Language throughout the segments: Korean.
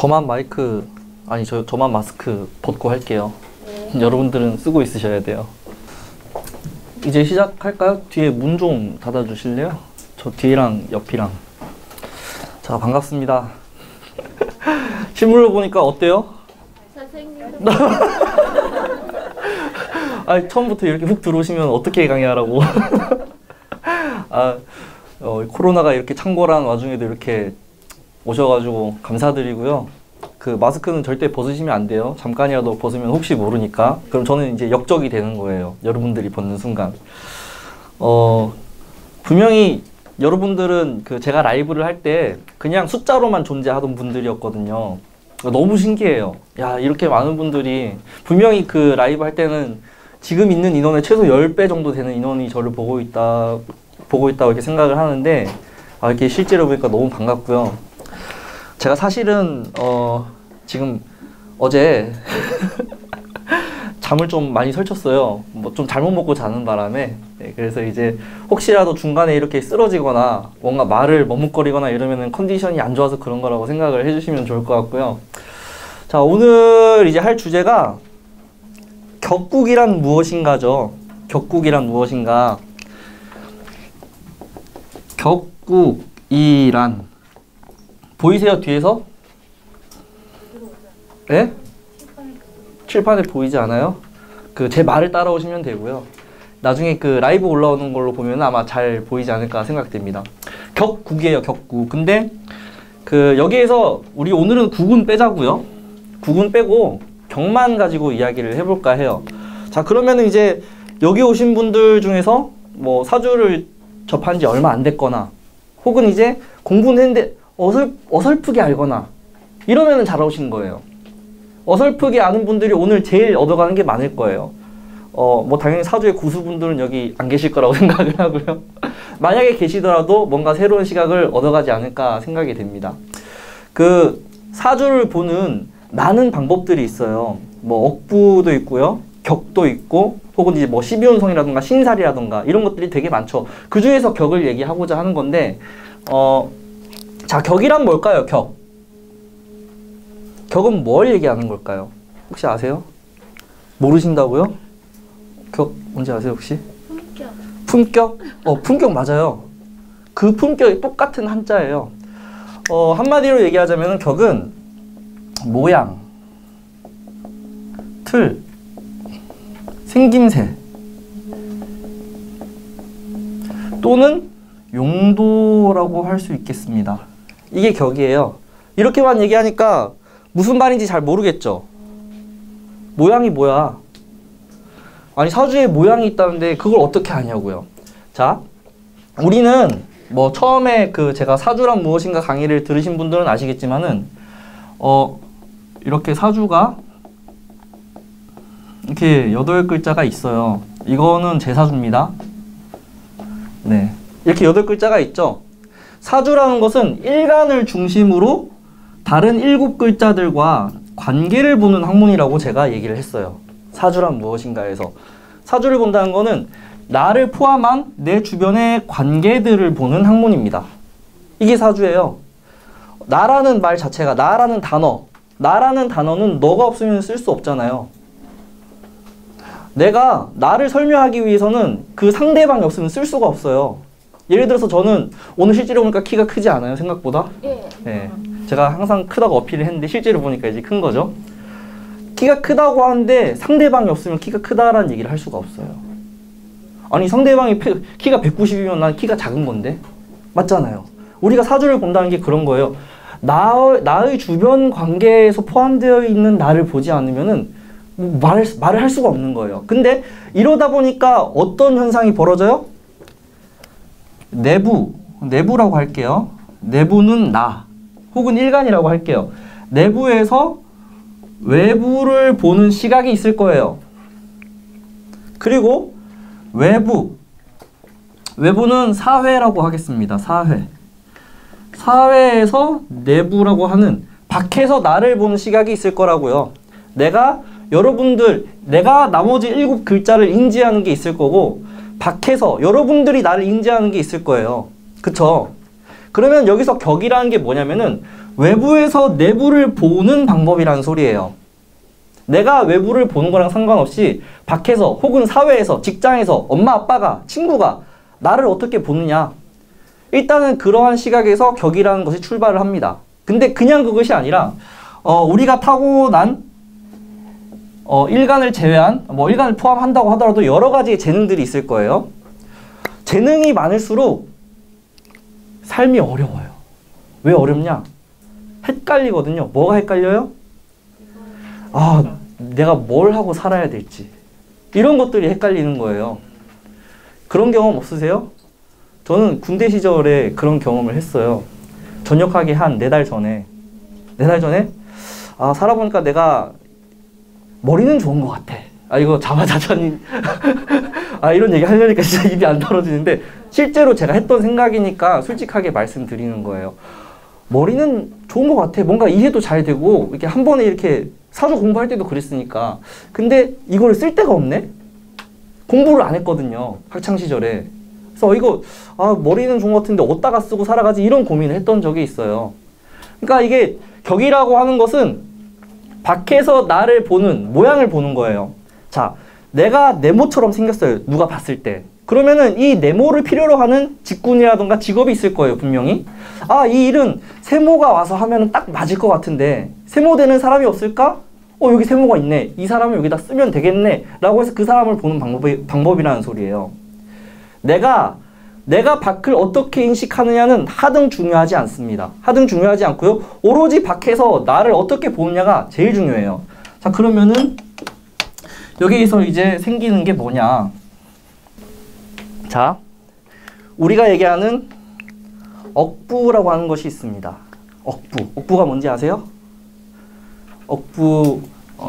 저만 마이크, 아니 저만 마스크 벗고 할게요. 여러분들은 쓰고 있으셔야 돼요. 이제 시작할까요? 뒤에 문 좀 닫아주실래요? 저 뒤랑 옆이랑. 자, 반갑습니다. 실물로 보니까 어때요? 선생님. 아, 처음부터 이렇게 훅 들어오시면 어떻게 강의하라고. 코로나가 이렇게 창궐한 와중에도 이렇게 오셔가지고 감사드리고요. 그 마스크는 절대 벗으시면 안 돼요. 잠깐이라도 벗으면 혹시 모르니까. 그럼 저는 이제 역적이 되는 거예요. 여러분들이 벗는 순간. 분명히 여러분들은 그 제가 라이브를 할 때 그냥 숫자로만 존재하던 분들이었거든요. 너무 신기해요. 야, 이렇게 많은 분들이 분명히 그 라이브 할 때는 지금 있는 인원의 최소 10배 정도 되는 인원이 저를 보고 있다고 이렇게 생각을 하는데, 이렇게 실제로 보니까 너무 반갑고요. 제가 사실은 지금 어제 잠을 좀 많이 설쳤어요. 뭐 좀 잘못 먹고 자는 바람에. 네, 그래서 이제 혹시라도 중간에 이렇게 쓰러지거나 뭔가 말을 머뭇거리거나 이러면은 컨디션이 안 좋아서 그런 거라고 생각을 해주시면 좋을 것 같고요. 자, 오늘 이제 할 주제가 격국이란 무엇인가죠. 격국이란 무엇인가. 격국이란 보이세요? 뒤에서? 네? 칠판에 보이지 않아요? 그 제 말을 따라오시면 되고요. 나중에 그 라이브 올라오는 걸로 보면 아마 잘 보이지 않을까 생각됩니다. 격국이에요, 격국. 근데 그 여기에서 우리 오늘은 국은 빼자고요. 국은 빼고 격만 가지고 이야기를 해볼까 해요. 자, 그러면은 이제 여기 오신 분들 중에서 뭐 사주를 접한 지 얼마 안 됐거나 혹은 이제 공부는 했는데 어설프게 알거나 이러면은 잘 오신 거예요. 어설프게 아는 분들이 오늘 제일 얻어가는 게 많을 거예요. 뭐 당연히 사주의 고수분들은 여기 안 계실 거라고 생각을 하고요. 만약에 계시더라도 뭔가 새로운 시각을 얻어가지 않을까 생각이 됩니다. 그 사주를 보는 많은 방법들이 있어요. 뭐 억부도 있고요. 격도 있고 혹은 이제 뭐 12운성이라든가 신살이라든가 이런 것들이 되게 많죠. 그 중에서 격을 얘기하고자 하는 건데 자, 격이란 뭘까요? 격은 뭘 얘기하는 걸까요? 혹시 아세요? 모르신다고요? 격 뭔지 아세요 혹시? 품격. 품격? 품격 맞아요. 그 품격이 똑같은 한자예요. 한마디로 얘기하자면 격은 모양, 틀, 생김새 또는 용도라고 할 수 있겠습니다. 이게 격이에요. 이렇게만 얘기하니까 무슨 말인지 잘 모르겠죠? 모양이 뭐야? 아니, 사주에 모양이 있다는데 그걸 어떻게 아냐고요? 자, 우리는 뭐 처음에 그 제가 사주란 무엇인가 강의를 들으신 분들은 아시겠지만은 이렇게 사주가 이렇게 8글자가 있어요. 이거는 제 사주입니다. 네, 이렇게 8글자가 있죠. 사주라는 것은 일간을 중심으로 다른 7글자들과 관계를 보는 학문이라고 제가 얘기를 했어요. 사주란 무엇인가에서. 사주를 본다는 거는 나를 포함한 내 주변의 관계들을 보는 학문입니다. 이게 사주예요. 나라는 말 자체가, 나라는 단어는 너가 없으면 쓸 수 없잖아요. 내가 나를 설명하기 위해서는 그 상대방이 없으면 쓸 수가 없어요. 예를 들어서 저는 오늘 실제로 보니까 키가 크지 않아요, 생각보다? 예. 네. 제가 항상 크다고 어필을 했는데 실제로 보니까 이제 큰 거죠. 키가 크다고 하는데 상대방이 없으면 키가 크다라는 얘기를 할 수가 없어요. 아니, 상대방이 키가 190이면 난 키가 작은 건데? 맞잖아요. 우리가 사주를 본다는 게 그런 거예요. 나의 주변 관계에서 포함되어 있는 나를 보지 않으면은 말을 할 수가 없는 거예요. 근데 이러다 보니까 어떤 현상이 벌어져요? 내부라고 할게요. 내부는 나 혹은 일간이라고 할게요. 내부에서 외부를 보는 시각이 있을 거예요. 그리고 외부는 사회라고 하겠습니다. 사회에서 내부라고 하는 밖에서 나를 보는 시각이 있을 거라고요. 내가 나머지 7글자를 인지하는 게 있을 거고 밖에서 여러분들이 나를 인지하는 게 있을 거예요. 그쵸? 그러면 여기서 격이라는 게 뭐냐면은 외부에서 내부를 보는 방법이라는 소리예요. 내가 외부를 보는 거랑 상관없이 밖에서 혹은 사회에서 직장에서 엄마 아빠가 친구가 나를 어떻게 보느냐. 일단은 그러한 시각에서 격이라는 것이 출발을 합니다. 근데 그냥 그것이 아니라 우리가 타고난 일간을 제외한 일간을 포함한다고 하더라도 여러 가지의 재능들이 있을 거예요. 재능이 많을수록 삶이 어려워요. 왜 어렵냐? 헷갈리거든요. 뭐가 헷갈려요? 내가 뭘 하고 살아야 될지. 이런 것들이 헷갈리는 거예요. 그런 경험 없으세요? 저는 군대 시절에 그런 경험을 했어요. 전역하기 한 4달 전에. 4달 전에? 살아보니까 내가 머리는 좋은 것 같아. 이거 자화자찬. 이런 얘기 하려니까 진짜 입이 안 떨어지는데 실제로 제가 했던 생각이니까 솔직하게 말씀드리는 거예요. 머리는 좋은 것 같아. 뭔가 이해도 잘 되고 이렇게 한 번에 이렇게 사주 공부할 때도 그랬으니까. 근데 이걸 쓸 데가 없네? 공부를 안 했거든요. 학창시절에. 그래서 이거 머리는 좋은 것 같은데 어디다가 쓰고 살아가지 이런 고민을 했던 적이 있어요. 그러니까 이게 격이라고 하는 것은 밖에서 나를 보는 모양을 보는 거예요. 자, 내가 네모처럼 생겼어요. 누가 봤을 때. 그러면은 이 네모를 필요로 하는 직군이라던가 직업이 있을 거예요. 분명히. 이 일은 세모가 와서 하면 딱 맞을 것 같은데 세모 되는 사람이 없을까? 여기 세모가 있네. 이 사람을 여기다 쓰면 되겠네. 라고 해서 그 사람을 보는 방법이라는 소리예요. 내가 밖을 어떻게 인식하느냐는 하등 중요하지 않습니다. 하등 중요하지 않고요. 오로지 밖에서 나를 어떻게 보느냐가 제일 중요해요. 자, 그러면은 여기에서 이제 생기는 게 뭐냐. 자, 우리가 얘기하는 억부라고 하는 것이 있습니다. 억부. 억부가 뭔지 아세요? 억부,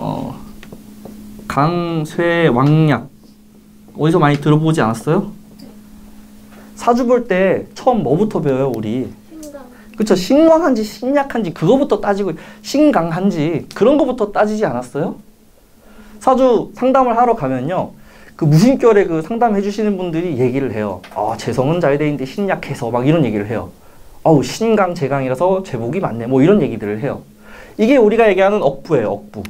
강쇠왕약. 어디서 많이 들어보지 않았어요? 사주 볼 때 처음 뭐부터 배워요, 우리? 신강. 그쵸? 신왕한지 신약한지 그거부터 따지고 신강한지 그런 거부터 따지지 않았어요? 사주 상담을 하러 가면요. 그 무심결에 그 상담해 주시는 분들이 얘기를 해요. 재성은 잘 돼 있는데 신약해서 막 이런 얘기를 해요. 신강, 재강이라서 제복이 많네. 뭐 이런 얘기들을 해요. 이게 우리가 얘기하는 억부예요, 억부.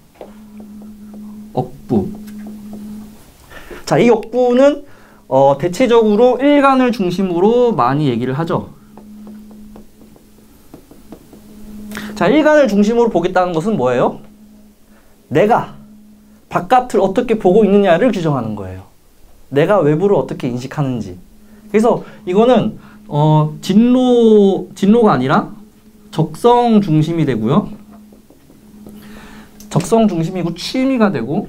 억부. 자, 이 억부는 대체적으로 일간을 중심으로 많이 얘기를 하죠. 자, 일간을 중심으로 보겠다는 것은 뭐예요? 내가 바깥을 어떻게 보고 있느냐를 규정하는 거예요. 내가 외부를 어떻게 인식하는지. 그래서 이거는 진로가 아니라 적성 중심이 되고요. 적성 중심이고 취미가 되고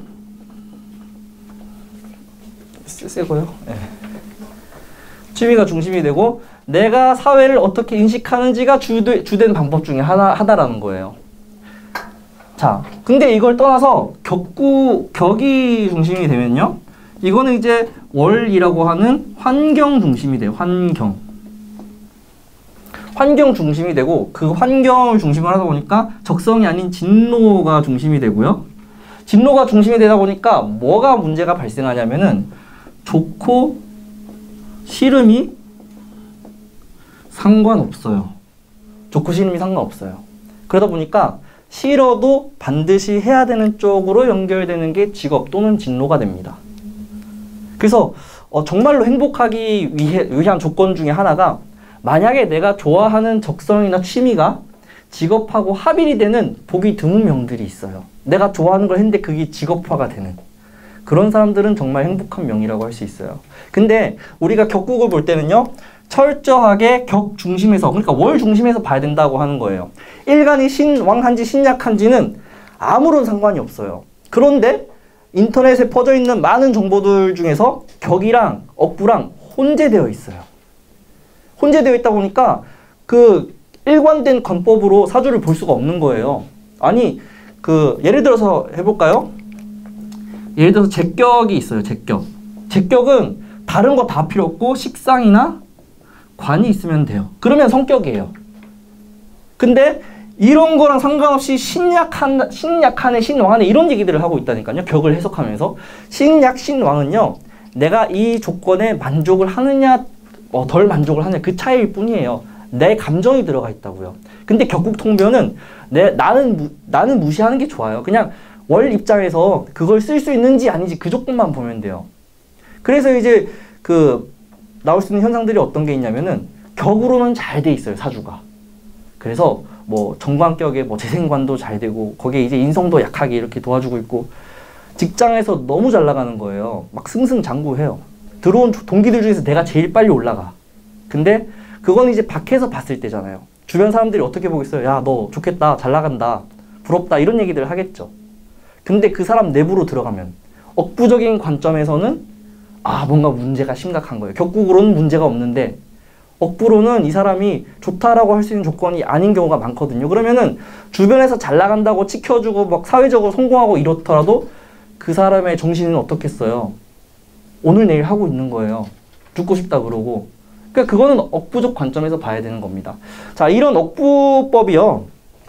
세고요. 네. 취미가 중심이 되고 내가 사회를 어떻게 인식하는지가 주된 방법 중에 하나라는 거예요. 자, 근데 이걸 떠나서 격이 중심이 되면요. 이거는 이제 월이라고 하는 환경 중심이 돼요. 환경 중심이 되고 그 환경을 중심으로 하다 보니까 적성이 아닌 진로가 중심이 되고요. 진로가 중심이 되다 보니까 뭐가 문제가 발생하냐면은 좋고 싫음이 상관없어요. 좋고 싫음이 상관없어요. 그러다 보니까 싫어도 반드시 해야 되는 쪽으로 연결되는 게 직업 또는 진로가 됩니다. 그래서 정말로 행복하기 위한 조건 중에 하나가 만약에 내가 좋아하는 적성이나 취미가 직업하고 합일이 되는 보기 드문 명들이 있어요. 내가 좋아하는 걸 했는데 그게 직업화가 되는 그런 사람들은 정말 행복한 명이라고 할 수 있어요. 근데 우리가 격국을 볼 때는요. 철저하게 격 중심에서 그러니까 월 중심에서 봐야 된다고 하는 거예요. 일간이 신왕한지 신약한지는 아무런 상관이 없어요. 그런데 인터넷에 퍼져 있는 많은 정보들 중에서 격이랑 억부랑 혼재되어 있어요. 혼재되어 있다 보니까 그 일관된 관법으로 사주를 볼 수가 없는 거예요. 아니 예를 들어서 해볼까요? 예를 들어서 제격이 있어요. 제격은 다른 거 다 필요 없고 식상이나 관이 있으면 돼요. 그러면 성격이에요. 근데 이런 거랑 상관없이 신약하네, 신왕하네 이런 얘기들을 하고 있다니까요. 격을 해석하면서. 신약, 신왕은요. 내가 이 조건에 만족을 하느냐 덜 만족을 하느냐 그 차이일 뿐이에요. 내 감정이 들어가 있다고요. 근데 격국통변은 나는 무시하는 게 좋아요. 그냥 월 입장에서 그걸 쓸 수 있는지 아닌지 그 조건만 보면 돼요. 그래서 이제 나올 수 있는 현상들이 어떤 게 있냐면은 격으로는 잘 돼 있어요, 사주가. 그래서 뭐 정관격에 뭐 재생관도 잘 되고 거기에 이제 인성도 약하게 이렇게 도와주고 있고 직장에서 너무 잘 나가는 거예요. 막 승승장구해요. 들어온 동기들 중에서 내가 제일 빨리 올라가. 근데 그건 이제 밖에서 봤을 때잖아요. 주변 사람들이 어떻게 보겠어요? 야, 너 좋겠다, 잘 나간다, 부럽다 이런 얘기들을 하겠죠. 근데 그 사람 내부로 들어가면 억부적인 관점에서는 뭔가 문제가 심각한 거예요. 격국으로는 문제가 없는데 억부로는 이 사람이 좋다라고 할 수 있는 조건이 아닌 경우가 많거든요. 그러면은 주변에서 잘 나간다고 지켜주고 막 사회적으로 성공하고 이렇더라도 그 사람의 정신은 어떻겠어요? 오늘 내일 하고 있는 거예요. 죽고 싶다 그러고. 그러니까 그거는 억부적 관점에서 봐야 되는 겁니다. 자, 이런 억부법이요.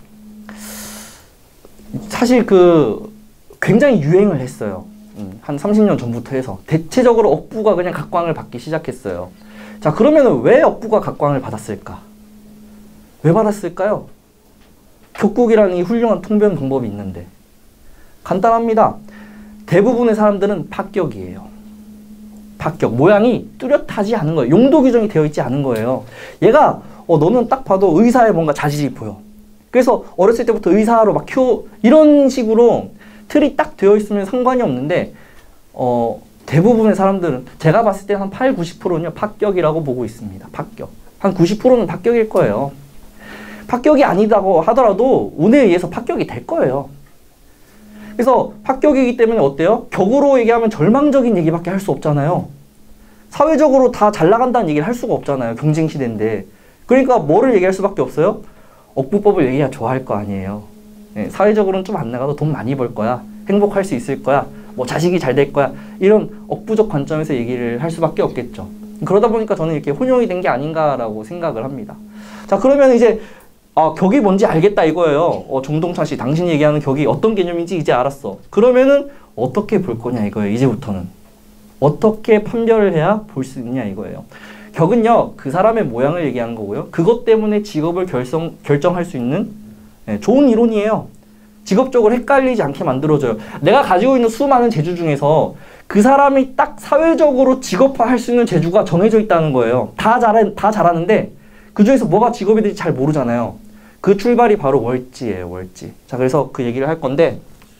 사실 굉장히 유행을 했어요. 한 30년 전부터 해서. 대체적으로 억부가 그냥 각광을 받기 시작했어요. 자, 그러면 왜 억부가 각광을 받았을까? 왜 받았을까요? 격국이라는 이 훌륭한 통변 방법이 있는데. 간단합니다. 대부분의 사람들은 파격이에요. 파격. 모양이 뚜렷하지 않은 거예요. 용도 규정이 되어 있지 않은 거예요. 얘가 너는 딱 봐도 의사에 뭔가 자질이 보여. 그래서 어렸을 때부터 의사로 막 이런 식으로 틀이 딱 되어 있으면 상관이 없는데 대부분의 사람들은 제가 봤을 때 한 8, 90%는요 파격이라고 보고 있습니다. 파격. 한 90%는 파격일 거예요. 파격이 아니다고 하더라도 운에 의해서 파격이 될 거예요. 그래서 파격이기 때문에 어때요? 격으로 얘기하면 절망적인 얘기밖에 할 수 없잖아요. 사회적으로 다 잘 나간다는 얘기를 할 수가 없잖아요. 경쟁 시대인데. 그러니까 뭐를 얘기할 수밖에 없어요? 억부법을 얘기해야 좋아할 거 아니에요. 네, 사회적으로는 좀 안 나가도 돈 많이 벌 거야. 행복할 수 있을 거야. 뭐 자식이 잘 될 거야. 이런 억부적 관점에서 얘기를 할 수밖에 없겠죠. 그러다 보니까 저는 이렇게 혼용이 된 게 아닌가라고 생각을 합니다. 자, 그러면 이제 격이 뭔지 알겠다 이거예요. 정동찬 씨, 당신이 얘기하는 격이 어떤 개념인지 이제 알았어. 그러면은 어떻게 볼 거냐 이거예요. 이제부터는. 어떻게 판별을 해야 볼 수 있냐 이거예요. 격은요, 그 사람의 모양을 얘기하는 거고요. 그것 때문에 직업을 결정할 수 있는 좋은 이론이에요. 직업적으로 헷갈리지 않게 만들어줘요. 내가 가지고 있는 수많은 재주 중에서 그 사람이 딱 사회적으로 직업화할 수 있는 재주가 정해져 있다는 거예요. 다 잘하는데 그 중에서 뭐가 직업이 될지 잘 모르잖아요. 그 출발이 바로 월지예요, 월지. 자, 그래서 그 얘기를 할 건데,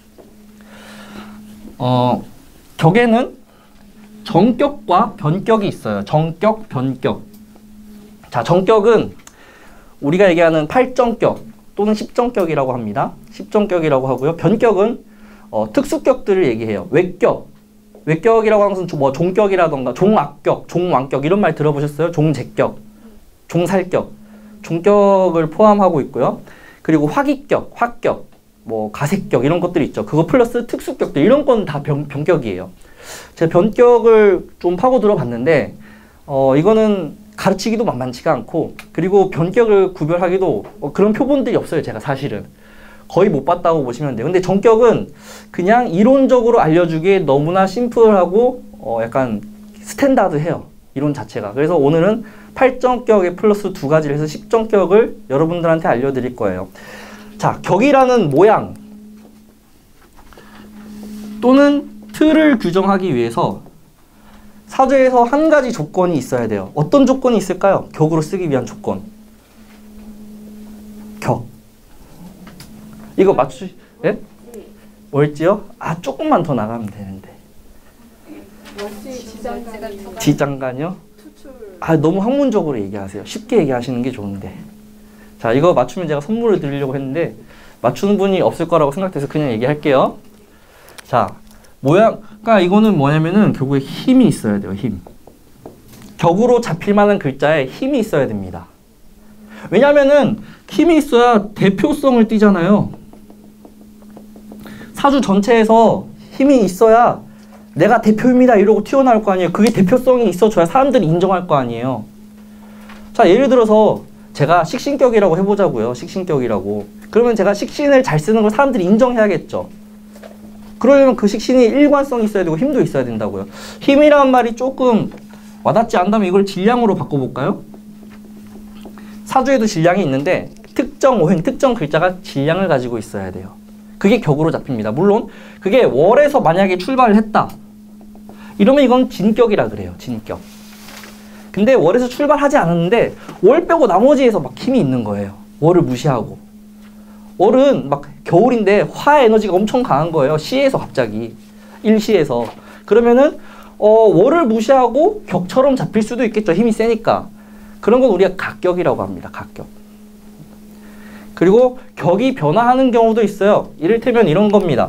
격에는 정격과 변격이 있어요. 정격, 변격. 자, 정격은 우리가 얘기하는 8정격 또는 10정격이라고 합니다. 10정격이라고 하고요. 변격은 특수격들을 얘기해요. 외격. 외격이라고 하는 것은 뭐 종격이라던가 종악격, 종왕격 이런 말 들어보셨어요? 종제격, 종살격, 종격을 포함하고 있고요. 그리고 화기격, 화격, 뭐 가색격 이런 것들이 있죠. 그거 플러스 특수격들 이런 건 다 변격이에요. 제가 변격을 좀 파고 들어봤는데 이거는 가르치기도 만만치가 않고 그리고 변격을 구별하기도 그런 표본들이 없어요. 제가 사실은 거의 못 봤다고 보시면 돼요. 근데 정격은 그냥 이론적으로 알려주기에 너무나 심플하고 약간 스탠다드해요. 이론 자체가. 그래서 오늘은 8정격에 플러스 2가지를 해서 10정격을 여러분들한테 알려드릴 거예요. 자, 격이라는 모양 또는 틀을 규정하기 위해서 사주에서 한 가지 조건이 있어야 돼요. 어떤 조건이 있을까요? 격으로 쓰기 위한 조건. 격. 이거 예? 월지요? 조금만 더 나가면 되는데. 지장간이요? 너무 학문적으로 얘기하세요. 쉽게 얘기하시는 게 좋은데. 자, 이거 맞추면 제가 선물을 드리려고 했는데 맞추는 분이 없을 거라고 생각돼서 그냥 얘기할게요. 자, 그러니까 이거는 뭐냐면은 결국에 힘이 있어야 돼요. 힘. 격으로 잡힐 만한 글자에 힘이 있어야 됩니다. 왜냐면은 힘이 있어야 대표성을 띠잖아요. 사주 전체에서 힘이 있어야 내가 대표입니다 이러고 튀어나올 거 아니에요. 그게 대표성이 있어줘야 사람들이 인정할 거 아니에요. 자, 예를 들어서 제가 식신격이라고 해보자고요. 식신격이라고. 그러면 제가 식신을 잘 쓰는 걸 사람들이 인정해야겠죠. 그러려면 그 식신이 일관성이 있어야 되고 힘도 있어야 된다고요. 힘이라는 말이 조금 와닿지 않다면 이걸 질량으로 바꿔볼까요? 사주에도 질량이 있는데 특정 오행, 특정 글자가 질량을 가지고 있어야 돼요. 그게 격으로 잡힙니다. 물론 그게 월에서 만약에 출발을 했다. 이러면 이건 진격이라 그래요. 진격. 근데 월에서 출발하지 않았는데 월 빼고 나머지에서 막 힘이 있는 거예요. 월을 무시하고. 월은 막 겨울인데 화 에너지가 엄청 강한 거예요. 시에서 갑자기. 일시에서. 그러면은 월을 무시하고 격처럼 잡힐 수도 있겠죠. 힘이 세니까. 그런 건 우리가 각격이라고 합니다. 각격. 그리고 격이 변화하는 경우도 있어요. 이를테면 이런 겁니다.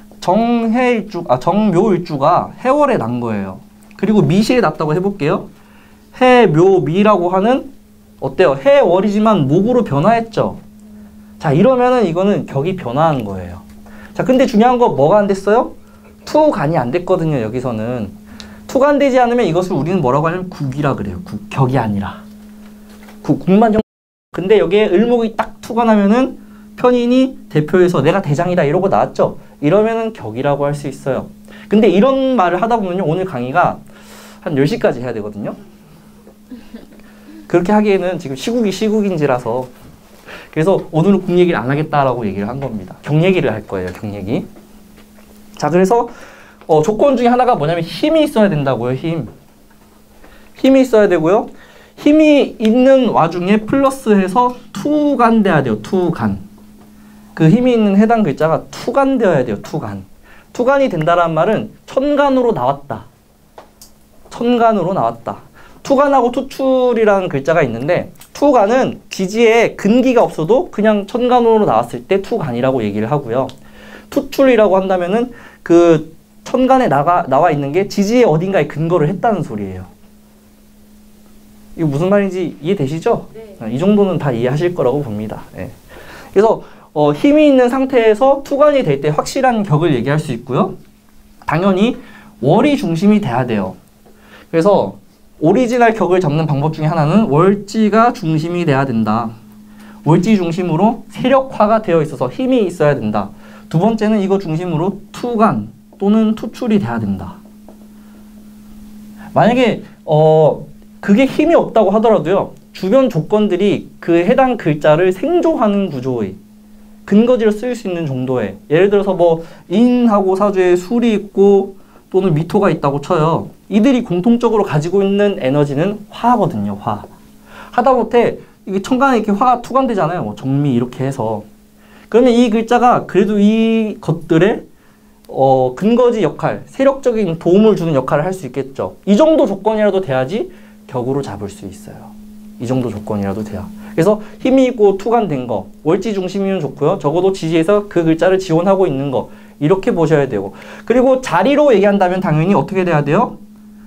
정묘일주가 해월에 난 거예요. 그리고 미시에 났다고 해볼게요. 해묘미라고 하는 어때요? 해월이지만 목으로 변화했죠. 자, 이러면은 이거는 격이 변화한 거예요. 자, 근데 중요한 거 뭐가 안 됐어요? 투간이 안 됐거든요. 여기서는 투간 되지 않으면 이것을 우리는 뭐라고 하냐면 국이라 그래요. 국, 격이 아니라 국만 정. 근데 여기에 을목이 딱 투간하면은 편인이 대표에서 내가 대장이다 이러고 나왔죠. 이러면은 격이라고 할 수 있어요. 근데 이런 말을 하다 보면요, 오늘 강의가 한 10시까지 해야 되거든요. 그렇게 하기에는 지금 시국이 시국인지라서, 그래서 오늘은 국 얘기를 안 하겠다라고 얘기를 한 겁니다. 경 얘기를 할 거예요. 경 얘기. 자, 그래서 조건 중에 하나가 뭐냐면 힘이 있어야 된다고요. 힘이 있어야 되고요. 힘이 있는 와중에 플러스해서 투간 돼야 돼요. 투간. 그 힘이 있는 해당 글자가 투간 되어야 돼요. 투간. 투간이 된다란 말은 천간으로 나왔다. 천간으로 나왔다. 투간하고 투출이라는 글자가 있는데, 투간은 지지에 근기가 없어도 그냥 천간으로 나왔을 때 투간이라고 얘기를 하고요. 투출이라고 한다면은 그 천간에 나와 있는 게 지지에 어딘가에 근거를 했다는 소리예요. 이거 무슨 말인지 이해되시죠? 네. 이 정도는 다 이해하실 거라고 봅니다. 예. 그래서 힘이 있는 상태에서 투간이 될 때 확실한 격을 얘기할 수 있고요. 당연히 월이 중심이 돼야 돼요. 그래서 오리지널 격을 잡는 방법 중에 하나는 월지가 중심이 돼야 된다. 월지 중심으로 세력화가 되어 있어서 힘이 있어야 된다. 두 번째는 이거 중심으로 투간 또는 투출이 돼야 된다. 만약에 그게 힘이 없다고 하더라도요, 주변 조건들이 그 해당 글자를 생조하는 구조의 근거지로 쓰일 수 있는 정도의, 예를 들어서 뭐 인하고 사주에 술이 있고 또는 미토가 있다고 쳐요. 이들이 공통적으로 가지고 있는 에너지는 화거든요. 화. 하다못해 이게 천간에 이렇게 화가 투간되잖아요. 뭐 정미 이렇게 해서. 그러면 이 글자가 그래도 이 것들의 근거지 역할, 세력적인 도움을 주는 역할을 할 수 있겠죠. 이 정도 조건이라도 돼야지 격으로 잡을 수 있어요. 이 정도 조건이라도 돼야. 그래서 힘이 있고 투간된 거, 월지 중심이면 좋고요. 적어도 지지에서 그 글자를 지원하고 있는 거, 이렇게 보셔야 되고. 그리고 자리로 얘기한다면 당연히 어떻게 돼야 돼요?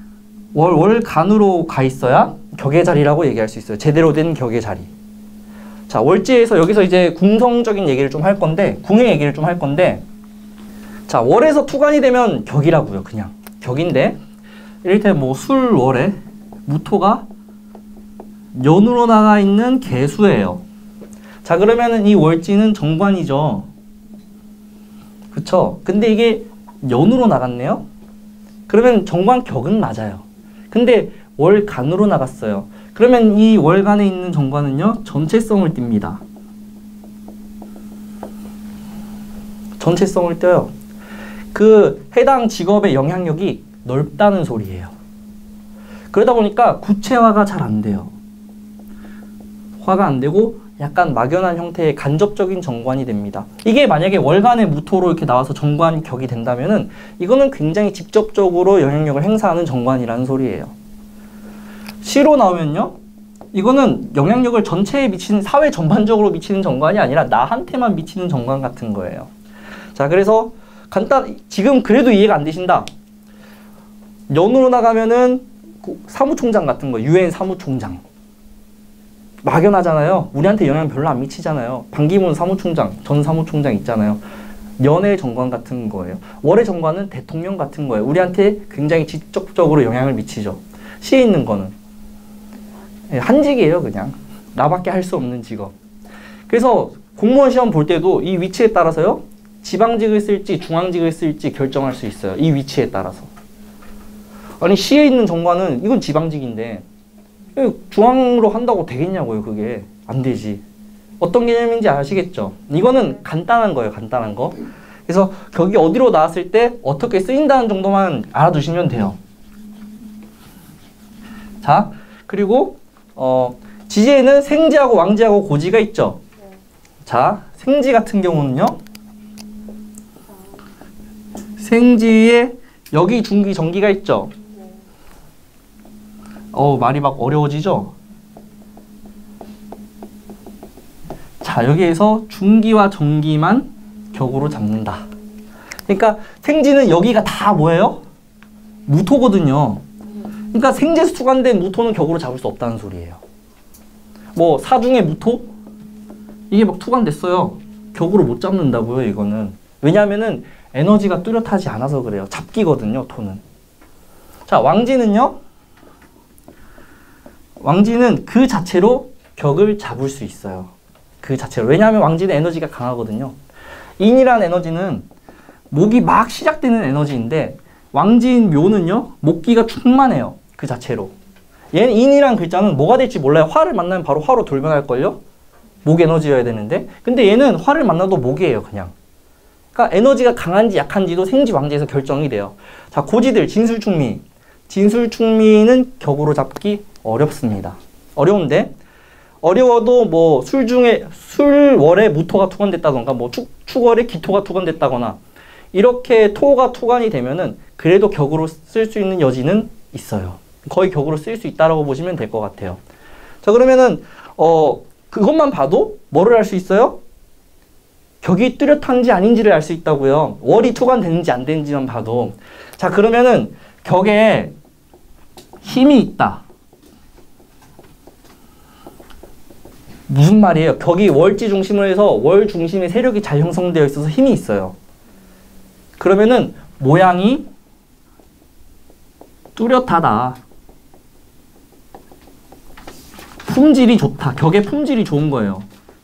월간으로 가 있어야 격의 자리라고 얘기할 수 있어요. 제대로 된 격의 자리. 자, 월지에서 여기서 이제 궁성적인 얘기를 좀 할 건데, 궁의 얘기를 좀 할 건데, 자, 월에서 투간이 되면 격이라고요. 그냥 격인데, 이를테면 뭐 술월에 무토가 연으로 나가 있는 개수예요. 자, 그러면은 이 월지는 정관이죠. 그쵸? 근데 이게 연으로 나갔네요. 그러면 정관 격은 맞아요. 근데 월간으로 나갔어요. 그러면 이 월간에 있는 정관은요, 전체성을 띱니다. 전체성을 띄어요. 그 해당 직업의 영향력이 넓다는 소리예요. 그러다 보니까 구체화가 잘 안 돼요. 화가 안 되고 약간 막연한 형태의 간접적인 정관이 됩니다. 이게 만약에 월간의 무토로 이렇게 나와서 정관 격이 된다면은 이거는 굉장히 직접적으로 영향력을 행사하는 정관이라는 소리예요. 시로 나오면요, 이거는 영향력을 전체에 미치는, 사회 전반적으로 미치는 정관이 아니라 나한테만 미치는 정관 같은 거예요. 자, 그래서 지금 그래도 이해가 안 되신다. 연으로 나가면은 사무총장 같은 거, 유엔 사무총장. 막연하잖아요. 우리한테 영향 별로 안 미치잖아요. 반기문 사무총장, 전 사무총장 있잖아요. 연의 정관 같은 거예요. 월의 정관은 대통령 같은 거예요. 우리한테 굉장히 직접적으로 영향을 미치죠. 시에 있는 거는 한직이에요. 그냥 나밖에 할 수 없는 직업. 그래서 공무원 시험 볼 때도 이 위치에 따라서요, 지방직을 쓸지 중앙직을 쓸지 결정할 수 있어요. 이 위치에 따라서. 아니, 시에 있는 정관은 이건 지방직인데 중앙으로 한다고 되겠냐고요. 그게 안 되지. 어떤 개념인지 아시겠죠? 이거는 간단한 거예요, 간단한 거. 그래서 격이 어디로 나왔을 때 어떻게 쓰인다는 정도만 알아두시면 돼요. 자, 그리고 지지에는 생지하고 왕지하고 고지가 있죠. 자, 생지 같은 경우는요. 생지에 여기 중기, 정기가 있죠. 말이 막 어려워지죠. 자, 여기에서 중기와 정기만 격으로 잡는다. 그러니까 생지는 여기가 다 뭐예요? 무토거든요. 그러니까 생지에서 투관된 무토는 격으로 잡을 수 없다는 소리예요. 뭐 사중의 무토? 이게 막 투관됐어요. 격으로 못 잡는다고요, 이거는. 왜냐하면은 에너지가 뚜렷하지 않아서 그래요. 잡기거든요, 토는. 자, 왕지는요. 왕지는 그 자체로 격을 잡을 수 있어요. 그 자체로. 왜냐하면 왕지는 에너지가 강하거든요. 인이라는 에너지는 목이 막 시작되는 에너지인데 왕지인 묘는요. 목기가 충만해요. 그 자체로. 얘는 인이란 글자는 뭐가 될지 몰라요. 화를 만나면 바로 화로 돌변할걸요? 목 에너지여야 되는데 근데 얘는 화를 만나도 목이에요. 그냥. 그러니까 에너지가 강한지 약한지도 생지 왕지에서 결정이 돼요. 자, 고지들 진술충미. 진술충미는 격으로 잡기 어렵습니다. 어려운데 어려워도 뭐 술월에 무토가 투관됐다던가 뭐 축월에 기토가 투관됐다거나 이렇게 토가 투관이 되면은 그래도 격으로 쓸 수 있는 여지는 있어요. 거의 격으로 쓸 수 있다라고 보시면 될 것 같아요. 자, 그러면은 그것만 봐도 뭐를 알 수 있어요? 격이 뚜렷한지 아닌지를 알 수 있다고요. 월이 투관되는지 안 되는지만 봐도. 자, 그러면은 격에 힘이 있다. 무슨 말이에요? 격이 월지 중심으로 해서 월 중심의 세력이 잘 형성되어 있어서 힘이 있어요. 그러면은 모양이 뚜렷하다. 품질이 좋다. 격의 품질이 좋은 거예요.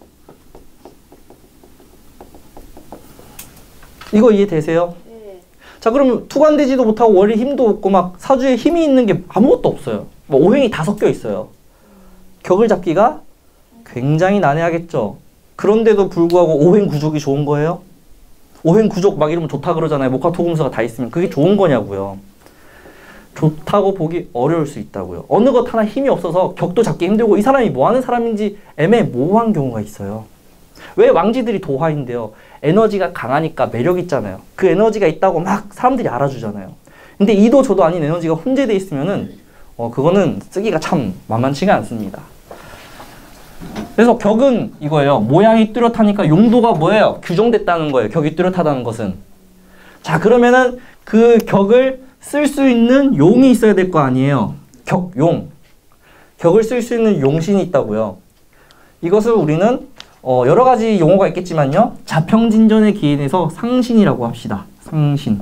이거 이해되세요? 네. 자, 그러면 투관되지도 못하고 월에 힘도 없고 막 사주에 힘이 있는 게 아무것도 없어요. 뭐 오행이 다 섞여 있어요. 격을 잡기가 굉장히 난해하겠죠. 그런데도 불구하고 오행 구족이 좋은 거예요? 오행 구족 막 이러면 좋다 그러잖아요. 목화토금수가 다 있으면. 그게 좋은 거냐고요. 좋다고 보기 어려울 수 있다고요. 어느 것 하나 힘이 없어서 격도 잡기 힘들고 이 사람이 뭐 하는 사람인지 애매모호한 경우가 있어요. 왜 왕지들이 도화인데요? 에너지가 강하니까 매력 있잖아요. 그 에너지가 있다고 막 사람들이 알아주잖아요. 근데 이도 저도 아닌 에너지가 혼재돼 있으면은 그거는 쓰기가 참 만만치가 않습니다. 그래서 격은 이거예요. 모양이 뚜렷하니까 용도가 뭐예요? 규정됐다는 거예요. 격이 뚜렷하다는 것은. 자, 그러면은 그 격을 쓸 수 있는 용이 있어야 될 거 아니에요. 격용. 격을 쓸 수 있는 용신이 있다고요. 이것을 우리는 여러 가지 용어가 있겠지만요. 자평진전의 기인에서 상신이라고 합시다. 상신.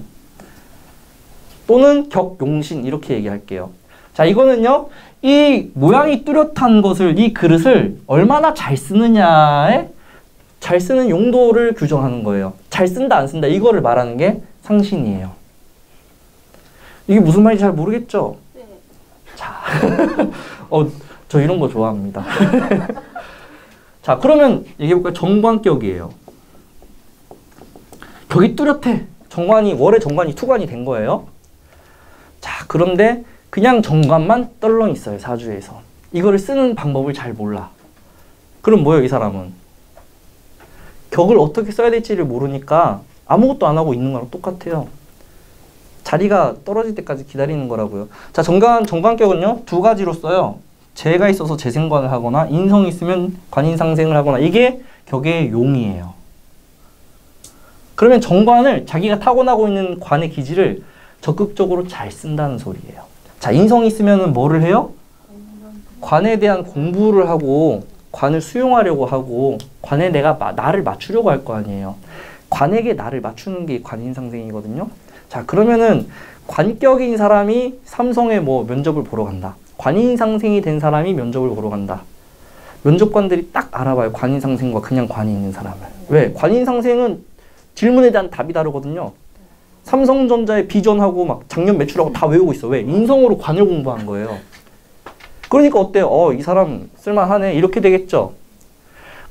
또는 격용신 이렇게 얘기할게요. 자, 이거는요. 이 모양이 뚜렷한 것을, 이 그릇을 얼마나 잘 쓰느냐에 잘 쓰는 용도를 규정하는 거예요. 잘 쓴다 안 쓴다 이거를 말하는 게 상신이에요. 이게 무슨 말인지 잘 모르겠죠? 네. 자, 저 이런 거 좋아합니다. 자, 그러면 얘기해볼까요? 정관격이에요. 격이 뚜렷해. 정관이, 월의 정관이 투관이 된 거예요. 자, 그런데 그냥 정관만 떨렁 있어요. 사주에서. 이거를 쓰는 방법을 잘 몰라. 그럼 뭐예요, 이 사람은? 격을 어떻게 써야 될지를 모르니까 아무것도 안 하고 있는 거랑 똑같아요. 자리가 떨어질 때까지 기다리는 거라고요. 자, 정관격은요, 두 가지로 써요. 재가 있어서 재생관을 하거나 인성이 있으면 관인상생을 하거나 이게 격의 용이에요. 그러면 정관을 자기가 타고나고 있는 관의 기질을 적극적으로 잘 쓴다는 소리예요. 자, 인성이 있으면 뭐를 해요? 관에 대한 공부를 하고 관을 수용하려고 하고 관에 내가 나를 맞추려고 할 거 아니에요. 관에게 나를 맞추는 게 관인상생이거든요. 자, 그러면은 관격인 사람이 삼성에 뭐 면접을 보러 간다. 관인상생이 된 사람이 면접을 보러 간다. 면접관들이 딱 알아봐요. 관인상생과 그냥 관이 있는 사람을. 왜? 관인상생은 질문에 대한 답이 다르거든요. 삼성전자의 비전하고 막 작년 매출하고 다 외우고 있어. 왜? 인성으로 관을 공부한 거예요. 그러니까 어때요? 이 사람 쓸만하네. 이렇게 되겠죠.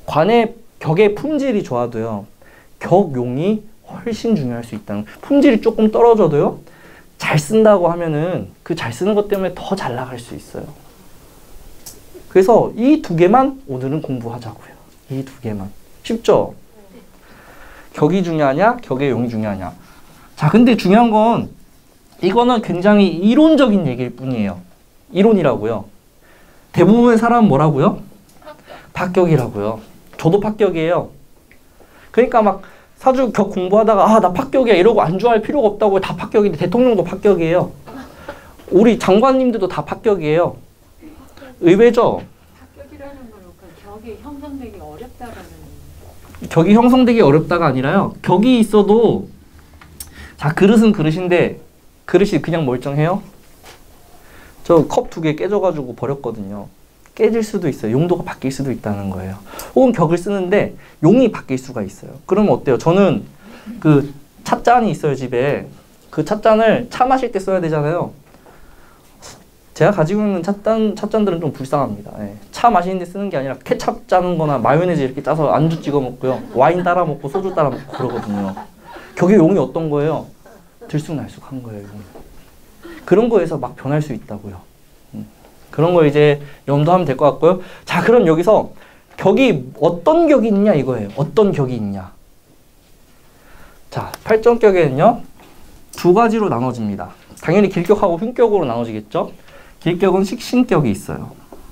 관의 격의 품질이 좋아도요. 격용이 훨씬 중요할 수 있다는 품질이 조금 떨어져도요. 잘 쓴다고 하면은 그 잘 쓰는 것 때문에 더 잘 나갈 수 있어요. 그래서 이 두 개만 오늘은 공부하자고요. 이 두 개만. 쉽죠? 격이 중요하냐? 격의 용이 중요하냐? 자, 근데 중요한 건 이거는 굉장히 이론적인 얘기일 뿐이에요. 이론이라고요. 대부분의 사람은 뭐라고요? 합격이라고요. 저도 합격이에요. 그러니까 막 사주 격 공부하다가 나 합격이야 이러고 안주할 필요가 없다고 다 합격인데 대통령도 합격이에요. 우리 장관님들도 다 합격이에요. 의외죠? 합격이라는 건 격이 형성되기 어렵다라는 격이 형성되기 어렵다가 아니라요. 격이 있어도 자 그릇은 그릇인데 그릇이 그냥 멀쩡해요? 저 컵 2개 깨져가지고 버렸거든요. 깨질 수도 있어요. 용도가 바뀔 수도 있다는 거예요. 혹은 격을 쓰는데 용이 바뀔 수가 있어요. 그러면 어때요? 저는 그 찻잔이 있어요, 집에. 그 찻잔을 차 마실 때 써야 되잖아요. 제가 가지고 있는 찻잔들은 좀 불쌍합니다. 예. 차 마시는데 쓰는 게 아니라 케찹 짜는 거나 마요네즈 이렇게 짜서 안주 찍어 먹고요. 와인 따라 먹고 소주 따라 먹고 그러거든요. 격의 용이 어떤 거예요? 들쑥날쑥한 거예요. 용이. 그런 거에서 막 변할 수 있다고요. 그런 거 이제 염두하면 될 것 같고요. 자, 그럼 여기서 격이 어떤 격이 있냐 이거예요. 어떤 격이 있냐. 자, 8점격에는요. 두 가지로 나눠집니다. 당연히 길격하고 흉격으로 나눠지겠죠. 길격은 식신격이 있어요.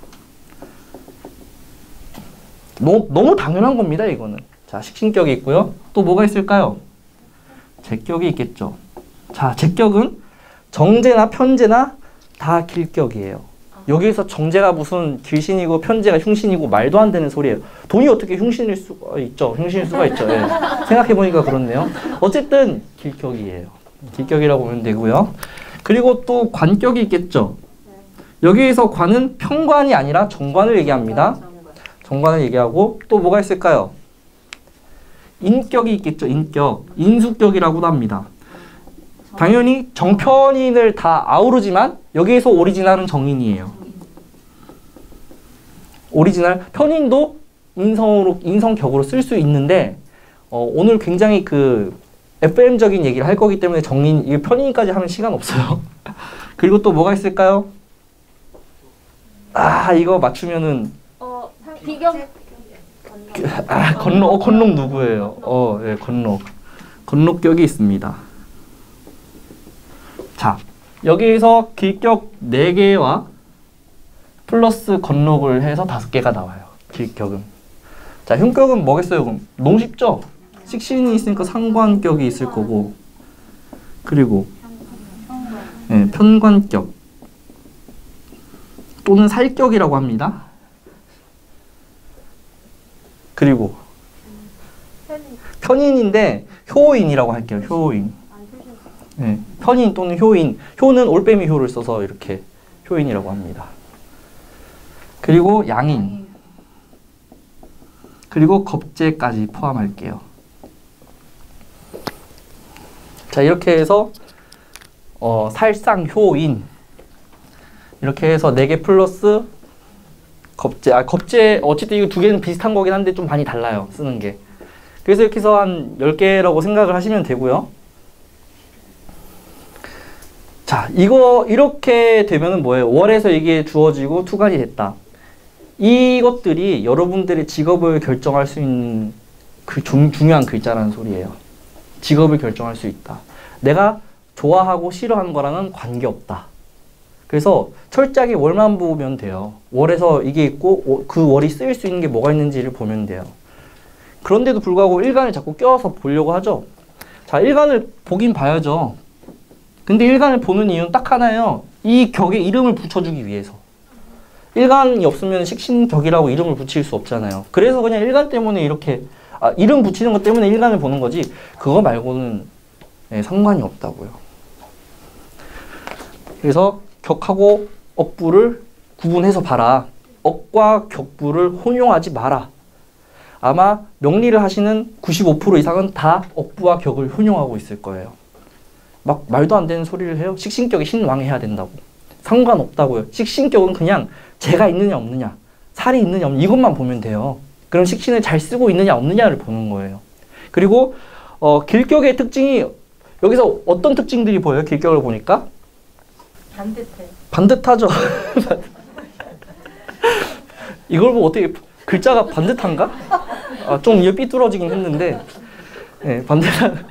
너무 당연한 겁니다, 이거는. 자, 식신격이 있고요. 또 뭐가 있을까요? 제격이 있겠죠. 자, 제격은 정제나 편제나 다 길격이에요. 여기에서 정제가 무슨 길신이고 편제가 흉신이고 말도 안 되는 소리예요. 돈이 어떻게 흉신일 수가 있죠. 흉신일 수가 있죠. 예. 생각해보니까 그렇네요. 어쨌든 길격이에요. 길격이라고 보면 되고요. 그리고 또 관격이 있겠죠. 여기에서 관은 편관이 아니라 정관을 얘기합니다. 정관을 얘기하고 또 뭐가 있을까요? 인격이 있겠죠. 인격. 인수격이라고도 합니다. 당연히 정편인을 다 아우르지만 여기에서 오리지널은 정인이에요. 오리지널 편인도 인성격으로 쓸 수 있는데 오늘 굉장히 그 FM적인 얘기를 할 거기 때문에 정인, 이 편인까지 하면 시간 없어요. 그리고 또 뭐가 있을까요? 이거 맞추면은 비경. 건록 누구예요? 예, 건록격이 있습니다. 자, 여기에서 길격 4개와 플러스 건록을 해서 5개가 나와요. 길격은. 자, 흉격은 뭐겠어요, 그럼? 너무 쉽죠? 식신이 있으니까 상관격이 있을 거고, 그리고 네, 편관격 또는 살격이라고 합니다. 그리고 편인인데 효인이라고 할게요. 효인. 네, 편인 또는 효인. 효는 올빼미 효를 써서 이렇게 효인이라고 합니다. 그리고 양인. 그리고 겁재까지 포함할게요. 자, 이렇게 해서 살상 효인 이렇게 해서 4개 플러스 겁재 어쨌든 이거 2개는 비슷한 거긴 한데 좀 많이 달라요. 쓰는 게. 그래서 이렇게 해서 한 10개라고 생각을 하시면 되고요. 자, 이거 이렇게 되면은 뭐예요? 월에서 이게 주어지고 투간이 됐다. 이것들이 여러분들의 직업을 결정할 수 있는 중요한 글자라는 소리예요. 직업을 결정할 수 있다. 내가 좋아하고 싫어하는 거랑은 관계없다. 그래서 철저하게 월만 보면 돼요. 월에서 이게 있고 그 월이 쓰일 수 있는 게 뭐가 있는지를 보면 돼요. 그런데도 불구하고 일간을 자꾸 껴서 보려고 하죠. 자, 일간을 보긴 봐야죠. 근데 일간을 보는 이유는 딱 하나예요. 이 격에 이름을 붙여주기 위해서. 일간이 없으면 식신격이라고 이름을 붙일 수 없잖아요. 그래서 그냥 일간 때문에 이렇게 이름 붙이는 것 때문에 일간을 보는 거지 그거 말고는 상관이 없다고요. 그래서 격하고 억부를 구분해서 봐라. 억과 격부를 혼용하지 마라. 아마 명리를 하시는 95% 이상은 다 억부와 격을 혼용하고 있을 거예요. 막 말도 안 되는 소리를 해요. 식신격이 신왕 해야 된다고. 상관없다고요. 식신격은 그냥 재가 있느냐 없느냐, 살이 있느냐 없느냐 이것만 보면 돼요. 그럼 식신을 잘 쓰고 있느냐 없느냐를 보는 거예요. 그리고 길격의 특징이 여기서 어떤 특징들이 보여요? 길격을 보니까 반듯해. 반듯하죠. 이걸 보고 어떻게 글자가 반듯한가? 좀 이게 삐뚤어지긴 했는데 네, 반듯한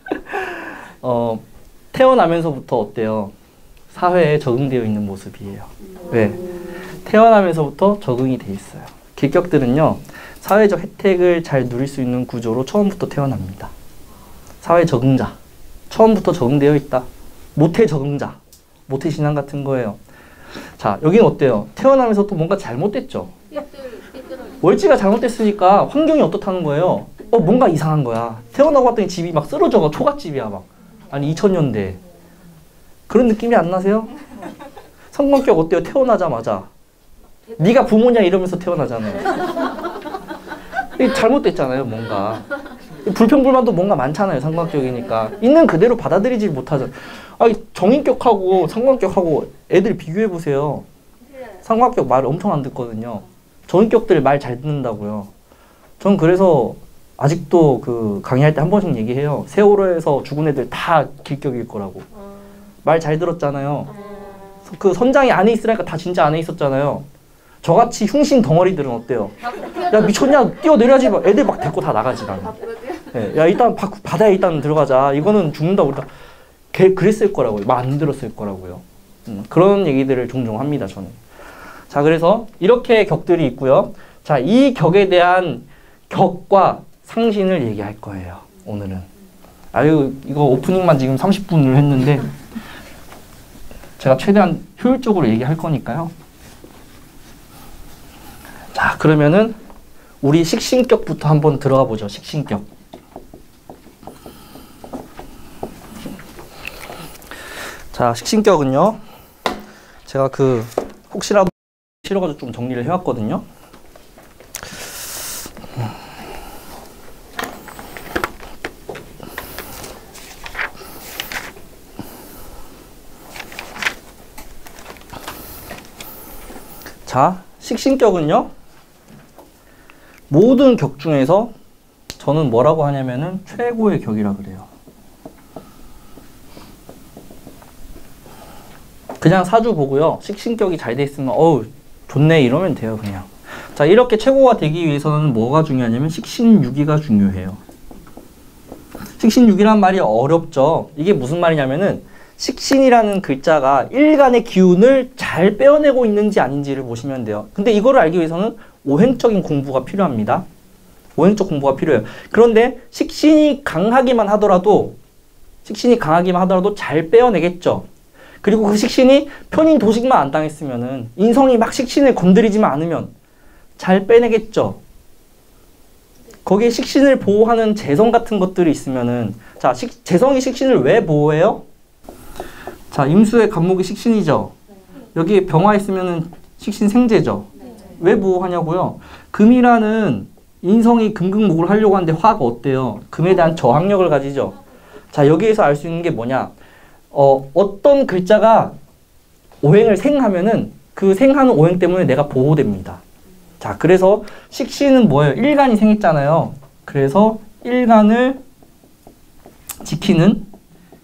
태어나면서부터 어때요? 사회에 적응되어 있는 모습이에요. 왜? 태어나면서부터 적응이 돼 있어요. 길격들은요, 사회적 혜택을 잘 누릴 수 있는 구조로 처음부터 태어납니다. 사회 적응자. 처음부터 적응되어 있다. 모태 적응자. 모태 신앙 같은 거예요. 자, 여기는 어때요? 태어나면서 또 뭔가 잘못됐죠? 월지가 잘못됐으니까 환경이 어떻다는 거예요? 뭔가 이상한 거야. 태어나고 왔더니 집이 막 쓰러져가 초가집이야, 막. 아니, 2000년대. 그런 느낌이 안 나세요? 성관격 어때요? 태어나자마자. 네가 부모냐 이러면서 태어나잖아요. 이게 잘못됐잖아요, 뭔가. 불평불만도 뭔가 많잖아요, 성관격이니까. 있는 그대로 받아들이지 못하잖아요. 아니, 정인격하고 성관격하고 애들 비교해보세요. 성관격 말 엄청 안 듣거든요. 정인격들 말 잘 듣는다고요. 전 그래서 아직도 그 강의할 때 한 번씩 얘기해요. 세월호에서 죽은 애들 다 길격일 거라고. 말 잘 들었잖아요. 그 선장이 안에 있으라니까 다 진짜 안에 있었잖아요. 저같이 흉신 덩어리들은 어때요? 야, 미쳤냐? 뛰어내려야지. 막 애들 막 데리고 다 나가지, 나는. 네, 야, 일단 바다에 일단 들어가자. 이거는 죽는다. 우리가 그랬을 거라고요. 말 안 들었을 거라고요. 그런 얘기들을 종종 합니다, 저는. 자, 그래서 이렇게 격들이 있고요. 자, 이 격에 대한 격과 상신을 얘기할 거예요, 오늘은. 아유, 이거 오프닝만 지금 30분을 했는데 제가 최대한 효율적으로 얘기할 거니까요. 자, 그러면은 우리 식신격부터 한번 들어가 보죠. 식신격. 자, 식신격은요, 제가 혹시라도 싫어가지고 좀 정리를 해왔거든요. 자, 식신격은요, 모든 격 중에서 저는 뭐라고 하냐면은 최고의 격이라 그래요. 그냥 사주 보고요, 식신격이 잘 돼 있으면 어우 좋네 이러면 돼요, 그냥. 자, 이렇게 최고가 되기 위해서는 뭐가 중요하냐면 식신유기가 중요해요. 식신유기란 말이 어렵죠. 이게 무슨 말이냐면은 식신이라는 글자가 일간의 기운을 잘 빼어내고 있는지 아닌지를 보시면 돼요. 근데 이거를 알기 위해서는 오행적인 공부가 필요합니다. 오행적 공부가 필요해요. 그런데 식신이 강하기만 하더라도 잘 빼어내겠죠. 그리고 그 식신이 편인 도식만 안 당했으면은, 인성이 막 식신을 건드리지만 않으면 잘 빼내겠죠. 거기에 식신을 보호하는 재성 같은 것들이 있으면은, 자, 재성이 식신을 왜 보호해요? 자, 임수의 간목이 식신이죠. 여기 병화 있으면은 식신 생재죠. 왜 보호하냐고요? 금이라는 인성이 금극목을 하려고 하는데 화가 어때요? 금에 대한 저항력을 가지죠. 자, 여기에서 알 수 있는 게 뭐냐? 어떤 글자가 오행을 생하면은 그 생하는 오행 때문에 내가 보호됩니다. 자, 그래서 식신은 뭐예요? 일간이 생했잖아요. 그래서 일간을 지키는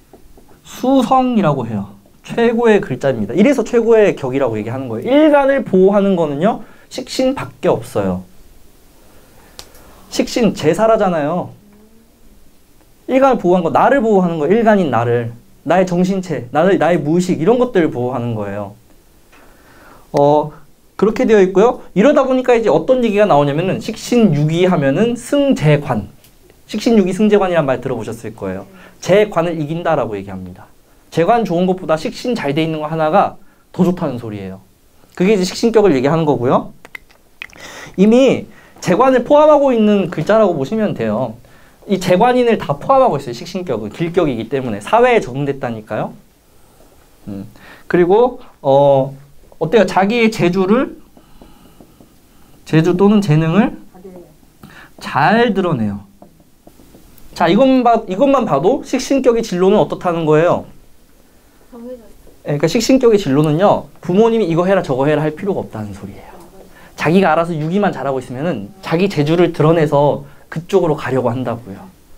수성이라고 해요. 최고의 글자입니다. 이래서 최고의 격이라고 얘기하는 거예요. 일간을 보호하는 거는요, 식신밖에 없어요. 식신 제사라잖아요. 일간을 보호하는 거, 나를 보호하는 거, 일간인 나를. 나의 정신체, 나의 무의식, 이런 것들을 보호하는 거예요. 그렇게 되어 있고요. 이러다 보니까 이제 어떤 얘기가 나오냐면은 식신유기 하면은 승재관. 식신유기 승재관이란 말 들어보셨을 거예요. 재관을 이긴다라고 얘기합니다. 재관 좋은 것보다 식신 잘 돼 있는 거 하나가 더 좋다는 소리예요. 그게 이제 식신격을 얘기하는 거고요. 이미 재관을 포함하고 있는 글자라고 보시면 돼요. 이 재관인을 다 포함하고 있어요. 식신격은 길격이기 때문에 사회에 적응됐다니까요. 그리고 어때요? 자기의 재주 또는 재능을 잘 드러내요. 자, 이것만 봐도 식신격의 진로는 어떻다는 거예요? 그러니까 식신격의 진로는요, 부모님이 이거 해라 저거 해라 할 필요가 없다는 소리예요. 자기가 알아서 유기만 잘하고 있으면은 자기 재주를 드러내서 그쪽으로 가려고 한다고요.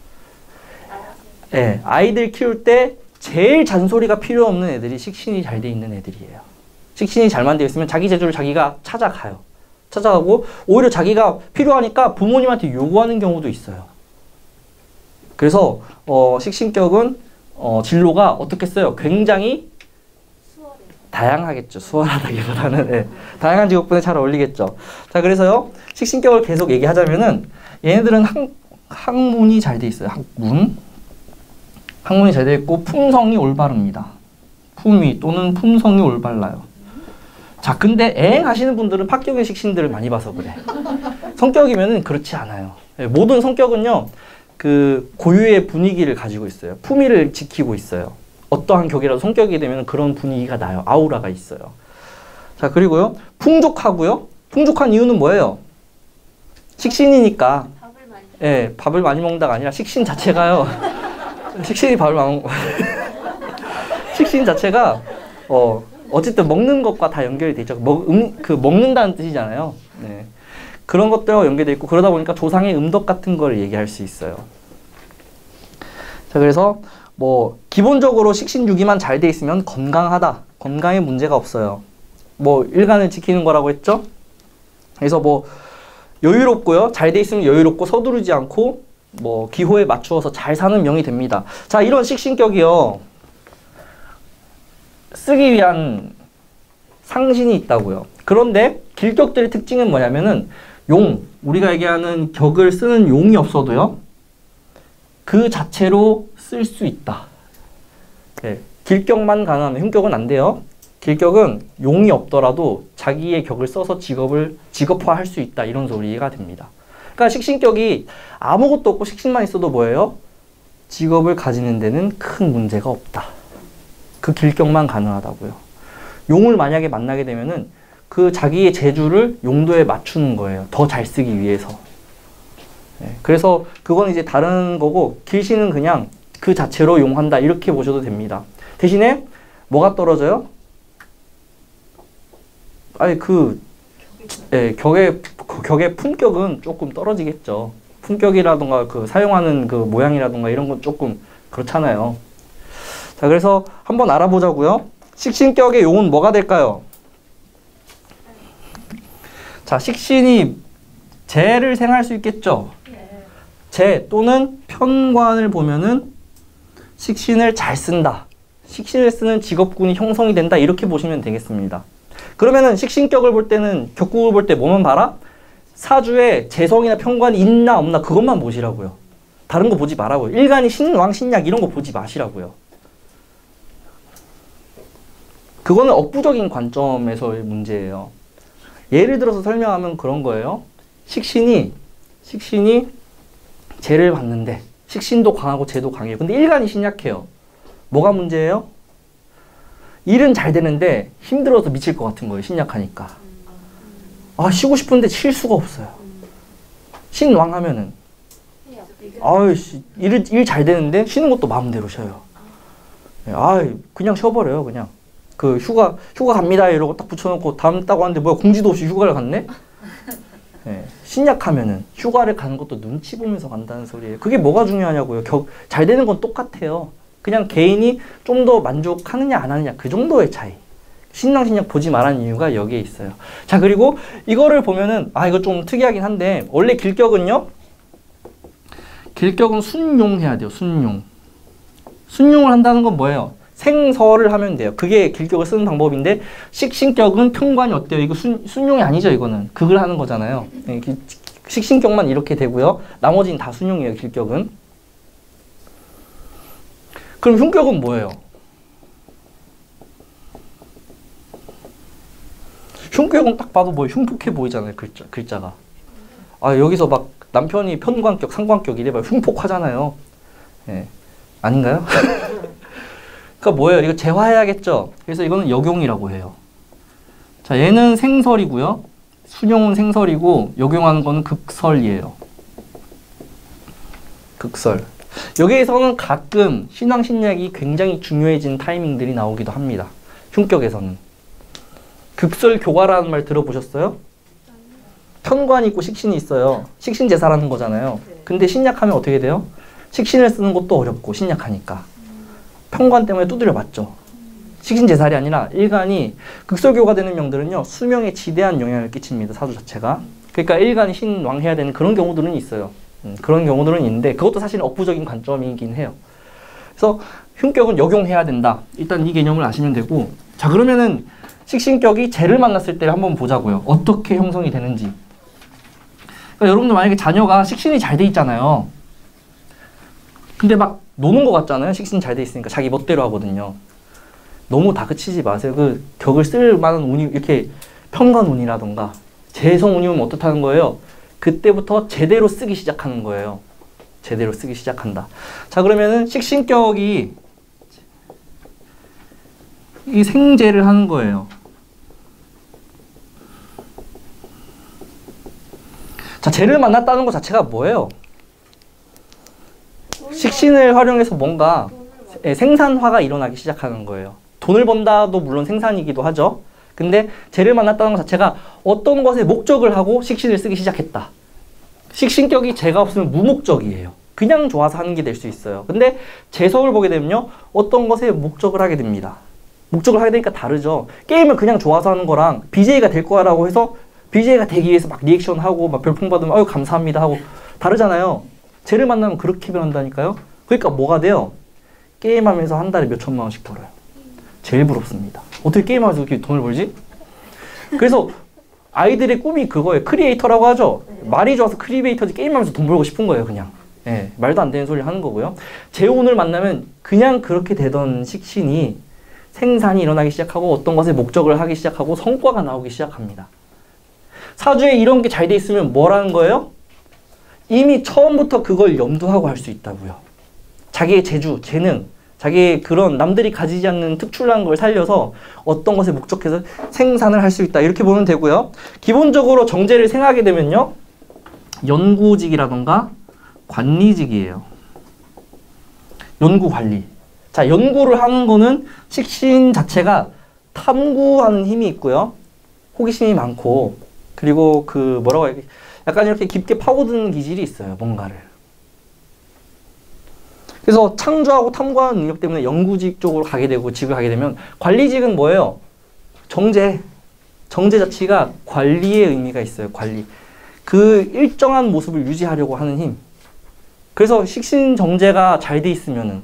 예, 아이들 키울 때 제일 잔소리가 필요 없는 애들이 식신이 잘 돼 있는 애들이에요. 식신이 잘만 되어 있으면 자기 재주를 자기가 찾아가요. 찾아가고 오히려 자기가 필요하니까 부모님한테 요구하는 경우도 있어요. 그래서 식신격은 진로가 어떻겠어요? 굉장히 다양하겠죠. 수월하다기보다는 네. 다양한 직업군에 잘 어울리겠죠. 자, 그래서요. 식신격을 계속 얘기하자면은 얘네들은 학문이 잘 돼 있어요. 학문이 잘 돼 있고 품성이 올바릅니다. 품위 또는 품성이 올발라요. 자, 근데 애행 하시는 분들은 파격의 식신들을 많이 봐서 그래. 성격이면은 그렇지 않아요. 네, 모든 성격은요. 그 고유의 분위기를 가지고 있어요. 품위를 지키고 있어요. 어떠한 격이라도 성격이 되면 그런 분위기가 나요. 아우라가 있어요. 자, 그리고요. 풍족하고요. 풍족한 이유는 뭐예요? 식신이니까. 예, 밥을 많이 먹는다가 아니라 식신 자체가요. 식신이 밥을 많이 먹 식신 자체가 어쨌든 먹는 것과 다 연결이 돼 있죠. 먹는다는 뜻이잖아요. 네. 그런 것들하고 연결돼 있고 그러다 보니까 조상의 음덕 같은 걸 얘기할 수 있어요. 자, 그래서 뭐 기본적으로 식신유기만 잘 돼 있으면 건강하다. 건강에 문제가 없어요. 뭐 일간을 지키는 거라고 했죠. 그래서 뭐 여유롭고요. 잘 돼 있으면 여유롭고 서두르지 않고 뭐 기호에 맞추어서 잘 사는 명이 됩니다. 자, 이런 식신격이요. 쓰기 위한 상신이 있다고요. 그런데 길격들의 특징은 뭐냐면은 우리가 얘기하는 격을 쓰는 용이 없어도요. 그 자체로 쓸 수 있다. 네, 길격만 가능하면 흉격은 안 돼요. 길격은 용이 없더라도 자기의 격을 써서 직업화할 수 있다. 이런 소리가 됩니다. 그러니까 식신격이 아무것도 없고 식신만 있어도 뭐예요? 직업을 가지는 데는 큰 문제가 없다. 그 길격만 가능하다고요. 용을 만약에 만나게 되면은 그 자기의 재주를 용도에 맞추는 거예요. 더 잘 쓰기 위해서. 네, 그래서 그건 이제 다른 거고 길신은 그냥 그 자체로 용한다. 이렇게 보셔도 됩니다. 대신에 뭐가 떨어져요? 아니 격의 품격은 조금 떨어지겠죠. 품격이라던가 그 사용하는 그 모양이라던가 이런 건 조금 그렇잖아요. 자, 그래서 한번 알아보자고요. 식신격의 용은 뭐가 될까요? 자, 식신이 재를 생할 수 있겠죠. 재 또는 편관을 보면은 식신을 잘 쓴다. 식신을 쓰는 직업군이 형성이 된다. 이렇게 보시면 되겠습니다. 그러면은 식신격을 볼 때는 격국을 볼 때 뭐만 봐라? 사주에 재성이나 편관이 있나 없나 그것만 보시라고요. 다른 거 보지 말라고요. 일간이 신왕, 신약 이런 거 보지 마시라고요. 그거는 억부적인 관점에서의 문제예요. 예를 들어서 설명하면 그런 거예요. 식신이 재를 받는데 식신도 강하고 재도 강해요. 근데 일간이 신약해요. 뭐가 문제예요? 일은 잘 되는데 힘들어서 미칠 것 같은 거예요. 신약하니까. 아, 쉬고 싶은데 쉴 수가 없어요. 신왕 하면은 일 잘 되는데 쉬는 것도 마음대로 쉬어요. 그냥 쉬어버려요. 그냥 그 휴가 갑니다 이러고 딱 붙여놓고 다음 따고 하는데 뭐야 공지도 없이 휴가를 갔네? 네, 신약하면은 휴가를 가는 것도 눈치 보면서 간다는 소리예요. 그게 뭐가 중요하냐고요. 잘 되는 건 똑같아요. 그냥 개인이 좀 더 만족하느냐 안 하느냐 그 정도의 차이. 신랑 신약 보지 말라는 이유가 여기에 있어요. 자, 그리고 이거를 보면은 이거 좀 특이하긴 한데 원래 길격은 순용해야 돼요. 순용을 한다는 건 뭐예요? 생설을 하면 돼요. 그게 길격을 쓰는 방법인데 식신격은 편관이 어때요? 이거 순용이 아니죠. 이거는 극을 하는 거잖아요. 네, 식신격만 이렇게 되고요. 나머지는 다 순용이에요. 길격은. 그럼 흉격은 뭐예요? 흉격은 딱 봐도 뭐 흉폭해 보이잖아요. 글자가. 여기서 막 남편이 편관격, 상관격 이래봐요. 흉폭하잖아요. 네. 아닌가요? 그러니까 뭐예요? 이거 재화해야겠죠? 그래서 이거는 역용이라고 해요. 자, 얘는 생설이고요. 순용은 생설이고 역용하는 거는 극설이에요. 극설. 여기에서는 가끔 신왕, 신약이 굉장히 중요해진 타이밍들이 나오기도 합니다. 흉격에서는. 극설 교과라는 말 들어보셨어요? 편관이 있고 식신이 있어요. 식신제사라는 거잖아요. 근데 신약하면 어떻게 돼요? 식신을 쓰는 것도 어렵고 신약하니까. 편관 때문에 두드려 맞죠. 식신제살이 아니라 일간이 극설교가 되는 명들은요. 수명에 지대한 영향을 끼칩니다. 사주 자체가. 그러니까 일간이 신왕해야 되는 그런 경우들은 있어요. 그런 경우들은 있는데 그것도 사실 억부적인 관점이긴 해요. 그래서 흉격은 역용해야 된다. 일단 이 개념을 아시면 되고 자 그러면은 식신격이 재를 만났을 때를 한번 보자고요. 어떻게 형성이 되는지. 그러니까 여러분들 만약에 자녀가 식신이 잘 돼 있잖아요. 근데 막 노는 것 같잖아요. 식신 잘 돼 있으니까 자기 멋대로 하거든요. 너무 다그치지 마세요. 그 격을 쓸 만한 운이 이렇게 편관운이라던가 재성운이면 어떻다는 거예요? 그때부터 제대로 쓰기 시작하는 거예요. 제대로 쓰기 시작한다. 자 그러면은 식신격이 이 생재를 하는 거예요. 자 재를 만났다는 것 자체가 뭐예요? 식신을 활용해서 뭔가 생산화가 일어나기 시작하는 거예요. 돈을 번다도 물론 생산이기도 하죠. 근데 재를 만났다는 것 자체가 어떤 것에 목적을 하고 식신을 쓰기 시작했다. 식신격이 재가 없으면 무목적이에요. 그냥 좋아서 하는 게 될 수 있어요. 근데 재성을 보게 되면요. 어떤 것에 목적을 하게 됩니다. 목적을 하게 되니까 다르죠. 게임을 그냥 좋아서 하는 거랑 BJ가 될 거라고 해서 BJ가 되기 위해서 막 리액션하고 막 별풍 받으면 아유 감사합니다 하고 다르잖아요. 재를 만나면 그렇게 변한다니까요. 그러니까 뭐가 돼요? 게임하면서 한 달에 몇 천만 원씩 벌어요. 제일 부럽습니다. 어떻게 게임하면서 그렇게 돈을 벌지? 그래서 아이들의 꿈이 그거예요. 크리에이터라고 하죠. 말이 좋아서 크리에이터지 게임하면서 돈 벌고 싶은 거예요. 그냥. 예, 말도 안 되는 소리 하는 거고요. 재혼을 만나면 그냥 그렇게 되던 식신이 생산이 일어나기 시작하고 어떤 것에 목적을 하기 시작하고 성과가 나오기 시작합니다. 사주에 이런 게 잘 돼 있으면 뭐라는 거예요? 이미 처음부터 그걸 염두하고 할 수 있다고요. 자기의 재주, 재능, 자기의 그런 남들이 가지지 않는 특출난 걸 살려서 어떤 것에 목적해서 생산을 할 수 있다. 이렇게 보면 되고요. 기본적으로 정제를 생각하게 되면요. 연구직이라던가 관리직이에요. 연구 관리. 자, 연구를 하는 거는 식신 자체가 탐구하는 힘이 있고요. 호기심이 많고 그리고 그 뭐라고 해야 약간 이렇게 깊게 파고드는 기질이 있어요. 뭔가를. 그래서 창조하고 탐구하는 능력 때문에 연구직 쪽으로 가게 되고 직을 가게 되면 관리직은 뭐예요? 정제. 정제 자체가 관리의 의미가 있어요. 관리. 그 일정한 모습을 유지하려고 하는 힘. 그래서 식신 정제가 잘 돼 있으면은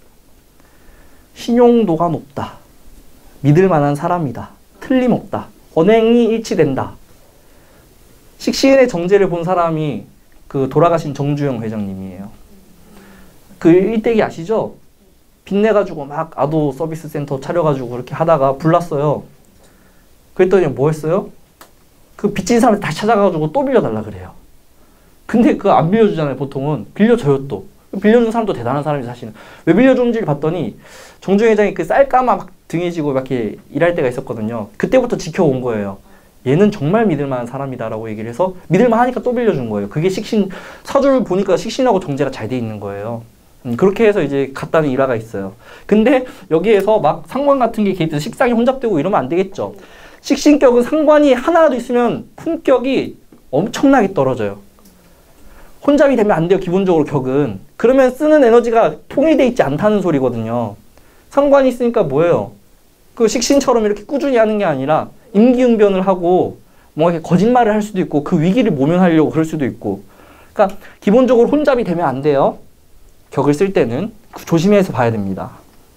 신용도가 높다. 믿을 만한 사람이다. 틀림없다. 언행이 일치된다. 식신의 정제를 본 사람이 그 돌아가신 정주영 회장님이에요. 그 일대기 아시죠? 빚내가지고 막 아도 서비스 센터 차려가지고 그렇게 하다가 불났어요. 그랬더니 뭐 했어요? 그 빚진 사람을 다시 찾아가가지고 또 빌려달라 그래요. 근데 그거 안 빌려주잖아요. 보통은 빌려줘요 또. 빌려준 사람도 대단한 사람이 사실은. 왜 빌려줬는지를 봤더니 정주영 회장이 그 쌀까마 막 등에 지고 이렇게 일할 때가 있었거든요. 그때부터 지켜온 거예요. 얘는 정말 믿을 만한 사람이다라고 얘기를 해서 믿을 만하니까 또 빌려준 거예요. 그게 식신, 사주를 보니까 식신하고 정제가 잘 돼 있는 거예요. 그렇게 해서 이제 갔다는 일화가 있어요. 근데 여기에서 막 상관 같은 게 개입돼서 식상이 혼잡되고 이러면 안 되겠죠. 식신격은 상관이 하나라도 있으면 품격이 엄청나게 떨어져요. 혼잡이 되면 안 돼요. 기본적으로 격은. 그러면 쓰는 에너지가 통일돼 있지 않다는 소리거든요. 상관이 있으니까 뭐예요? 그 식신처럼 이렇게 꾸준히 하는 게 아니라 임기응변을 하고 뭔가 이렇게 거짓말을 할 수도 있고 그 위기를 모면하려고 그럴 수도 있고. 그러니까 기본적으로 혼잡이 되면 안 돼요. 격을 쓸 때는 조심해서 봐야 됩니다.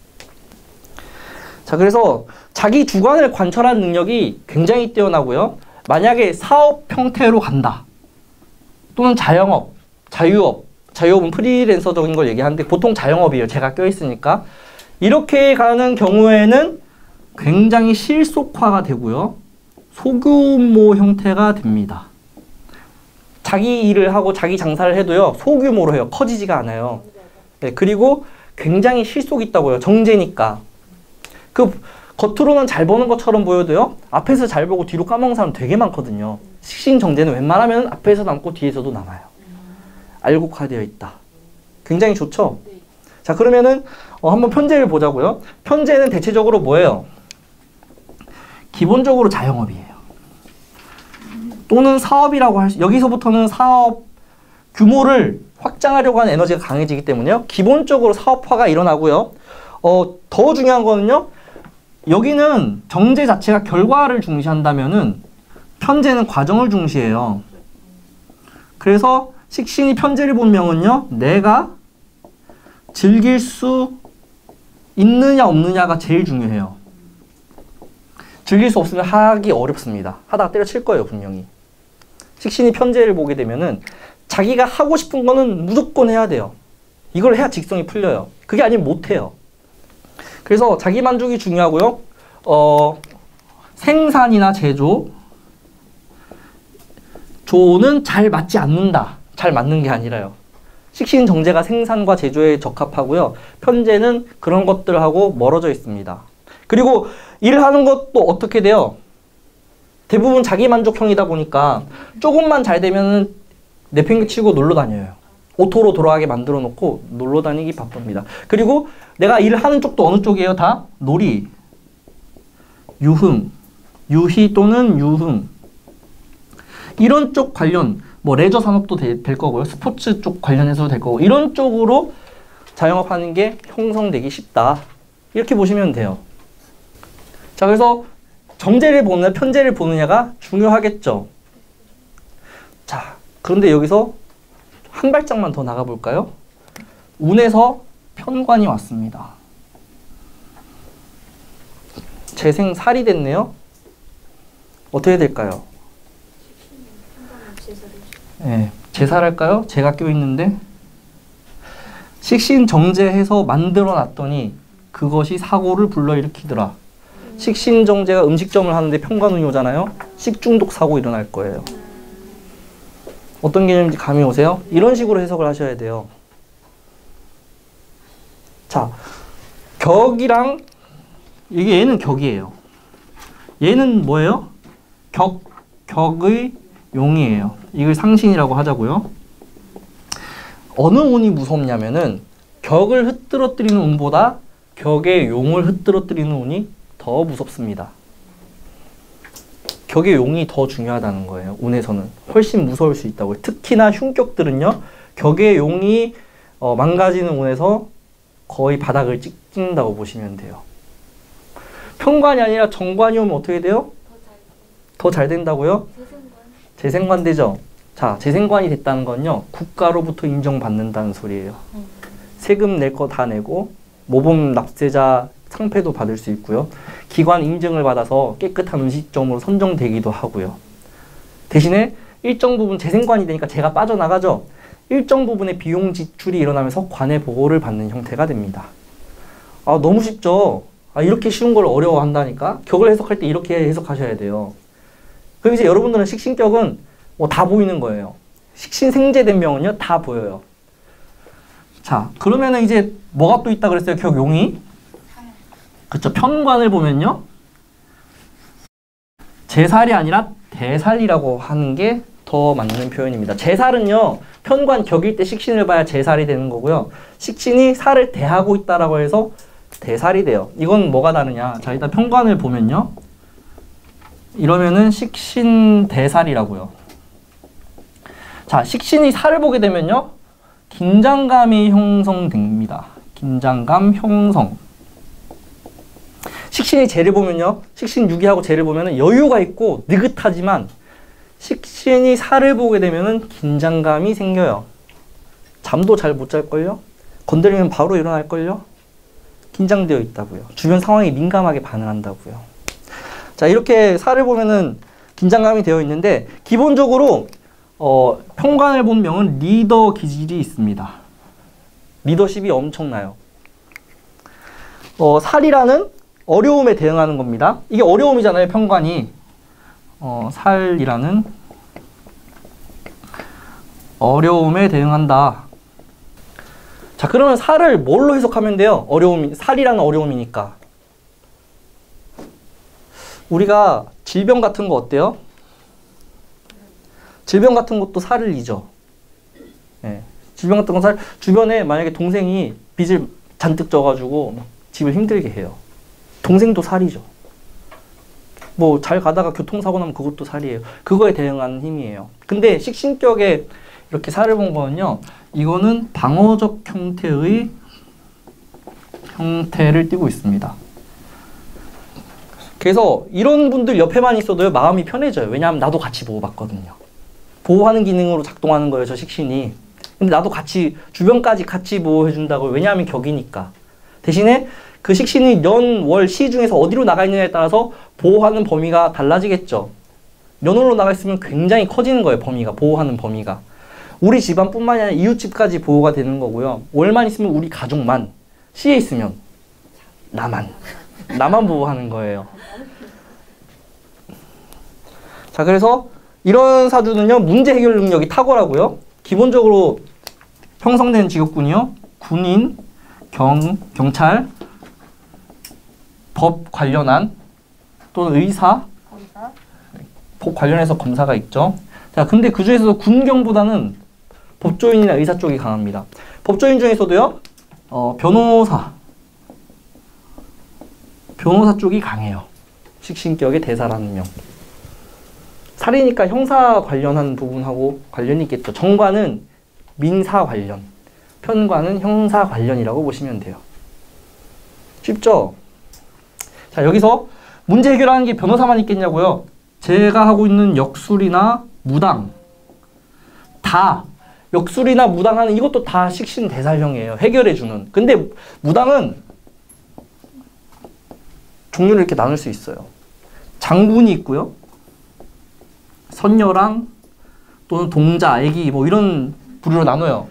자, 그래서 자기 주관을 관철하는 능력이 굉장히 뛰어나고요. 만약에 사업 형태로 간다. 또는 자영업, 자유업. 자유업은 프리랜서적인 걸 얘기하는데 보통 자영업이에요. 제가 껴있으니까. 이렇게 가는 경우에는 굉장히 실속화가 되고요. 소규모 형태가 됩니다. 자기 일을 하고 자기 장사를 해도요. 소규모로 해요. 커지지가 않아요. 네, 그리고 굉장히 실속이 있다고요. 정제니까. 그 겉으로는 잘 보는 것처럼 보여도요. 앞에서 잘 보고 뒤로 까먹는 사람 되게 많거든요. 식신 정제는 웬만하면 앞에서 남고 뒤에서도 남아요. 알곡화되어 있다. 굉장히 좋죠? 자, 그러면은 한번 편제를 보자고요. 편제는 대체적으로 뭐예요? 기본적으로 자영업이에요. 또는 사업이라고 여기서부터는 사업 규모를 확장하려고 하는 에너지가 강해지기 때문에요. 기본적으로 사업화가 일어나고요. 더 중요한 거는요. 여기는 정제 자체가 결과를 중시한다면은 편제는 과정을 중시해요. 그래서 식신이 편제를 본 명은요. 내가 즐길 수 있느냐 없느냐가 제일 중요해요. 즐길 수 없으면 하기 어렵습니다. 하다가 때려칠 거예요, 분명히. 식신이 편제를 보게 되면은 자기가 하고 싶은 거는 무조건 해야 돼요. 이걸 해야 직성이 풀려요. 그게 아니면 못 해요. 그래서 자기 만족이 중요하고요. 생산이나 제조, 조는 잘 맞지 않는다. 잘 맞는 게 아니라요. 식신 정제가 생산과 제조에 적합하고요. 편제는 그런 것들하고 멀어져 있습니다. 그리고 일을 하는 것도 어떻게 돼요? 대부분 자기 만족형이다 보니까 조금만 잘 되면 내팽개치고 놀러 다녀요. 오토로 돌아가게 만들어 놓고 놀러 다니기 바쁩니다. 그리고 내가 일을 하는 쪽도 어느 쪽이에요? 다 놀이, 유흥, 유희 또는 유흥 이런 쪽 관련 뭐 레저 산업도 될 거고요. 스포츠 쪽 관련해서도 될 거고 이런 쪽으로 자영업하는 게 형성되기 쉽다. 이렇게 보시면 돼요. 자, 그래서 정제를 보느냐 편제를 보느냐가 중요하겠죠. 자, 그런데 여기서 한 발짝만 더 나가 볼까요? 운에서 편관이 왔습니다. 재생살이 됐네요. 어떻게 될까요? 네, 제살할까요? 제가 껴있는데 식신 정제해서 만들어 놨더니 그것이 사고를 불러일으키더라. 식신 정제가 음식점을 하는데 편관운이 오잖아요. 식중독 사고 일어날 거예요. 어떤 개념인지 감이 오세요? 이런 식으로 해석을 하셔야 돼요. 자, 격이랑 이게 얘는 격이에요. 얘는 뭐예요? 격의 용이에요. 이걸 상신이라고 하자고요. 어느 운이 무섭냐면은 격을 흩뜨러뜨리는 운보다 격의 용을 흩뜨러뜨리는 운이 더 무섭습니다. 격의 용이 더 중요하다는 거예요. 운에서는 훨씬 무서울 수 있다고요. 특히나 흉격들은요. 격의 용이 망가지는 운에서 거의 바닥을 찍는다고 보시면 돼요. 편관이 아니라 정관이 오면 어떻게 돼요? 더 잘 된다고요? 재생관 되죠. 자, 재생관이 됐다는 건요. 국가로부터 인정받는다는 소리예요. 세금 낼 거 다 내고 모범 납세자 상패도 받을 수 있고요. 기관 인증을 받아서 깨끗한 음식점으로 선정되기도 하고요. 대신에 일정 부분 재생관이 되니까 제가 빠져나가죠. 일정 부분의 비용 지출이 일어나면서 관의 보호를 받는 형태가 됩니다. 아, 너무 쉽죠? 아, 이렇게 쉬운 걸 어려워한다니까? 격을 해석할 때 이렇게 해석하셔야 돼요. 그럼 이제 여러분들은 식신격은 뭐 다 보이는 거예요. 식신 생제된 명은요, 다 보여요. 자, 그러면은 이제 뭐가 또 있다 그랬어요? 격용이? 그쵸. 편관을 보면요. 제살이 아니라 대살이라고 하는 게 더 맞는 표현입니다. 제살은요. 편관 격일 때 식신을 봐야 제살이 되는 거고요. 식신이 살을 대하고 있다라고 해서 대살이 돼요. 이건 뭐가 다르냐. 자, 일단 편관을 보면요. 이러면은 식신 대살이라고요. 자, 식신이 살을 보게 되면요. 긴장감이 형성됩니다. 긴장감 형성. 식신이 재를 보면요. 식신 유기하고 재를 보면은 여유가 있고 느긋하지만 식신이 살을 보게 되면은 긴장감이 생겨요. 잠도 잘 못 잘걸요? 건드리면 바로 일어날걸요? 긴장되어 있다고요. 주변 상황에 민감하게 반응한다고요. 자, 이렇게 살을 보면은 긴장감이 되어 있는데 기본적으로 편관을 본 명은 리더 기질이 있습니다. 리더십이 엄청나요. 살이라는 어려움에 대응하는 겁니다. 이게 어려움이잖아요, 편관이. 살이라는 어려움에 대응한다. 자, 그러면 살을 뭘로 해석하면 돼요? 살이라는 어려움이니까. 우리가 질병 같은 거 어때요? 질병 같은 것도 살을 이죠. 네. 질병 같은 건 주변에 만약에 동생이 빚을 잔뜩 져가지고 막 집을 힘들게 해요. 동생도 살이죠. 뭐 잘 가다가 교통사고 나면 그것도 살이에요. 그거에 대응하는 힘이에요. 근데 식신격에 이렇게 살을 본 거는요. 이거는 방어적 형태의 형태를 띠고 있습니다. 그래서 이런 분들 옆에만 있어도요. 마음이 편해져요. 왜냐하면 나도 같이 보호받거든요. 보호하는 기능으로 작동하는 거예요. 저 식신이. 근데 나도 같이 주변까지 같이 보호해준다고요. 왜냐하면 격이니까. 대신에 그 식신이 년, 월, 시 중에서 어디로 나가 있느냐에 따라서 보호하는 범위가 달라지겠죠. 년월로 나가 있으면 굉장히 커지는 거예요. 범위가. 보호하는 범위가. 우리 집안뿐만이 아니라 이웃집까지 보호가 되는 거고요. 월만 있으면 우리 가족만. 시에 있으면 나만 보호하는 거예요. 자, 그래서 이런 사주는요. 문제 해결 능력이 탁월하고요. 기본적으로 형성된 직업군이요. 군인, 경찰, 법 관련한 또는 의사, 법 관련해서 검사가 있죠. 자, 근데 그 중에서도 군경보다는 법조인이나 의사 쪽이 강합니다. 법조인 중에서도요, 변호사 쪽이 강해요. 식신격의 대사라는 명. 살이니까 형사 관련한 부분하고 관련이 있겠죠. 정관은 민사 관련, 편관은 형사 관련이라고 보시면 돼요. 쉽죠? 자, 여기서 문제 해결하는 게 변호사만 있겠냐고요? 제가 하고 있는 역술이나 무당, 다 역술이나 무당하는 이것도 다 식신 대살형이에요. 해결해주는. 근데 무당은 종류를 이렇게 나눌 수 있어요. 장군이 있고요. 선녀랑 또는 동자, 애기 뭐 이런 부류로 나눠요.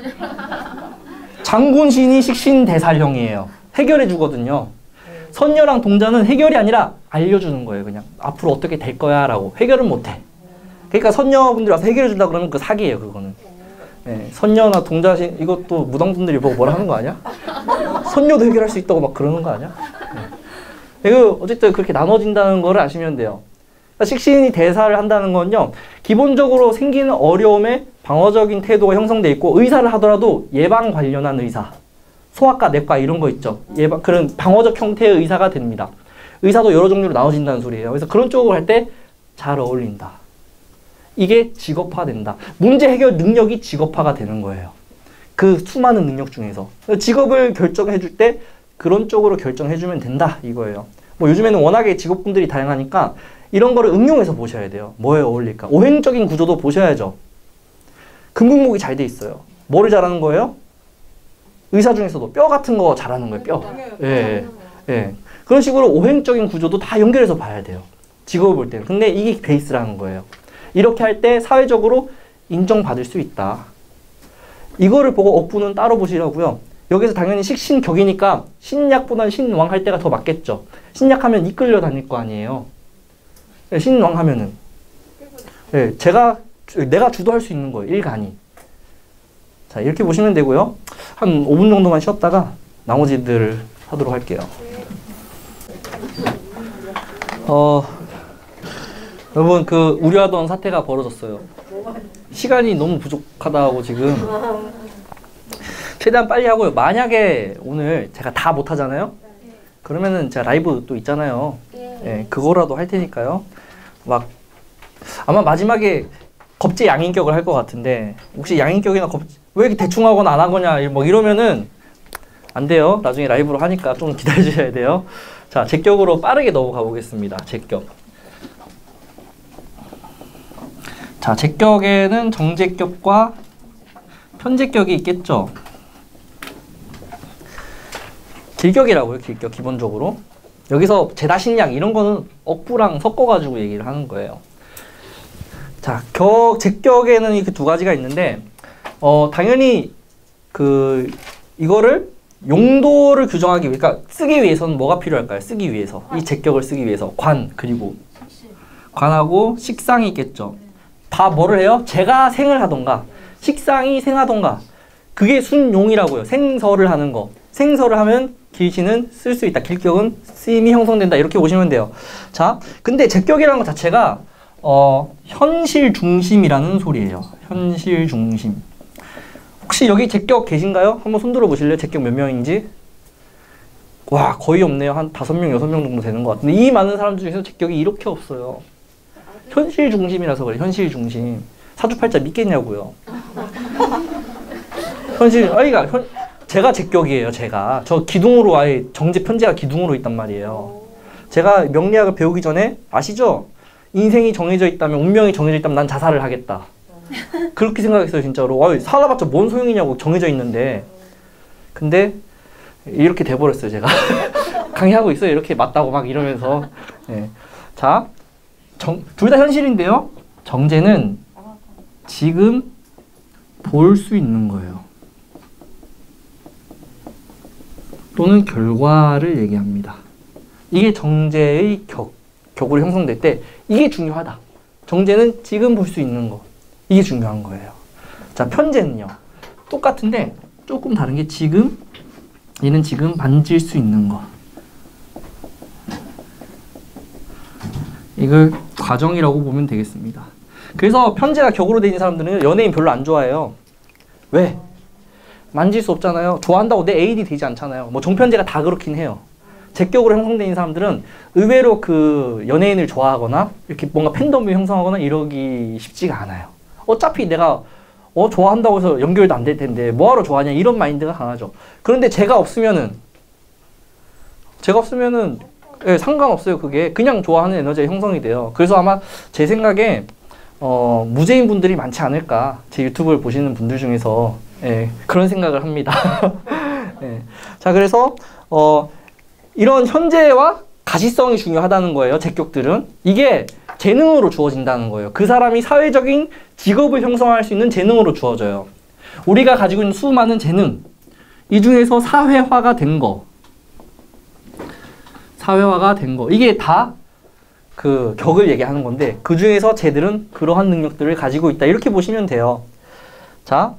장군신이 식신 대살형이에요. 해결해 주거든요. 선녀랑 동자는 해결이 아니라 알려주는 거예요. 그냥 앞으로 어떻게 될 거야 라고. 해결은 못해. 그러니까 선녀분들이 와서 해결해 준다 그러면 그 사기예요. 그거는. 네, 선녀나 동자신 이것도 무당분들이 보고 뭐라 하는 거 아니야? 선녀도 해결할 수 있다고 막 그러는 거 아니야? 네. 이거 어쨌든 그렇게 나눠진다는 거를 아시면 돼요. 식신이 대사를 한다는 건요. 기본적으로 생기는 어려움에 방어적인 태도가 형성돼 있고 의사를 하더라도 예방 관련한 의사. 소아과, 내과 이런 거 있죠. 예방, 그런 방어적 형태의 의사가 됩니다. 의사도 여러 종류로 나눠진다는 소리예요. 그래서 그런 쪽으로 할 때 잘 어울린다. 이게 직업화된다. 문제 해결 능력이 직업화가 되는 거예요. 그 수많은 능력 중에서. 직업을 결정해 줄 때 그런 쪽으로 결정해 주면 된다 이거예요. 뭐 요즘에는 워낙에 직업군들이 다양하니까 이런 거를 응용해서 보셔야 돼요. 뭐에 어울릴까? 오행적인 구조도 보셔야죠. 금극목이 잘 돼 있어요. 뭐를 잘하는 거예요? 의사 중에서도 뼈 같은 거 잘하는 거예요. 뼈. 예, 예. 그런 식으로 오행적인 구조도 다 연결해서 봐야 돼요. 직업을 볼 때는. 근데 이게 베이스라는 거예요. 이렇게 할 때 사회적으로 인정받을 수 있다. 이거를 보고 억부는 따로 보시라고요. 여기서 당연히 식신격이니까 신약보다는 신왕 할 때가 더 맞겠죠. 신약하면 이끌려 다닐 거 아니에요. 신왕 하면은. 네, 내가 주도할 수 있는 거예요. 일간이. 자, 이렇게 보시면 되고요. 한 5분 정도만 쉬었다가 나머지들을 하도록 할게요. 여러분, 그 우려하던 사태가 벌어졌어요. 시간이 너무 부족하다고 지금. 최대한 빨리 하고요. 만약에 오늘 제가 다 못하잖아요? 그러면은 제가 라이브 또 있잖아요. 예, 그거라도 할 테니까요. 막, 아마 마지막에 겁제 양인격을 할 것 같은데, 혹시 양인격이나 왜 이렇게 대충 하거나 안 하거냐, 뭐 이러면은 안 돼요. 나중에 라이브로 하니까 좀 기다려주셔야 돼요. 자, 제격으로 빠르게 넘어가 보겠습니다. 제격. 자, 제격에는 정제격과 편제격이 있겠죠. 길격이라고요. 길격 기본적으로. 여기서 제다신양 이런 거는 억부랑 섞어가지고 얘기를 하는 거예요. 자, 제격에는 이 두 가지가 있는데 당연히 이거를 용도를 규정하기 위해, 그러니까 쓰기 위해서는 뭐가 필요할까요? 쓰기 위해서. 이 제격을 쓰기 위해서 그리고 관하고 식상이 있겠죠. 다 뭐를 해요? 제가 생을 하던가 식상이 생하던가 그게 순용이라고요. 생설을 하는 거. 생설을 하면 길시는 쓸 수 있다. 길격은 쓰임이 형성된다. 이렇게 보시면 돼요. 자, 근데 제격이라는 것 자체가 현실 중심이라는 소리예요. 현실 중심. 혹시 여기 제격 계신가요? 한번 손 들어 보실래요? 제격 몇 명인지? 와, 거의 없네요. 한 5명, 6명 정도 되는 것 같은데 이 많은 사람 중에서 제격이 이렇게 없어요. 현실 중심이라서 그래. 현실 중심. 사주팔자 믿겠냐고요. 현실, 아이가 제가 제격이에요. 제가 저 기둥으로 아예 정제 편제가 기둥으로 있단 말이에요. 제가 명리학을 배우기 전에 아시죠? 인생이 정해져 있다면, 운명이 정해져 있다면 난 자살을 하겠다. 그렇게 생각했어요, 진짜로. 아유, 살아봤자 뭔 소용이냐고, 정해져 있는데. 근데 이렇게 돼버렸어요, 제가. 강의하고 있어요, 이렇게 맞다고 막 이러면서. 네. 자, 둘 다 현실인데요. 정제는 지금 볼 수 있는 거예요. 또는 결과를 얘기합니다. 이게 정제의 격으로 형성될 때 이게 중요하다. 정제는 지금 볼 수 있는 거. 이게 중요한 거예요. 자, 편제는요. 똑같은데 조금 다른 게 지금, 얘는 지금 만질 수 있는 거. 이걸 과정이라고 보면 되겠습니다. 그래서 편제가 격으로 되어 있는 사람들은 연예인 별로 안 좋아해요. 왜? 만질 수 없잖아요. 좋아한다고 내 애인이 되지 않잖아요. 뭐 정편제가 다 그렇긴 해요. 제격으로 형성되어 있는 사람들은 의외로 그 연예인을 좋아하거나 이렇게 뭔가 팬덤을 형성하거나 이러기 쉽지가 않아요. 어차피 내가 좋아한다고 해서 연결도 안 될 텐데 뭐하러 좋아하냐 이런 마인드가 강하죠. 그런데 제가 없으면은 예, 상관없어요. 그게 그냥 좋아하는 에너지가 형성이 돼요. 그래서 아마 제 생각에 무죄인 분들이 많지 않을까. 제 유튜브를 보시는 분들 중에서 예, 그런 생각을 합니다. 예. 자, 그래서 이런 현재와 가시성이 중요하다는 거예요. 제격들은. 이게 재능으로 주어진다는 거예요. 그 사람이 사회적인 직업을 형성할 수 있는 재능으로 주어져요. 우리가 가지고 있는 수많은 재능, 이 중에서 사회화가 된 거, 이게 다 그 격을 얘기하는 건데 그 중에서 쟤들은 그러한 능력들을 가지고 있다. 이렇게 보시면 돼요. 자,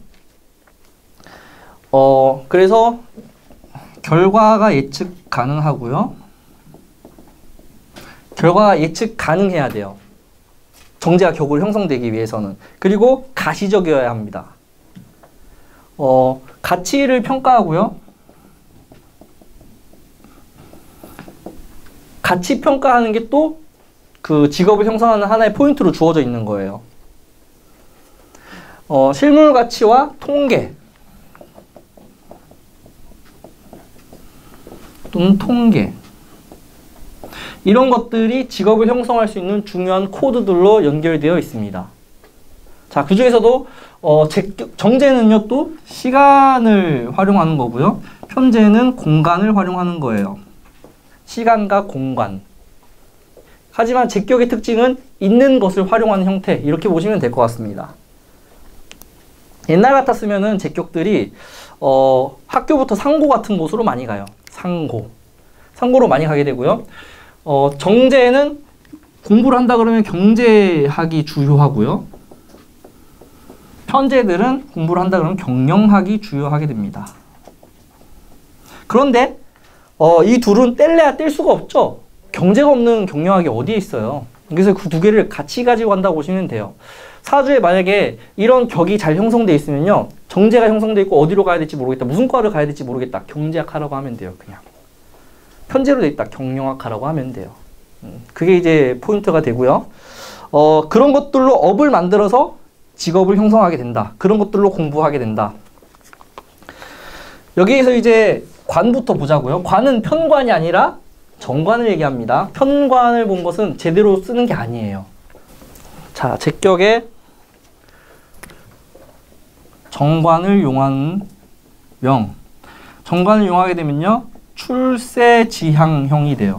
그래서 결과가 예측 가능하고요. 결과가 예측 가능해야 돼요. 정제가 격으로 형성되기 위해서는. 그리고 가시적이어야 합니다. 가치를 평가하고요. 가치 평가하는 게 또 그 직업을 형성하는 하나의 포인트로 주어져 있는 거예요. 실물 가치와 통계 또는 통계 이런 것들이 직업을 형성할 수 있는 중요한 코드들로 연결되어 있습니다. 자, 그 중에서도 정제는요 또 시간을 활용하는 거고요. 편제는 공간을 활용하는 거예요. 시간과 공간. 하지만 제격의 특징은 있는 것을 활용하는 형태, 이렇게 보시면 될 것 같습니다. 옛날 같았으면은 제격들이 학교부터 상고 같은 곳으로 많이 가요. 상고로 많이 가게 되고요. 정제는 공부를 한다 그러면 경제학이 주요하고요. 편제들은 공부를 한다 그러면 경영학이 주요하게 됩니다. 그런데 이 둘은 뗄래야 뗄 수가 없죠. 경제가 없는 경영학이 어디에 있어요. 그래서 그 두 개를 같이 가지고 간다고 보시면 돼요. 사주에 만약에 이런 격이 잘 형성되어 있으면요. 정제가 형성되어 있고 어디로 가야 될지 모르겠다. 무슨 과를 가야 될지 모르겠다. 경제학 하라고 하면 돼요. 그냥. 편제로 돼 있다. 경영학 하라고 하면 돼요. 그게 이제 포인트가 되고요. 그런 것들로 업을 만들어서 직업을 형성하게 된다. 그런 것들로 공부하게 된다. 여기에서 이제 관부터 보자고요. 관은 편관이 아니라 정관을 얘기합니다. 편관을 본 것은 제대로 쓰는 게 아니에요. 자, 제격에 정관을 용하는 명. 정관을 용하게 되면요. 출세지향형이 돼요.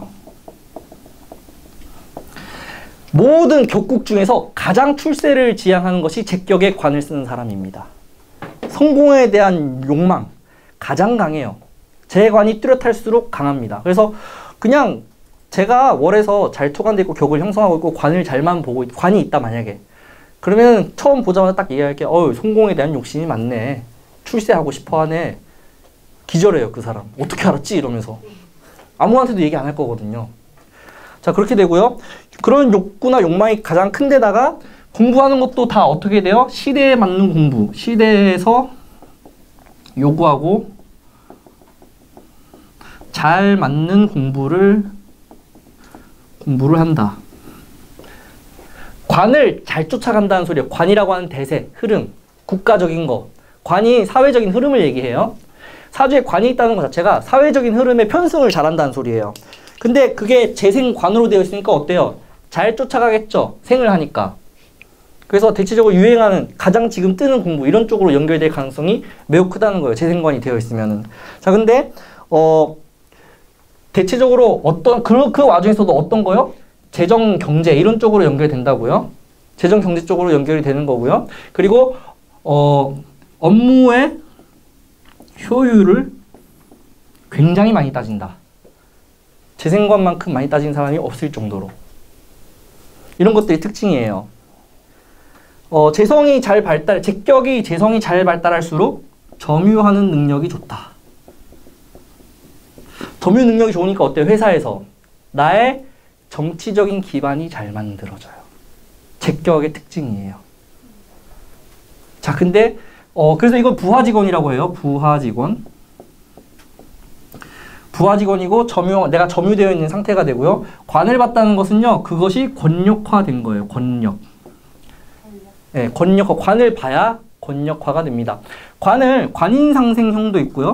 모든 격국 중에서 가장 출세를 지향하는 것이 제격에 관을 쓰는 사람입니다. 성공에 대한 욕망 가장 강해요. 제 관이 뚜렷할수록 강합니다. 그래서 그냥 제가 월에서 잘 토관되어 있고 격을 형성하고 있고 관을 잘만 보고 관이 있다 만약에 그러면 처음 보자마자 딱 얘기할게. 성공에 대한 욕심이 많네. 출세하고 싶어 하네. 기절해요, 그 사람. 어떻게 알았지? 이러면서. 아무한테도 얘기 안 할 거거든요. 자, 그렇게 되고요. 그런 욕구나 욕망이 가장 큰 데다가 공부하는 것도 다 어떻게 돼요? 시대에 맞는 공부. 시대에서 요구하고 잘 맞는 공부를 한다. 관을 잘 쫓아간다는 소리예요. 관이라고 하는 대세, 흐름, 국가적인 거. 관이 사회적인 흐름을 얘기해요. 사주에 관이 있다는 것 자체가 사회적인 흐름에 편승을 잘한다는 소리예요. 근데 그게 재생관으로 되어 있으니까 어때요? 잘 쫓아가겠죠. 생을 하니까. 그래서 대체적으로 유행하는 가장 지금 뜨는 공부 이런 쪽으로 연결될 가능성이 매우 크다는 거예요. 재생관이 되어 있으면은. 자, 근데 대체적으로 어떤 그 와중에서도 어떤 거요? 재정 경제 이런 쪽으로 연결된다고요. 재정 경제 쪽으로 연결이 되는 거고요. 그리고 업무의 효율을 굉장히 많이 따진다. 재생관만큼 많이 따진 사람이 없을 정도로. 이런 것들이 특징이에요. 제격이 재성이 잘 발달할수록 점유하는 능력이 좋다. 점유 능력이 좋으니까 어때요? 회사에서 나의 정치적인 기반이 잘 만들어져요. 제격의 특징이에요. 자, 근데 그래서 이건 부하 직원이라고 해요. 부하 직원. 부하 직원이고 내가 점유되어 있는 상태가 되고요. 관을 받다는 것은요. 그것이 권력화된 거예요. 권력. 네, 권력화. 관을 봐야 권력화가 됩니다. 관인상생형도 있고요.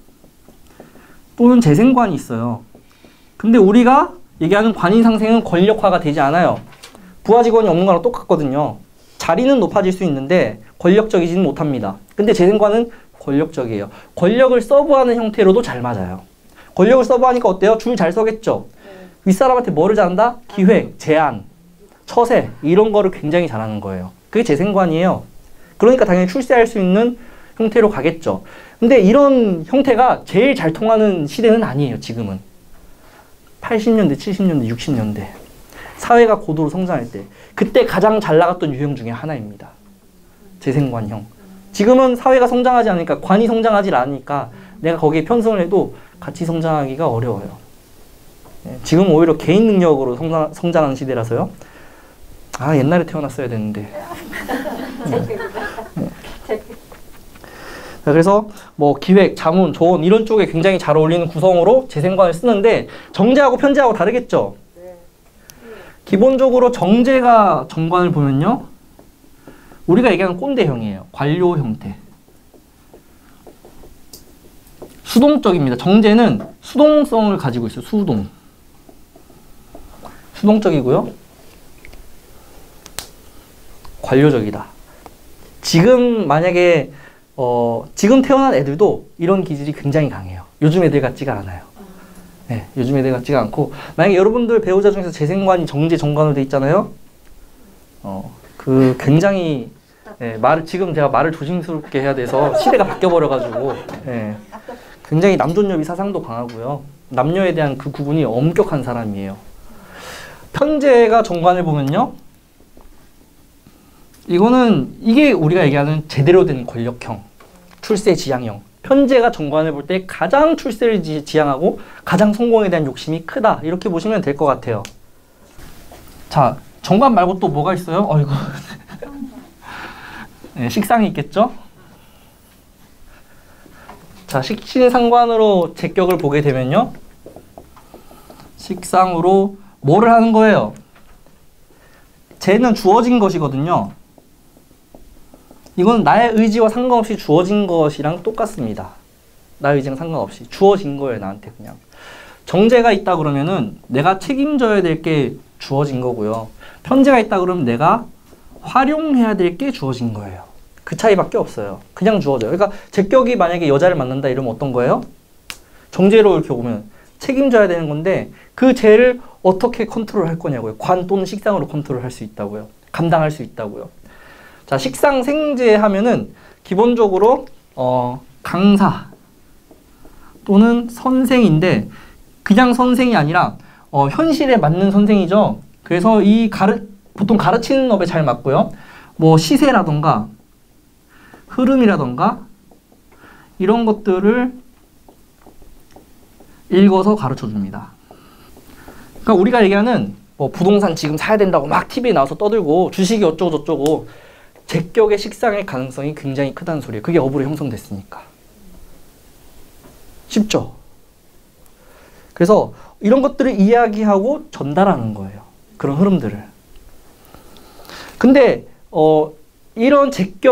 또는 재생관이 있어요. 근데 우리가 얘기하는 관인상생은 권력화가 되지 않아요. 부하 직원이 없는 거랑 똑같거든요. 자리는 높아질 수 있는데 권력적이지는 못합니다. 근데 재생관은 권력적이에요. 권력을 서브하는 형태로도 잘 맞아요. 권력을 서브하니까 어때요? 줄 잘 서겠죠? 윗사람한테 뭐를 잘한다? 기획, 제안, 처세 이런 거를 굉장히 잘하는 거예요. 그게 재생관이에요. 그러니까 당연히 출세할 수 있는 형태로 가겠죠. 근데 이런 형태가 제일 잘 통하는 시대는 아니에요. 지금은. 80년대, 70년대, 60년대. 사회가 고도로 성장할 때. 그때 가장 잘 나갔던 유형 중에 하나입니다. 재생관형. 지금은 사회가 성장하지 않으니까 관이 성장하지 않으니까 내가 거기에 편성을 해도 같이 성장하기가 어려워요. 지금 오히려 개인 능력으로 성장하는 시대라서요. 아, 옛날에 태어났어야 되는데. 그래서 뭐 기획, 자문, 조언 이런 쪽에 굉장히 잘 어울리는 구성으로 재생관을 쓰는데 정제하고 편제하고 다르겠죠? 기본적으로 정제가 정관을 보면요. 우리가 얘기하는 꼰대형이에요. 관료 형태. 수동적입니다. 정제는 수동성을 가지고 있어요. 수동적이고요. 관료적이다. 지금 만약에 지금 태어난 애들도 이런 기질이 굉장히 강해요. 요즘 애들 같지가 않아요. 네, 요즘 애들 같지가 않고 만약에 여러분들 배우자 중에서 재생관이 정제 정관으로 돼 있잖아요. 그 굉장히 지금 제가 말을 조심스럽게 해야 돼서 시대가 바뀌어 버려가지고 굉장히 남존여비 사상도 강하고요. 남녀에 대한 그 구분이 엄격한 사람이에요. 편제가 정관을 보면요. 이게 우리가 얘기하는 제대로 된 권력형, 출세 지향형. 편제가 정관을 볼 때 가장 출세를 지향하고 가장 성공에 대한 욕심이 크다. 이렇게 보시면 될 것 같아요. 자, 정관 말고 또 뭐가 있어요? 이거. 네, 식상이 있겠죠? 자, 식신상관으로 제격을 보게 되면요. 식상으로 뭐를 하는 거예요? 쟤는 주어진 것이거든요. 이건 나의 의지와 상관없이 주어진 것이랑 똑같습니다. 나의 의지랑 상관없이 주어진 거예요. 나한테 그냥. 정제가 있다 그러면은 내가 책임져야 될 게 주어진 거고요. 편제가 있다 그러면 내가 활용해야 될 게 주어진 거예요. 그 차이밖에 없어요. 그냥 주어져요. 그러니까 제격이 만약에 여자를 만난다 이러면 어떤 거예요? 정제로 이렇게 오면 책임져야 되는 건데 그 죄를 어떻게 컨트롤 할 거냐고요. 관 또는 식상으로 컨트롤 할 수 있다고요. 감당할 수 있다고요. 자, 식상 생제 하면은 기본적으로 강사 또는 선생인데 그냥 선생이 아니라 현실에 맞는 선생이죠. 그래서 보통 가르치는 업에 잘 맞고요. 뭐 시세라던가 흐름이라던가 이런 것들을 읽어서 가르쳐 줍니다. 그러니까 우리가 얘기하는 뭐 부동산 지금 사야 된다고 막 TV에 나와서 떠들고 주식이 어쩌고 저쩌고 제격의 식상의 가능성이 굉장히 크다는 소리예요. 그게 업으로 형성됐으니까. 쉽죠? 그래서 이런 것들을 이야기하고 전달하는 거예요. 그런 흐름들을. 근데 이런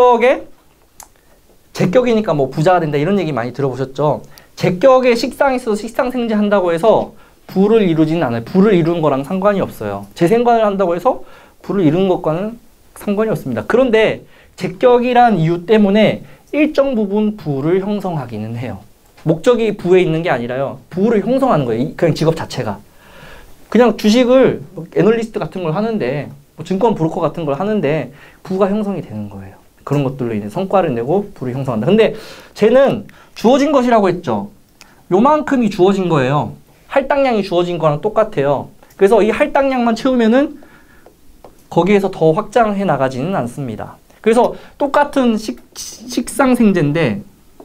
제격이니까 뭐 부자가 된다 이런 얘기 많이 들어보셨죠? 제격에 식상이 있어서 식상생재 한다고 해서 부를 이루지는 않아요. 부를 이루는 거랑 상관이 없어요. 재생관을 한다고 해서 부를 이루는 것과는 상관이 없습니다. 그런데 제격이란 이유 때문에 일정 부분 부를 형성하기는 해요. 목적이 부에 있는 게 아니라요. 부를 형성하는 거예요. 그냥 직업 자체가. 그냥 주식을 애널리스트 같은 걸 하는데 뭐 증권 브로커 같은 걸 하는데 부가 형성이 되는 거예요. 그런 것들로 인해 성과를 내고 부를 형성한다. 근데 쟤는 주어진 것이라고 했죠. 요만큼이 주어진 거예요. 할당량이 주어진 거랑 똑같아요. 그래서 이 할당량만 채우면은 거기에서 더 확장해 나가지는 않습니다. 그래서 똑같은 식상생재인데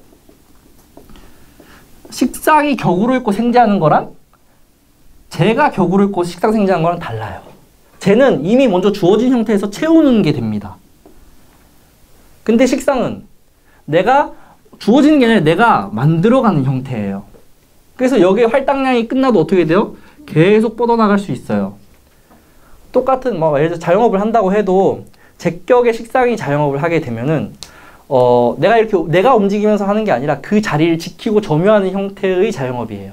식상이 격으로 있고 생재하는 거랑 재가 격으로 있고 식상생재하는 거랑 달라요. 재는 이미 먼저 주어진 형태에서 채우는 게 됩니다. 근데 식상은 내가 주어지는 게 아니라 내가 만들어가는 형태예요. 그래서 여기에 할당량이 끝나도 어떻게 돼요? 계속 뻗어나갈 수 있어요. 똑같은 뭐 예를 들어 자영업을 한다고 해도 제격의 식상이 자영업을 하게 되면은 내가 움직이면서 하는 게 아니라 그 자리를 지키고 점유하는 형태의 자영업이에요.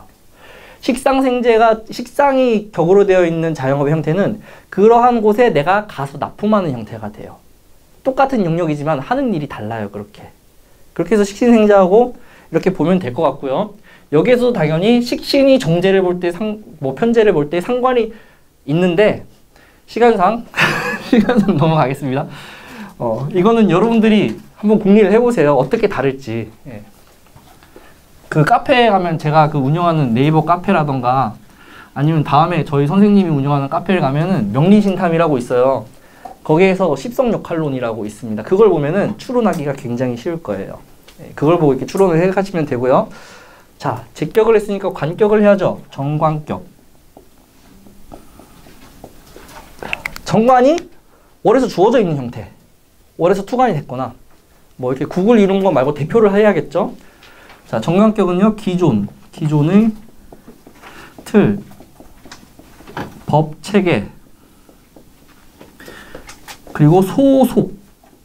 식상이 격으로 되어 있는 자영업의 형태는 그러한 곳에 내가 가서 납품하는 형태가 돼요. 똑같은 영역이지만 하는 일이 달라요. 그렇게 해서 식신생재하고 이렇게 보면 될 것 같고요. 여기에서도 당연히 식신이 정제를 볼 때 편제를 볼 때 상관이 있는데 시간상 넘어가겠습니다. 이거는 여러분들이 한번 궁리를 해보세요. 어떻게 다를지. 예. 그 카페에 가면 제가 그 운영하는 네이버 카페라던가 아니면 다음에 저희 선생님이 운영하는 카페를 가면은 명리신탐이라고 있어요. 거기에서 십성역할론이라고 있습니다. 그걸 보면은 추론하기가 굉장히 쉬울 거예요. 예, 그걸 보고 이렇게 추론을 해가시면 되고요. 자, 제격을 했으니까 관격을 해야죠. 정관격. 정관이 월에서 주어져 있는 형태. 월에서 투관이 됐거나 뭐 이렇게 국을 이룬 거 말고 대표를 해야겠죠. 자, 정관격은요. 기존의 틀, 법, 체계, 그리고 소속.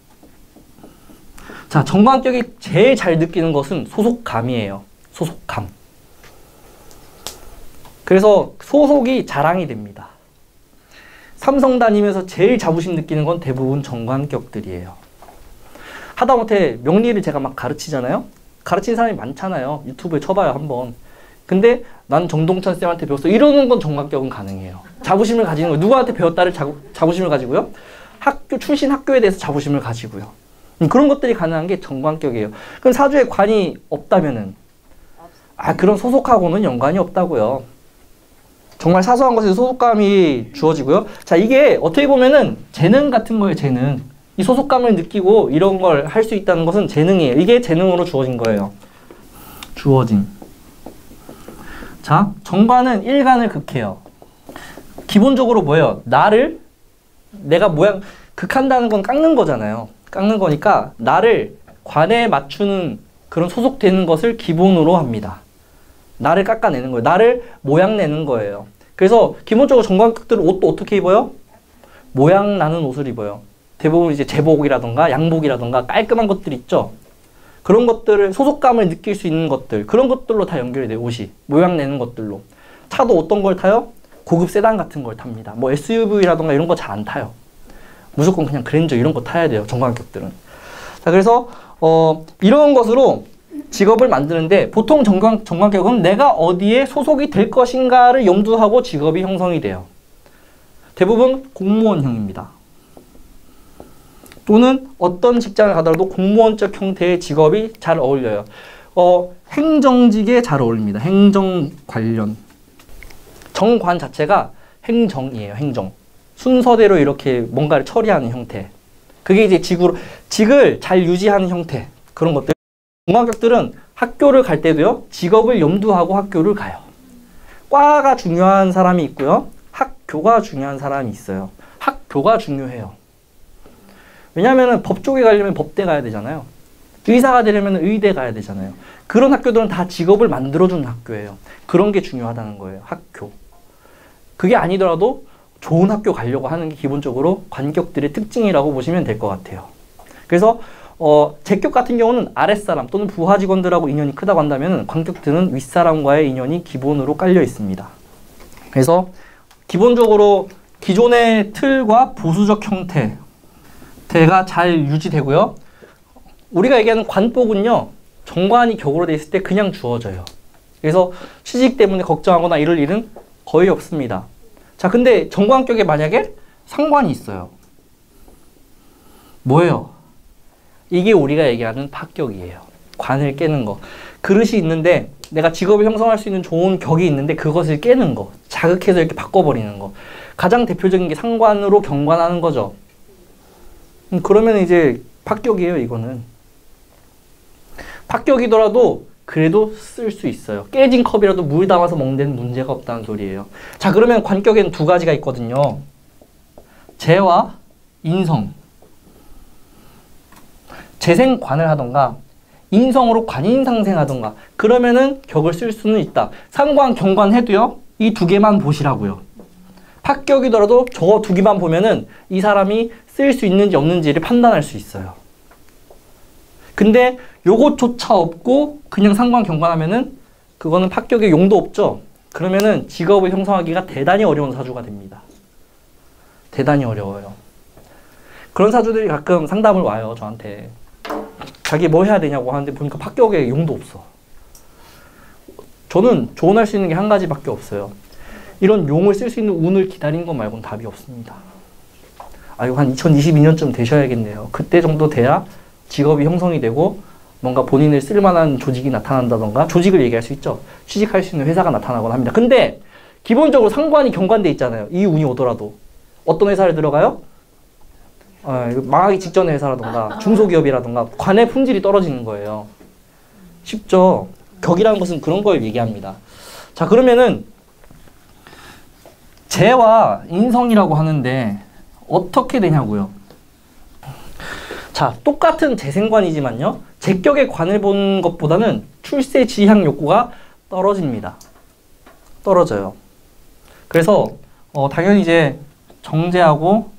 자, 정관격이 제일 잘 느끼는 것은 소속감이에요. 소속감. 그래서 소속이 자랑이 됩니다. 삼성 다니면서 제일 자부심 느끼는 건 대부분 정관격들이에요. 하다못해 명리를 제가 막 가르치잖아요. 가르치는 사람이 많잖아요. 유튜브에 쳐봐요 한번. 근데 난 정동찬 쌤한테 배웠어. 이러는 건 정관격은 가능해요. 자부심을 가지는 거예요. 누구한테 배웠다를 자부심을 가지고요. 출신 학교에 대해서 자부심을 가지고요. 그런 것들이 가능한 게 정관격이에요. 그럼 사주에 관이 없다면은 그런 소속하고는 연관이 없다고요. 정말 사소한 것에 소속감이 주어지고요. 자, 이게 어떻게 보면은 재능 같은 거예요. 재능. 이 소속감을 느끼고 이런 걸 할 수 있다는 것은 재능이에요. 이게 재능으로 주어진 거예요. 주어진. 자, 정관은 일간을 극해요. 기본적으로 뭐예요? 내가 극한다는 건 깎는 거잖아요. 깎는 거니까 나를 관에 맞추는 그런 소속되는 것을 기본으로 합니다. 나를 깎아내는 거예요. 나를 모양 내는 거예요. 그래서 기본적으로 정관격들은 옷도 어떻게 입어요? 모양 나는 옷을 입어요. 대부분 이제 제복이라던가 양복이라던가 깔끔한 것들 있죠. 그런 것들을 소속감을 느낄 수 있는 것들, 그런 것들로 다 연결이 돼요. 옷이 모양 내는 것들로. 차도 어떤 걸 타요? 고급 세단 같은 걸 탑니다. 뭐 SUV라던가 이런 거 잘 안 타요. 무조건 그냥 그랜저 이런 거 타야 돼요. 정관격들은. 자, 그래서 이런 것으로 직업을 만드는데 보통 정관격은 내가 어디에 소속이 될 것인가를 염두하고 직업이 형성이 돼요. 대부분 공무원형입니다. 또는 어떤 직장을 가더라도 공무원적 형태의 직업이 잘 어울려요. 행정직에 잘 어울립니다. 행정 관련. 정관 자체가 행정이에요. 행정. 순서대로 이렇게 뭔가를 처리하는 형태. 그게 이제 직을 잘 유지하는 형태. 그런 것들. 정관격들은 학교를 갈 때도요. 직업을 염두하고 학교를 가요. 과가 중요한 사람이 있고요. 학교가 중요한 사람이 있어요. 학교가 중요해요. 왜냐하면 법 쪽에 가려면 법대 가야 되잖아요. 의사가 되려면 의대 가야 되잖아요. 그런 학교들은 다 직업을 만들어주는 학교예요. 그런 게 중요하다는 거예요. 학교. 그게 아니더라도 좋은 학교 가려고 하는 게 기본적으로 관격들의 특징이라고 보시면 될 것 같아요. 그래서 제격 같은 경우는 아랫사람 또는 부하 직원들하고 인연이 크다고 한다면 관격들은 윗사람과의 인연이 기본으로 깔려 있습니다. 그래서 기본적으로 기존의 틀과 보수적 형태가 잘 유지되고요. 우리가 얘기하는 관복은요. 정관이 격으로 돼 있을 때 그냥 주어져요. 그래서 취직 때문에 걱정하거나 이럴 일은 거의 없습니다. 자, 근데 정관격에 만약에 상관이 있어요. 뭐예요? 이게 우리가 얘기하는 파격이에요. 관을 깨는 거. 그릇이 있는데 내가 직업을 형성할 수 있는 좋은 격이 있는데 그것을 깨는 거. 자극해서 이렇게 바꿔버리는 거. 가장 대표적인 게 상관으로 경관하는 거죠. 그러면 이제 파격이에요, 이거는. 파격이더라도 그래도 쓸 수 있어요. 깨진 컵이라도 물 담아서 먹는 데는 문제가 없다는 소리예요. 자, 그러면 관격에는 두 가지가 있거든요. 재와 인성. 재생관을 하던가 인성으로 관인상생하던가 그러면은 격을 쓸 수는 있다. 상관, 경관 해도요. 이 두 개만 보시라고요. 파격이더라도 저 두 개만 보면은 이 사람이 쓸 수 있는지 없는지를 판단할 수 있어요. 근데 요것조차 없고 그냥 상관, 경관하면은 그거는 파격에 용도 없죠. 그러면은 직업을 형성하기가 대단히 어려운 사주가 됩니다. 대단히 어려워요. 그런 사주들이 가끔 상담을 와요, 저한테. 자기 뭐 해야 되냐고 하는데 보니까 파격에 용도 없어. 저는 조언할 수 있는 게 한 가지밖에 없어요. 이런 용을 쓸 수 있는 운을 기다린 것 말고는 답이 없습니다. 아이고, 한 2022년쯤 되셔야겠네요. 그때 정도 돼야 직업이 형성이 되고 뭔가 본인을 쓸만한 조직이 나타난다던가, 조직을 얘기할 수 있죠. 취직할 수 있는 회사가 나타나거나 합니다. 근데 기본적으로 상관이 경관돼 있잖아요. 이 운이 오더라도. 어떤 회사를 들어가요? 망하기 직전의 회사라던가 중소기업이라던가 관의 품질이 떨어지는 거예요. 쉽죠? 격이라는 것은 그런 걸 얘기합니다. 자, 그러면은 재와 인성이라고 하는데 어떻게 되냐고요? 자, 똑같은 재생관이지만요. 제격의 관을 본 것보다는 출세 지향 욕구가 떨어집니다. 떨어져요. 그래서 당연히 이제 정제하고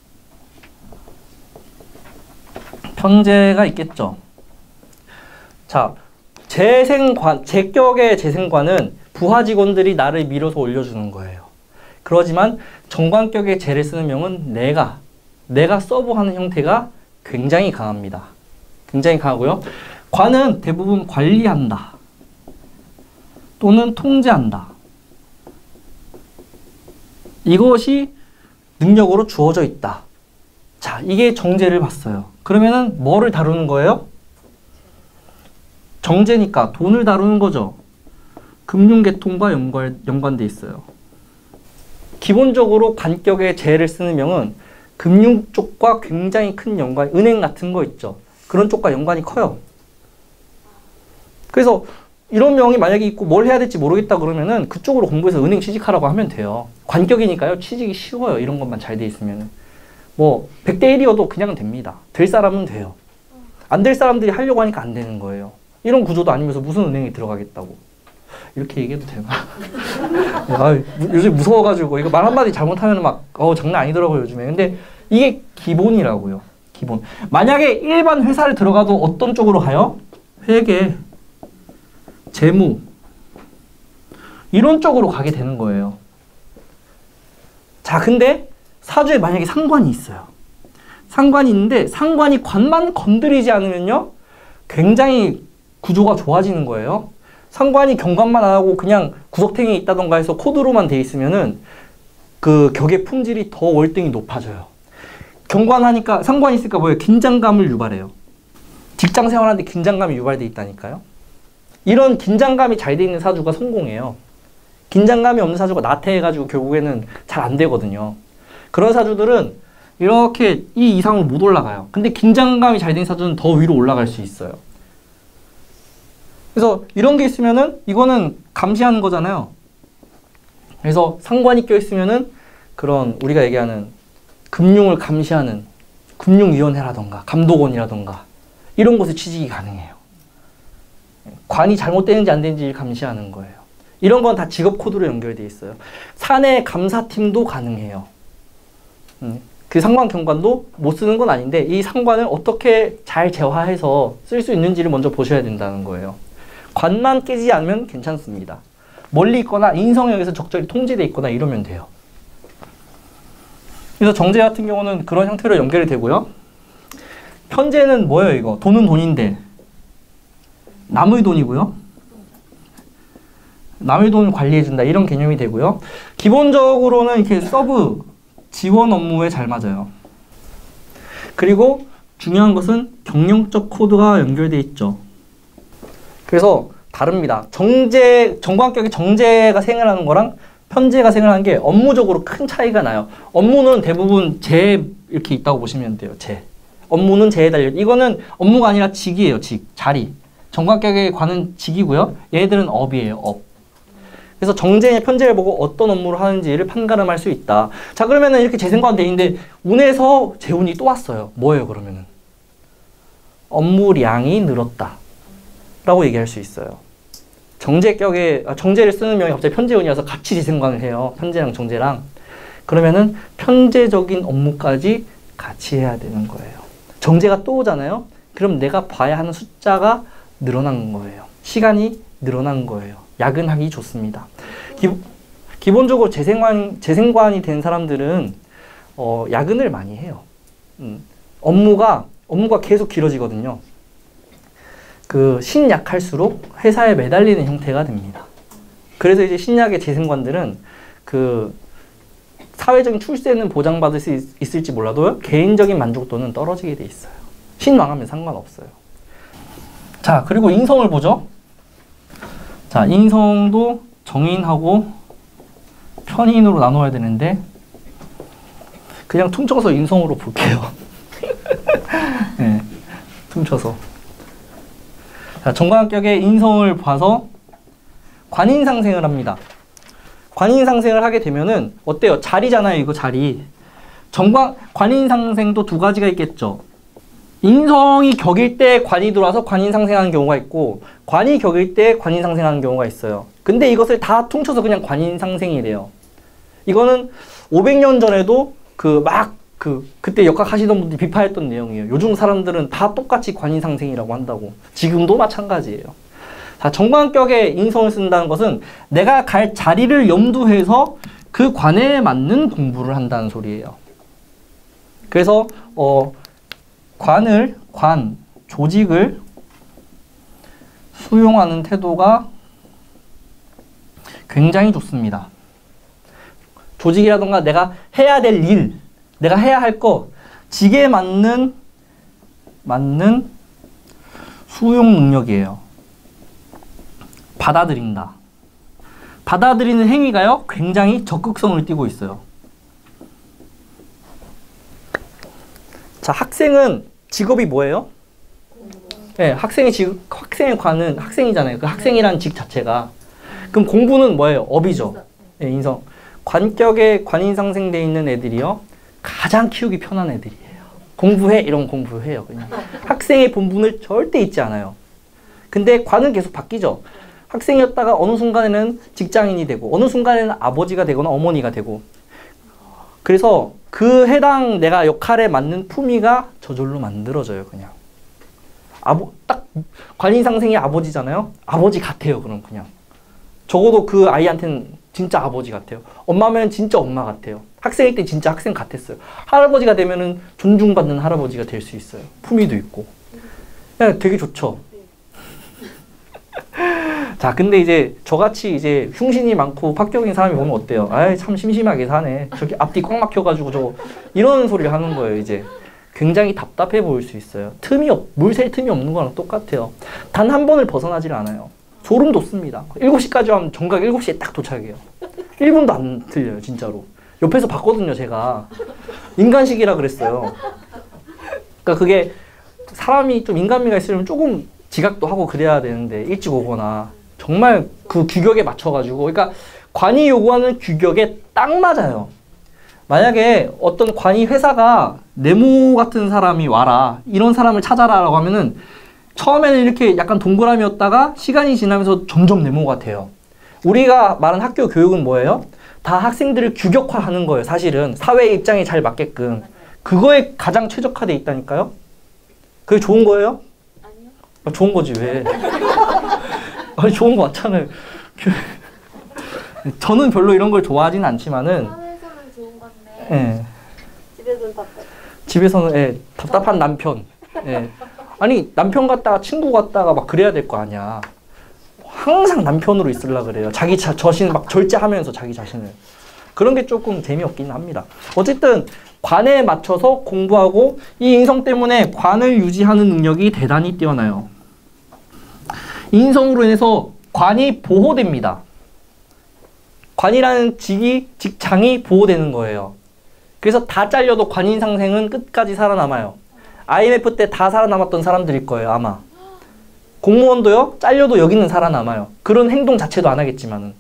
편제가 있겠죠. 자, 재생관, 제격의 재생관은 부하 직원들이 나를 밀어서 올려주는 거예요. 그러지만 정관격의 재를 쓰는 명은 내가 서브하는 형태가 굉장히 강합니다. 굉장히 강하고요. 관은 대부분 관리한다. 또는 통제한다. 이것이 능력으로 주어져 있다. 자, 이게 정제를 봤어요. 그러면은 뭐를 다루는 거예요? 정제니까 돈을 다루는 거죠. 금융계통과 연관돼 있어요. 기본적으로 관격의 재를 쓰는 명은 금융 쪽과 굉장히 큰 연관, 은행 같은 거 있죠. 그런 쪽과 연관이 커요. 그래서 이런 명이 만약에 있고 뭘 해야 될지 모르겠다 그러면은 그쪽으로 공부해서 은행 취직하라고 하면 돼요. 관격이니까요. 취직이 쉬워요. 이런 것만 잘 돼 있으면은. 뭐 100대 1이어도 그냥 됩니다. 될 사람은 돼요. 안 될 사람들이 하려고 하니까 안 되는 거예요. 이런 구조도 아니면서 무슨 은행에 들어가겠다고. 이렇게 얘기해도 되나? 요즘 무서워가지고 이거 말 한마디 잘못하면 막 장난 아니더라고요, 요즘에. 근데 이게 기본이라고요. 기본. 만약에 일반 회사를 들어가도 어떤 쪽으로 가요? 회계, 재무 이런 쪽으로 가게 되는 거예요. 자, 근데 사주에 만약에 상관이 있어요. 상관이 있는데 상관이 관만 건드리지 않으면요. 굉장히 구조가 좋아지는 거예요. 상관이 경관만 안 하고 그냥 구석탱이에 있다던가 해서 코드로만 돼 있으면은 그 격의 품질이 더 월등히 높아져요. 경관하니까 상관이 있으니까 뭐예요? 긴장감을 유발해요. 직장 생활하는데 긴장감이 유발돼 있다니까요. 이런 긴장감이 잘 돼 있는 사주가 성공해요. 긴장감이 없는 사주가 나태해가지고 결국에는 잘 안 되거든요. 그런 사주들은 이렇게 이 이상으로 못 올라가요. 근데 긴장감이 잘 된 사주는 더 위로 올라갈 수 있어요. 그래서 이런 게 있으면은 이거는 감시하는 거잖아요. 그래서 상관이 껴있으면은 그런 우리가 얘기하는 금융을 감시하는 금융위원회라던가 감독원이라던가 이런 곳에 취직이 가능해요. 관이 잘못되는지 안 되는지 감시하는 거예요. 이런 건 다 직업 코드로 연결되어 있어요. 사내 감사팀도 가능해요. 그 상관 경관도 못 쓰는 건 아닌데 이 상관을 어떻게 잘 재화해서 쓸 수 있는지를 먼저 보셔야 된다는 거예요. 관만 깨지지 않으면 괜찮습니다. 멀리 있거나 인성역에서 적절히 통제되어 있거나 이러면 돼요. 그래서 정제 같은 경우는 그런 형태로 연결이 되고요. 편제는 뭐예요 이거? 돈은 돈인데 남의 돈이고요. 남의 돈을 관리해준다 이런 개념이 되고요. 기본적으로는 이렇게 서브 지원 업무에 잘 맞아요. 그리고 중요한 것은 경영적 코드가 연결돼 있죠. 그래서 다릅니다. 정관격의 정제가 생각하는 거랑 편제가 생각하는 게 업무적으로 큰 차이가 나요. 업무는 대부분 재 이렇게 있다고 보시면 돼요. 재. 업무는 재에 달려. 이거는 업무가 아니라 직이에요. 직. 자리. 정관격의 관은 직이고요. 얘네들은 업이에요. 업. 그래서 정제의 편제를 보고 어떤 업무를 하는지를 판가름할 수 있다. 자, 그러면은 이렇게 재생관 돼 있는데 운에서 재운이 또 왔어요. 뭐예요, 그러면은? 업무량이 늘었다. 라고 얘기할 수 있어요. 정제를 쓰는 명이 갑자기 편제운이 와서 같이 재생관을 해요. 편제랑 정제랑. 그러면은 편제적인 업무까지 같이 해야 되는 거예요. 정제가 또 오잖아요. 그럼 내가 봐야 하는 숫자가 늘어난 거예요. 시간이 늘어난 거예요. 야근하기 좋습니다. 기본적으로 재생관이 된 사람들은 야근을 많이 해요. 업무가 계속 길어지거든요. 그 신약할수록 회사에 매달리는 형태가 됩니다. 그래서 이제 신약의 재생관들은 그 사회적인 출세는 보장받을 수 있을지 몰라도 개인적인 만족도는 떨어지게 돼 있어요. 신왕하면 상관없어요. 자, 그리고 인성을 보죠. 자, 인성도 정인하고 편인으로 나눠야 되는데 그냥 퉁쳐서 인성으로 볼게요. 네, 퉁쳐서. 자, 정관격의 인성을 봐서 관인상생을 합니다. 관인상생을 하게 되면은 어때요? 자리잖아요, 이거 자리. 관인상생도 두 가지가 있겠죠. 인성이 격일 때 관이 들어와서 관인상생하는 경우가 있고 관이 격일 때 관인상생하는 경우가 있어요. 근데 이것을 다 퉁쳐서 그냥 관인상생이래요. 이거는 500년 전에도 그때 역학하시던 분들이 비판했던 내용이에요. 요즘 사람들은 다 똑같이 관인상생이라고 한다고. 지금도 마찬가지예요. 자, 정관격의 인성을 쓴다는 것은 내가 갈 자리를 염두해서 그 관에 맞는 공부를 한다는 소리예요. 그래서 조직을 수용하는 태도가 굉장히 좋습니다. 조직이라던가 내가 해야 될 일, 내가 해야 할 거, 직에 맞는 수용 능력이에요. 받아들인다. 받아들이는 행위가요, 굉장히 적극성을 띠고 있어요. 자, 학생은 직업이 뭐예요? 네, 학생의 관은 학생이잖아요. 그 학생이라는 직 자체가. 그럼 공부는 뭐예요? 업이죠. 네, 인성. 관격에 관인상생돼 있는 애들이요, 가장 키우기 편한 애들이에요. 공부해? 이러면 공부해요. 그냥. 학생의 본분을 절대 잊지 않아요. 근데 관은 계속 바뀌죠. 학생이었다가 어느 순간에는 직장인이 되고 어느 순간에는 아버지가 되거나 어머니가 되고, 그래서 그 해당 내가 역할에 맞는 품위가 저절로 만들어져요. 그냥 딱 관인상생이 아버지잖아요. 아버지 같아요. 그럼 그냥 적어도 그 아이한테는 진짜 아버지 같아요. 엄마면 진짜 엄마 같아요. 학생일 때 진짜 학생 같았어요. 할아버지가 되면은 존중받는 할아버지가 될 수 있어요. 품위도 있고. 그냥 되게 좋죠. 자, 근데 이제 저같이 이제 흉신이 많고 파격인 사람이 보면 어때요? 아이, 참 심심하게 사네. 저기 앞뒤 꽉 막혀가지고 저거 이런 소리를 하는 거예요. 이제 굉장히 답답해 보일 수 있어요. 물 셀 틈이 없는 거랑 똑같아요. 단 한 번을 벗어나질 않아요. 소름 돋습니다. 7시까지 하면 정각 7시에 딱 도착해요. 1분도 안 틀려요, 진짜로. 옆에서 봤거든요, 제가. 인간식이라 그랬어요. 그러니까 그게 사람이 좀 인간미가 있으면 조금 지각도 하고 그래야 되는데 일찍 오거나 정말 그 규격에 맞춰가지고, 그러니까 관이 요구하는 규격에 딱 맞아요. 만약에 어떤 관이 회사가 네모 같은 사람이 와라, 이런 사람을 찾아라라고 하면은 처음에는 이렇게 약간 동그라미였다가 시간이 지나면서 점점 네모가 돼요. 우리가 말한 학교 교육은 뭐예요? 다 학생들을 규격화하는 거예요. 사실은 사회의 입장에 잘 맞게끔. 그거에 가장 최적화돼 있다니까요. 그게 좋은 거예요? 아니요. 아, 좋은 거지 왜? 아니 좋은 거 맞잖아요. 저는 별로 이런 걸 좋아하지는 않지만은 사회에서는 좋은 건데 예. 집에서는 답답해. 집에서는 예, 답답한 남편. 예. 아니 남편 같다가 친구 같다가 막 그래야 될 거 아니야. 항상 남편으로 있으려 그래요. 자기 자신을 막 절제하면서 자기 자신을. 그런 게 조금 재미없긴 합니다. 어쨌든 관에 맞춰서 공부하고 이 인성 때문에 관을 유지하는 능력이 대단히 뛰어나요. 인성으로 인해서 관이 보호됩니다. 관이라는 직장이 보호되는 거예요. 그래서 다 잘려도 관인상생은 끝까지 살아남아요. IMF 때 다 살아남았던 사람들일 거예요, 아마. 공무원도요, 잘려도 여기는 살아남아요. 그런 행동 자체도 안 하겠지만은.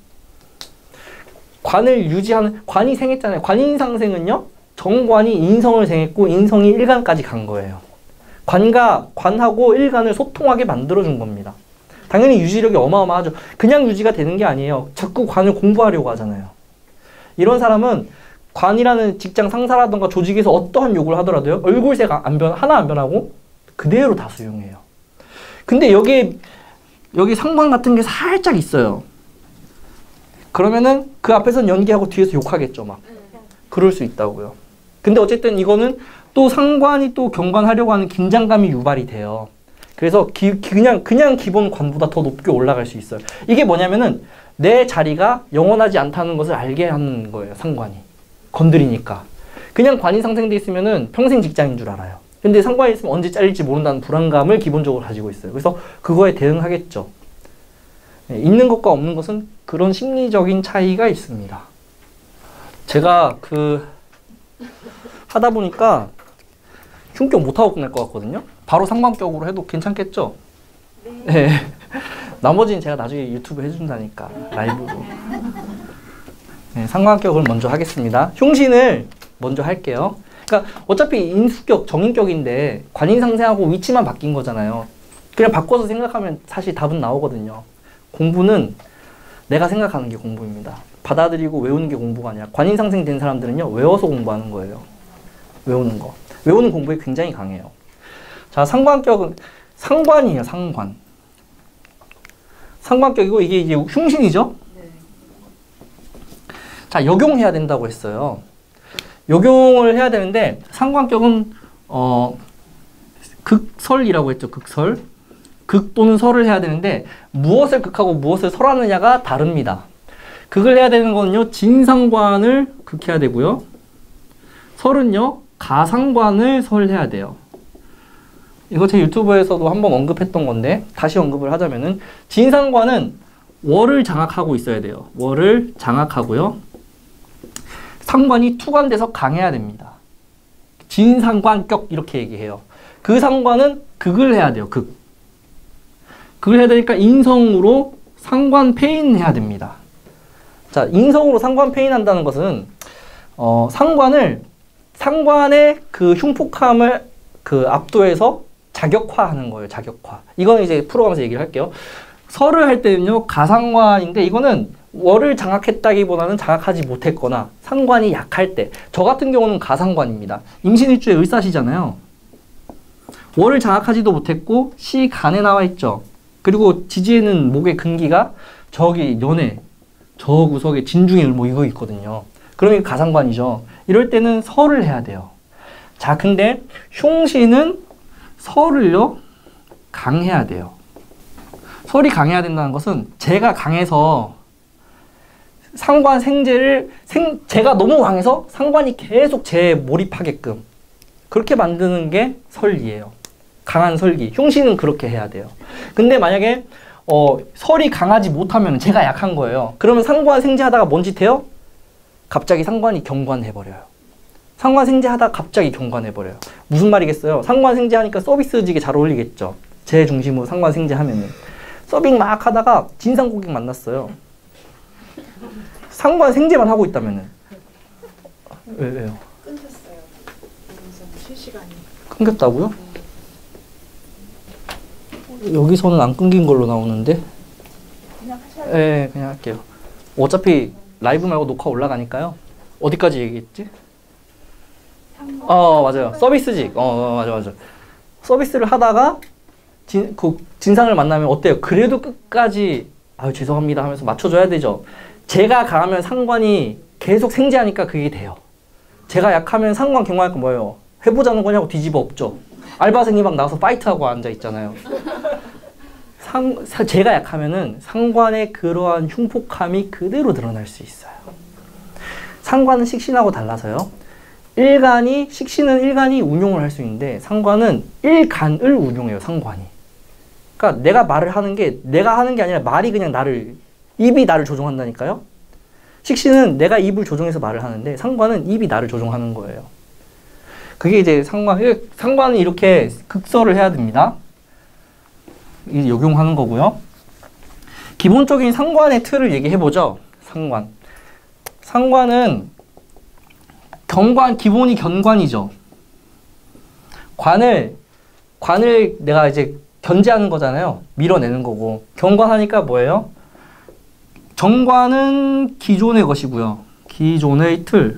관을 유지하는, 관이 생했잖아요. 관인상생은요, 정관이 인성을 생했고, 인성이 일간까지 간 거예요. 관하고 일간을 소통하게 만들어준 겁니다. 당연히 유지력이 어마어마하죠. 그냥 유지가 되는 게 아니에요. 자꾸 관을 공부하려고 하잖아요. 이런 사람은 관이라는 직장 상사라든가 조직에서 어떠한 요구를 하더라도요. 얼굴색 하나 안 변하고 그대로 다 수용해요. 근데 여기 상관 같은 게 살짝 있어요. 그러면은 그 앞에서는 연기하고 뒤에서 욕하겠죠. 막. 그럴 수 있다고요. 근데 어쨌든 이거는 또 상관이 또 경관하려고 하는 긴장감이 유발이 돼요. 그래서 그냥 기본 관보다 더 높게 올라갈 수 있어요. 이게 뭐냐면은 내 자리가 영원하지 않다는 것을 알게 하는 거예요. 상관이. 건드리니까. 그냥 관이 상생돼 있으면은 평생 직장인 줄 알아요. 근데 상관이 있으면 언제 잘릴지 모른다는 불안감을 기본적으로 가지고 있어요. 그래서 그거에 대응하겠죠. 있는 것과 없는 것은 그런 심리적인 차이가 있습니다. 제가 하다 보니까 흉격 못하고 끝날 것 같거든요. 바로 상관격으로 해도 괜찮겠죠? 네. 나머지는 제가 나중에 유튜브 해준다니까 라이브로. 네, 상관격을 먼저 하겠습니다. 흉신을 먼저 할게요. 그러니까 어차피 인수격, 정인격인데 관인상생하고 위치만 바뀐 거잖아요. 그냥 바꿔서 생각하면 사실 답은 나오거든요. 공부는 내가 생각하는 게 공부입니다. 받아들이고 외우는 게 공부가 아니라 관인상생 된 사람들은요. 외워서 공부하는 거예요. 외우는 거. 외우는 공부에 굉장히 강해요. 자, 상관격은 상관이에요. 상관. 상관격이고 이게 흉신이죠? 네. 자, 역용해야 된다고 했어요. 역용을 해야 되는데 상관격은 극설이라고 했죠. 극설. 극 또는 설을 해야 되는데 무엇을 극하고 무엇을 설하느냐가 다릅니다. 극을 해야 되는 거는요. 진상관을 극해야 되고요. 설은요. 가상관을 설해야 돼요. 이거 제 유튜브에서도 한번 언급했던 건데 다시 언급을 하자면은 진상관은 월을 장악하고 있어야 돼요. 월을 장악하고요. 상관이 투관돼서 강해야 됩니다. 진상관격 이렇게 얘기해요. 그 상관은 극을 해야 돼요. 극을 해야 되니까 인성으로 상관 폐인해야 됩니다. 자, 인성으로 상관 폐인한다는 것은 상관의 그 흉폭함을 압도해서 자격화하는 거예요. 자격화. 이거는 이제 풀어가면서 얘기를 할게요. 설을 할 때는요. 가상관인데 이거는 월을 장악했다기보다는 장악하지 못했거나 상관이 약할 때. 저 같은 경우는 가상관입니다. 임신일주에 을사시잖아요. 월을 장악하지도 못했고 시 간에 나와 있죠. 그리고 지지에는 목의 근기가 저기 연해 저 구석에 진중의 을모 이거 있거든요. 그러면 가상관이죠. 이럴 때는 설을 해야 돼요. 자, 근데 흉신은 설을요 강해야 돼요. 설이 강해야 된다는 것은 제가 강해서 상관 생제를 제가 너무 강해서 상관이 계속 제 몰입하게끔 그렇게 만드는 게 설이에요. 강한 설기. 흉신은 그렇게 해야 돼요. 근데 만약에 설이 강하지 못하면 제가 약한 거예요. 그러면 상관 생제하다가 뭔 짓 해요? 갑자기 상관이 경관해버려요. 상관 생제하다가 갑자기 경관해버려요. 무슨 말이겠어요? 상관 생제하니까 서비스직에 잘 어울리겠죠. 제 중심으로 상관 생제하면은. 서빙 막 하다가 진상 고객 만났어요. 상관 생제만 하고 있다면은. 왜요? 끊겼어요. 그래서 실시간이. 끊겼다고요? 여기서는 안 끊긴 걸로 나오는데. 그냥 하셔야 돼요. 네, 그냥 할게요. 어차피 라이브 말고 녹화 올라가니까요. 어디까지 얘기했지? 맞아요. 서비스직. 맞아. 서비스를 하다가 진상을 만나면 어때요? 그래도 끝까지 아유 죄송합니다 하면서 맞춰줘야 되죠. 제가 강하면 상관이 계속 생재하니까 그게 돼요. 제가 약하면 상관 경고하니까 뭐예요? 해보자는 거냐고 뒤집어 엎죠. 알바생이 막 나와서 파이트하고 앉아 있잖아요. 제가 약하면은 상관의 그러한 흉폭함이 그대로 드러날 수 있어요. 상관은 식신하고 달라서요. 식신은 일간이 운용을 할 수 있는데 상관은 일간을 운용해요. 상관이. 그러니까 내가 말을 하는 게 내가 하는 게 아니라 말이 그냥 입이 나를 조종한다니까요. 식신은 내가 입을 조종해서 말을 하는데 상관은 입이 나를 조종하는 거예요. 그게 이제 상관은 이렇게 극설을 해야 됩니다. 이제 적용하는 거고요. 기본적인 상관의 틀을 얘기해보죠. 상관은 기본이 견관이죠. 관을 내가 이제 견제하는 거잖아요. 밀어내는 거고. 견관하니까 뭐예요? 정관은 기존의 것이고요. 기존의 틀,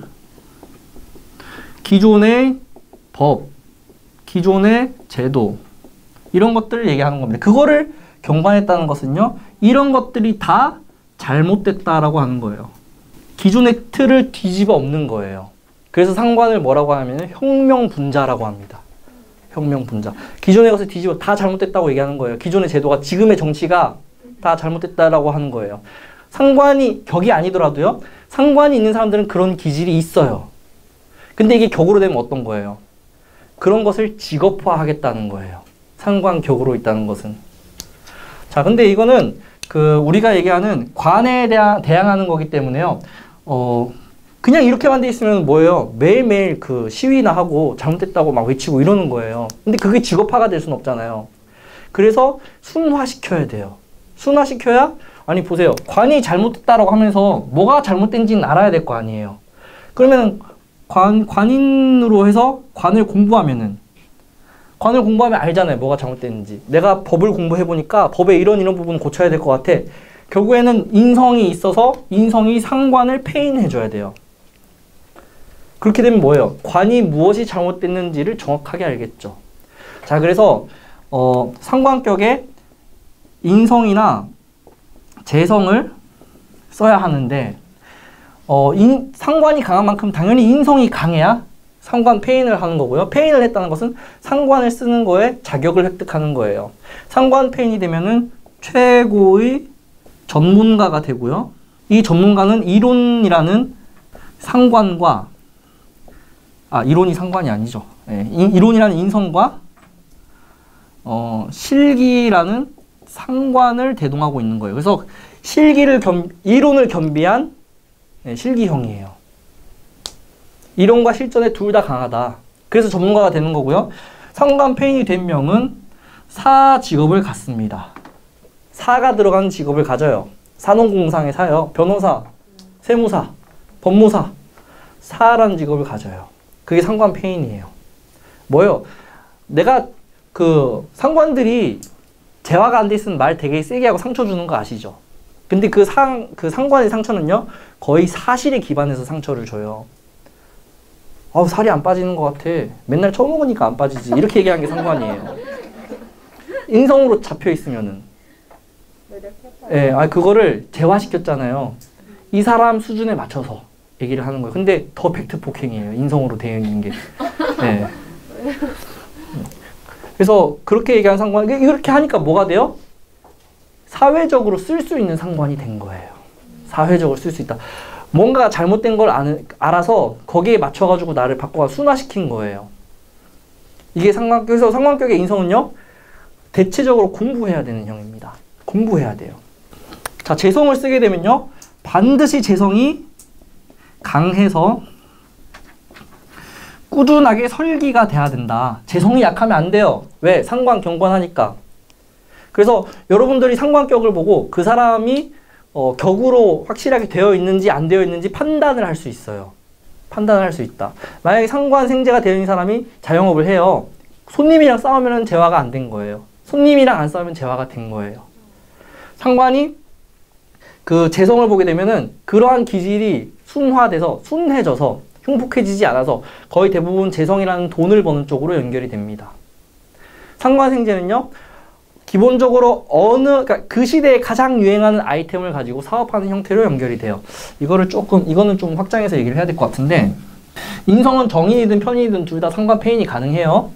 기존의 법, 기존의 제도 이런 것들을 얘기하는 겁니다. 그거를 경관했다는 것은요. 이런 것들이 다 잘못됐다라고 하는 거예요. 기존의 틀을 뒤집어 엎는 거예요. 그래서 상관을 뭐라고 하면 혁명분자라고 합니다. 혁명분자. 기존의 것을 뒤집어 다 잘못됐다고 얘기하는 거예요. 기존의 제도가 지금의 정치가 다 잘못됐다라고 하는 거예요. 상관이 격이 아니더라도요. 상관이 있는 사람들은 그런 기질이 있어요. 근데 이게 격으로 되면 어떤 거예요? 그런 것을 직업화하겠다는 거예요. 상관 격으로 있다는 것은. 자, 근데 이거는 우리가 얘기하는 관에 대항하는 거기 때문에요. 그냥 이렇게만 돼 있으면 뭐예요? 매일매일 시위나 하고 잘못됐다고 막 외치고 이러는 거예요. 근데 그게 직업화가 될 수는 없잖아요. 그래서 순화시켜야 돼요. 순화시켜야, 아니 보세요. 관이 잘못됐다라고 하면서 뭐가 잘못된지는 알아야 될 거 아니에요. 그러면 관인으로 해서 관을 공부하면 알잖아요. 뭐가 잘못됐는지. 내가 법을 공부해보니까 법에 이런 부분 고쳐야 될 것 같아. 결국에는 인성이 있어서 인성이 상관을 폐인해줘야 돼요. 그렇게 되면 뭐예요? 관이 무엇이 잘못됐는지를 정확하게 알겠죠. 자, 그래서 상관격에 인성이나 재성을 써야 하는데 상관이 강한 만큼 당연히 인성이 강해야 상관 폐인을 하는 거고요. 폐인을 했다는 것은 상관을 쓰는 거에 자격을 획득하는 거예요. 상관 폐인이 되면은 최고의 전문가가 되고요. 이 전문가는 이론이라는 상관과 이론이 상관이 아니죠. 예, 이론이라는 인성과 실기라는 상관을 대동하고 있는 거예요. 그래서 이론을 겸비한 실기형이에요. 이론과 실전에 둘 다 강하다. 그래서 전문가가 되는 거고요. 상관 폐인이 된 명은 사 직업을 갖습니다. 사가 들어가는 직업을 가져요. 산업공상의 사요. 변호사, 세무사, 법무사, 사라는 직업을 가져요. 그게 상관 폐인이에요. 뭐예요? 내가 상관들이 재화가 안 돼 있으면 말 되게 세게 하고 상처 주는 거 아시죠? 근데 그 상관의 상처는요, 거의 사실에 기반해서 상처를 줘요. 살이 안 빠지는 것 같아. 맨날 처먹으니까 안 빠지지. 이렇게 얘기하는 게 상관이에요. 인성으로 잡혀 있으면은. 예, 그거를 재화시켰잖아요. 이 사람 수준에 맞춰서 얘기를 하는 거예요. 근데 더 팩트 폭행이에요. 인성으로 되어 있는 게. 예. 그래서 그렇게 얘기하는 상관, 이렇게 하니까 뭐가 돼요? 사회적으로 쓸 수 있는 상관이 된 거예요. 사회적으로 쓸 수 있다. 뭔가 잘못된 걸 알아서 거기에 맞춰가지고 나를 바꿔 순화시킨 거예요. 이게 그래서 상관격의 인성은요, 대체적으로 공부해야 되는 형입니다. 공부해야 돼요. 자, 재성을 쓰게 되면요, 반드시 재성이 강해서 꾸준하게 설기가 돼야 된다. 재성이 약하면 안 돼요. 왜? 상관 경관하니까. 그래서 여러분들이 상관격을 보고 그 사람이 격으로 확실하게 되어 있는지 안 되어 있는지 판단을 할 수 있어요. 판단을 할 수 있다. 만약에 상관 생재가 되어 있는 사람이 자영업을 해요. 손님이랑 싸우면 재화가 안 된 거예요. 손님이랑 안 싸우면 재화가 된 거예요. 상관이 그 재성을 보게 되면은 그러한 기질이 순화돼서 순해져서 흉폭해지지 않아서 거의 대부분 재성이라는 돈을 버는 쪽으로 연결이 됩니다. 상관생재는요, 기본적으로 그러니까 그 시대에 가장 유행하는 아이템을 가지고 사업하는 형태로 연결이 돼요. 이거는 좀 확장해서 얘기를 해야 될 것 같은데, 인성은 정인이든 편인이든 둘 다 상관 패인이 가능해요.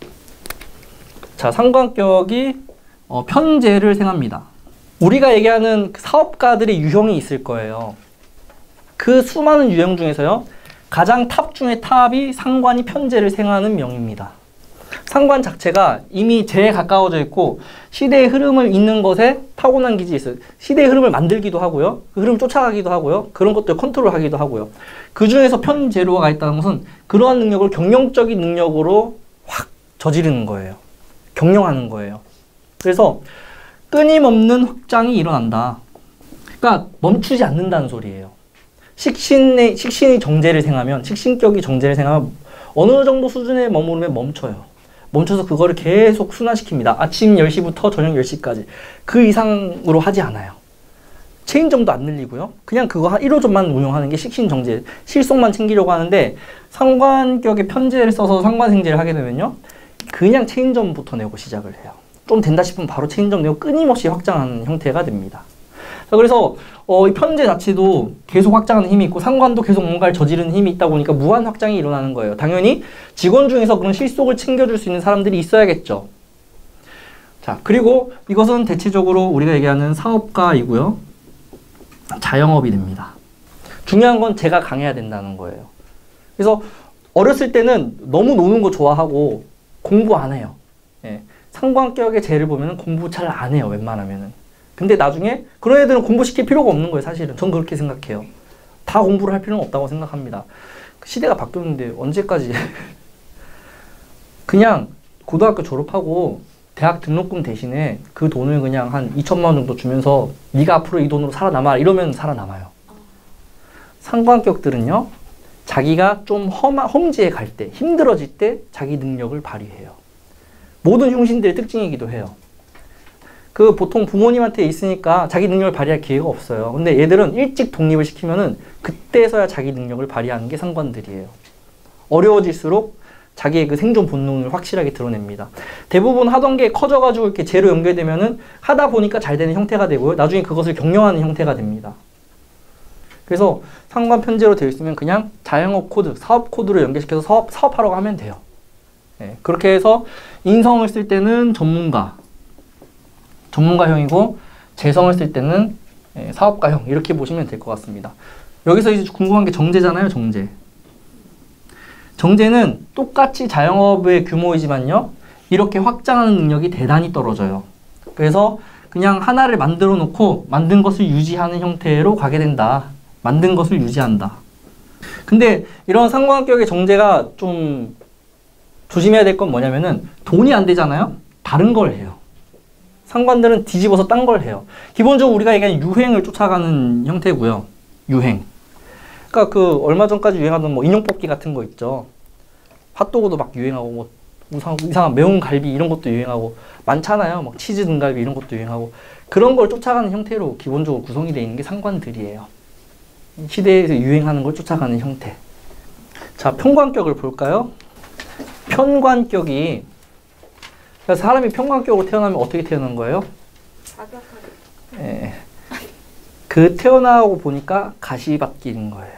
자, 상관격이 편재를 생합니다. 우리가 얘기하는 사업가들의 유형이 있을 거예요. 그 수많은 유형 중에서요, 가장 탑 중에 탑이 상관이 편재를 생하는 명입니다. 상관 자체가 이미 재에 가까워져 있고 시대의 흐름을 잇는 것에 타고난 기질이 있어요. 시대의 흐름을 만들기도 하고요. 그 흐름을 쫓아가기도 하고요. 그런 것들 컨트롤하기도 하고요. 그 중에서 편재료가 있다는 것은 그러한 능력을 경영적인 능력으로 확 저지르는 거예요. 경영하는 거예요. 그래서 끊임없는 확장이 일어난다. 그러니까 멈추지 않는다는 소리예요. 식신이 정제를 생하면, 식신격이 정제를 생하면 어느 정도 수준에 머무르면 멈춰요. 멈춰서 그거를 계속 순환시킵니다. 아침 10시부터 저녁 10시까지. 그 이상으로 하지 않아요. 체인점도 안 늘리고요. 그냥 그거 한 1호점만 운영하는 게 식신정제, 실속만 챙기려고 하는데, 상관격의 편제를 써서 상관생제를 하게 되면요, 그냥 체인점부터 내고 시작을 해요. 좀 된다 싶으면 바로 체인점 내고 끊임없이 확장하는 형태가 됩니다. 자, 그래서 이 편제 자체도 계속 확장하는 힘이 있고 상관도 계속 뭔가를 저지르는 힘이 있다 보니까 무한 확장이 일어나는 거예요. 당연히 직원 중에서 그런 실속을 챙겨줄 수 있는 사람들이 있어야겠죠. 자, 그리고 이것은 대체적으로 우리가 얘기하는 사업가이고요. 자영업이 됩니다. 중요한 건 제가 강해야 된다는 거예요. 그래서 어렸을 때는 너무 노는 거 좋아하고 공부 안 해요. 예. 상관격의 재를 보면 공부 잘 안 해요. 웬만하면은. 근데 나중에 그런 애들은 공부시킬 필요가 없는 거예요. 사실은. 전 그렇게 생각해요. 다 공부를 할 필요는 없다고 생각합니다. 시대가 바뀌었는데 언제까지 그냥 고등학교 졸업하고 대학 등록금 대신에 그 돈을 그냥 한 2천만 원 정도 주면서 네가 앞으로 이 돈으로 살아남아 이러면 살아남아요. 상관격들은요, 자기가 좀 험지에 갈 때, 힘들어질 때 자기 능력을 발휘해요. 모든 흉신들의 특징이기도 해요. 그 보통 부모님한테 있으니까 자기 능력을 발휘할 기회가 없어요. 근데 얘들은 일찍 독립을 시키면은 그때서야 자기 능력을 발휘하는 게 상관들이에요. 어려워질수록 자기의 그 생존 본능을 확실하게 드러냅니다. 대부분 하던 게 커져가지고 이렇게 재로 연결되면은 하다 보니까 잘 되는 형태가 되고요. 나중에 그것을 경영하는 형태가 됩니다. 그래서 상관 편제로 되어 있으면 그냥 자영업 코드, 사업 코드로 연결시켜서 사업하라고 하면 돼요. 네, 그렇게 해서 인성을 쓸 때는 전문가형이고 재성을 쓸 때는 사업가형 이렇게 보시면 될 것 같습니다. 여기서 이제 궁금한 게 정제잖아요. 정제는 똑같이 자영업의 규모이지만요, 이렇게 확장하는 능력이 대단히 떨어져요. 그래서 그냥 하나를 만들어 놓고 만든 것을 유지하는 형태로 가게 된다. 만든 것을 유지한다. 근데 이런 상관격의 정제가 좀 조심해야 될 건 뭐냐면은 돈이 안 되잖아요. 다른 걸 해요. 상관들은 뒤집어서 딴 걸 해요. 기본적으로 우리가 얘기하는 유행을 쫓아가는 형태고요. 유행. 그러니까 그 얼마 전까지 유행하던 뭐 인형 뽑기 같은 거 있죠. 핫도그도 막 유행하고 뭐 이상한 매운 갈비 이런 것도 유행하고 많잖아요. 막 치즈 등갈비 이런 것도 유행하고 그런 걸 쫓아가는 형태로 기본적으로 구성이 되어 있는 게 상관들이에요. 시대에서 유행하는 걸 쫓아가는 형태. 자, 편관격을 볼까요? 편관격이, 그래서 사람이 편관격으로 태어나면 어떻게 태어난 거예요? 자격하게. 그 태어나고 보니까 가시밭길인 거예요.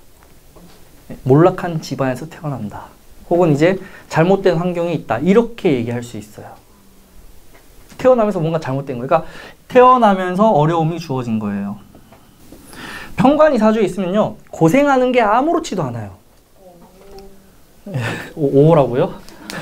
몰락한 집안에서 태어난다. 혹은 이제 잘못된 환경에 있다. 이렇게 얘기할 수 있어요. 태어나면서 뭔가 잘못된 거예요. 그러니까 태어나면서 어려움이 주어진 거예요. 편관이 사주에 있으면요, 고생하는 게 아무렇지도 않아요. 오라고요?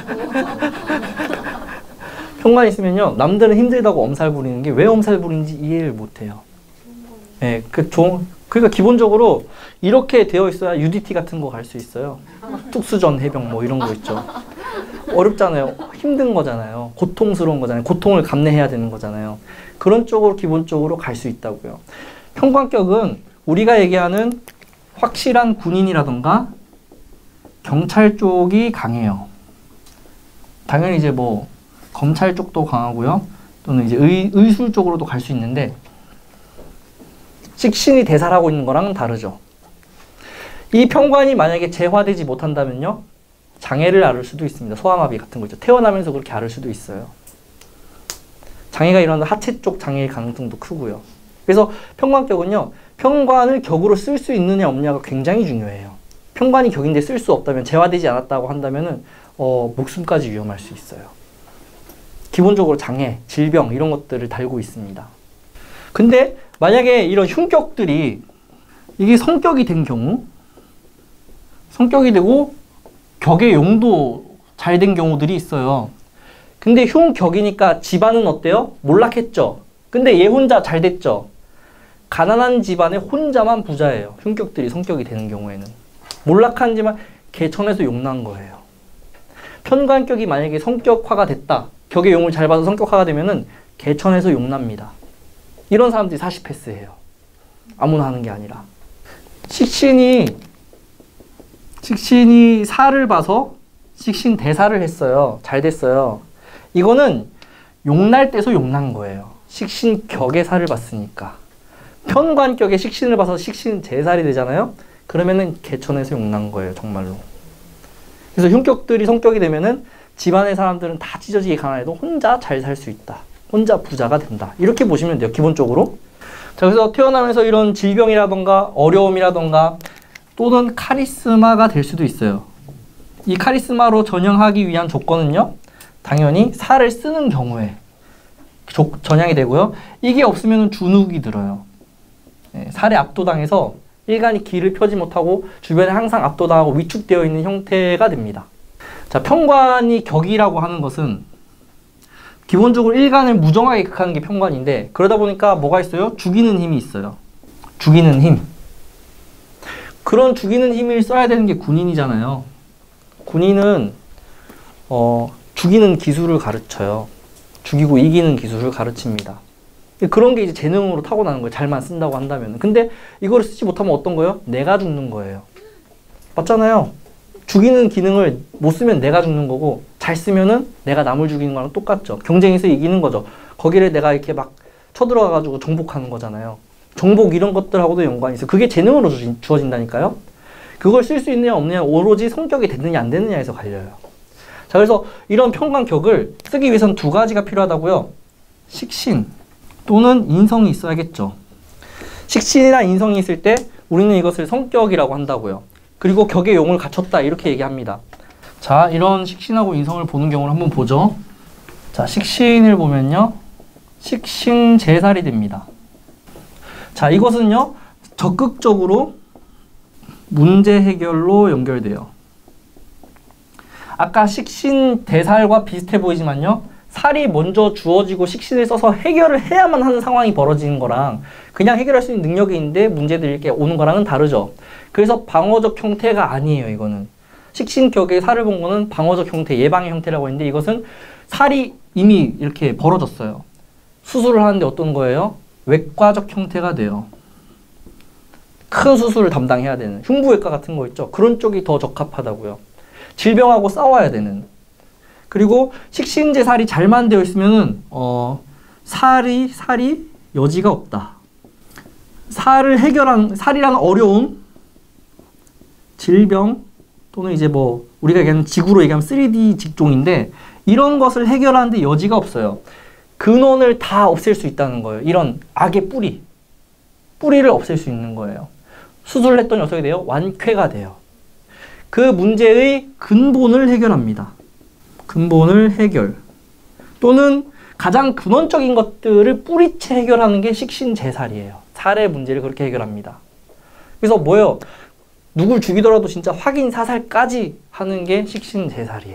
편관이 있으면요, 남들은 힘들다고 엄살 부리는 게 왜 엄살 부리는지 이해를 못해요. 네, 그러니까 기본적으로 이렇게 되어 있어야 UDT 같은 거 갈 수 있어요. 특수전 해병 뭐 이런 거 있죠. 어렵잖아요. 힘든 거잖아요. 고통스러운 거잖아요. 고통을 감내해야 되는 거잖아요. 그런 쪽으로 기본적으로 갈 수 있다고요. 편관격은 우리가 얘기하는 확실한 군인이라던가 경찰 쪽이 강해요. 당연히 이제 뭐 검찰 쪽도 강하고요. 또는 이제 의술 쪽으로도 갈 수 있는데 식신이 대사하고 있는 거랑은 다르죠. 이 편관이 만약에 재화되지 못한다면요. 장애를 앓을 수도 있습니다. 소아마비 같은 거 있죠. 태어나면서 그렇게 앓을 수도 있어요. 장애가 일어나는 하체 쪽 장애의 가능성도 크고요. 그래서 편관격은요. 편관을 격으로 쓸 수 있느냐 없느냐가 굉장히 중요해요. 편관이 격인데 쓸 수 없다면 재화되지 않았다고 한다면은 목숨까지 위험할 수 있어요. 기본적으로 장애, 질병 이런 것들을 달고 있습니다. 근데 만약에 이런 흉격들이 이게 성격이 된 경우 성격이 되고 격의 용도 잘 된 경우들이 있어요. 근데 흉격이니까 집안은 어때요? 몰락했죠. 근데 얘 혼자 잘 됐죠. 가난한 집안에 혼자만 부자예요. 흉격들이 성격이 되는 경우에는. 몰락한 집안 개천에서 용난 거예요. 편관격이 만약에 성격화가 됐다. 격의 용을 잘 봐서 성격화가 되면은 개천에서 용납니다. 이런 사람들이 40패스예요. 아무나 하는 게 아니라. 식신이 살을 봐서 식신 대사를 했어요. 잘 됐어요. 이거는 용날 때서 용난 거예요. 식신 격의 살을 봤으니까. 편관격의 식신을 봐서 식신 제살이 되잖아요. 그러면은 개천에서 용난 거예요. 정말로. 그래서 흉격들이 성격이 되면은 집안의 사람들은 다 찢어지게 가난해도 혼자 잘 살 수 있다. 혼자 부자가 된다. 이렇게 보시면 돼요. 기본적으로. 자, 그래서 태어나면서 이런 질병이라던가 어려움이라던가 또는 카리스마가 될 수도 있어요. 이 카리스마로 전향하기 위한 조건은요. 당연히 살을 쓰는 경우에 전향이 되고요. 이게 없으면 주눅이 들어요. 살에 압도당해서 일간이 기를 펴지 못하고 주변에 항상 압도당하고 위축되어 있는 형태가 됩니다. 자, 편관이 격이라고 하는 것은 기본적으로 일간을 무정하게 극하는 게 편관인데 그러다 보니까 뭐가 있어요? 죽이는 힘이 있어요. 죽이는 힘. 그런 죽이는 힘을 써야 되는 게 군인이잖아요. 군인은 죽이는 기술을 가르쳐요. 죽이고 이기는 기술을 가르칩니다. 그런 게 이제 재능으로 타고나는 거예요. 잘만 쓴다고 한다면. 근데 이거를 쓰지 못하면 어떤 거예요? 내가 죽는 거예요. 맞잖아요. 죽이는 기능을 못 쓰면 내가 죽는 거고 잘 쓰면은 내가 남을 죽이는 거랑 똑같죠. 경쟁에서 이기는 거죠. 거기를 내가 이렇게 막 쳐들어가가지고 정복하는 거잖아요. 정복 이런 것들하고도 연관이 있어요. 그게 재능으로 주어진다니까요. 그걸 쓸 수 있느냐 없느냐 오로지 성격이 됐느냐 안 됐느냐에서 갈려요. 자, 그래서 이런 편관격을 쓰기 위해서는 두 가지가 필요하다고요. 식신 또는 인성이 있어야겠죠. 식신이나 인성이 있을 때 우리는 이것을 성격이라고 한다고요. 그리고 격의 용을 갖췄다 이렇게 얘기합니다. 자, 이런 식신하고 인성을 보는 경우를 한번 보죠. 자, 식신을 보면요. 식신제살이 됩니다. 자, 이것은요. 적극적으로 문제 해결로 연결돼요. 아까 식신 대살과 비슷해 보이지만요. 살이 먼저 주어지고 식신을 써서 해결을 해야만 하는 상황이 벌어지는 거랑 그냥 해결할 수 있는 능력이 있는데 문제들이 이렇게 오는 거랑은 다르죠. 그래서 방어적 형태가 아니에요. 이거는. 식신격의 살을 본 거는 방어적 형태, 예방의 형태라고 했는데 이것은 살이 이미 이렇게 벌어졌어요. 수술을 하는데 어떤 거예요? 외과적 형태가 돼요. 큰 수술을 담당해야 되는 흉부외과 같은 거 있죠. 그런 쪽이 더 적합하다고요. 질병하고 싸워야 되는. 그리고 식신제 살이 잘만 되어 있으면은 살이 여지가 없다. 살을 해결한 살이란 어려움, 질병 또는 이제 뭐 우리가 얘기하는 지구로 얘기하면 3D 직종인데 이런 것을 해결하는데 여지가 없어요. 근원을 다 없앨 수 있다는 거예요. 이런 악의 뿌리를 없앨 수 있는 거예요. 수술을 했더니 어떻게 돼요? 완쾌가 돼요. 그 문제의 근본을 해결합니다. 근본을 해결. 또는 가장 근원적인 것들을 뿌리채 해결하는 게 식신제살이에요. 살의 문제를 그렇게 해결합니다. 그래서 뭐예요? 누굴 죽이더라도 진짜 확인 사살까지 하는 게 식신제살이에요.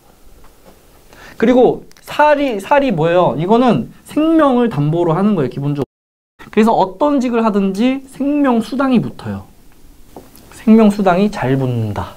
그리고 살이 뭐예요? 이거는 생명을 담보로 하는 거예요. 기본적으로. 그래서 어떤 직을 하든지 생명수당이 붙어요. 생명수당이 잘 붙는다.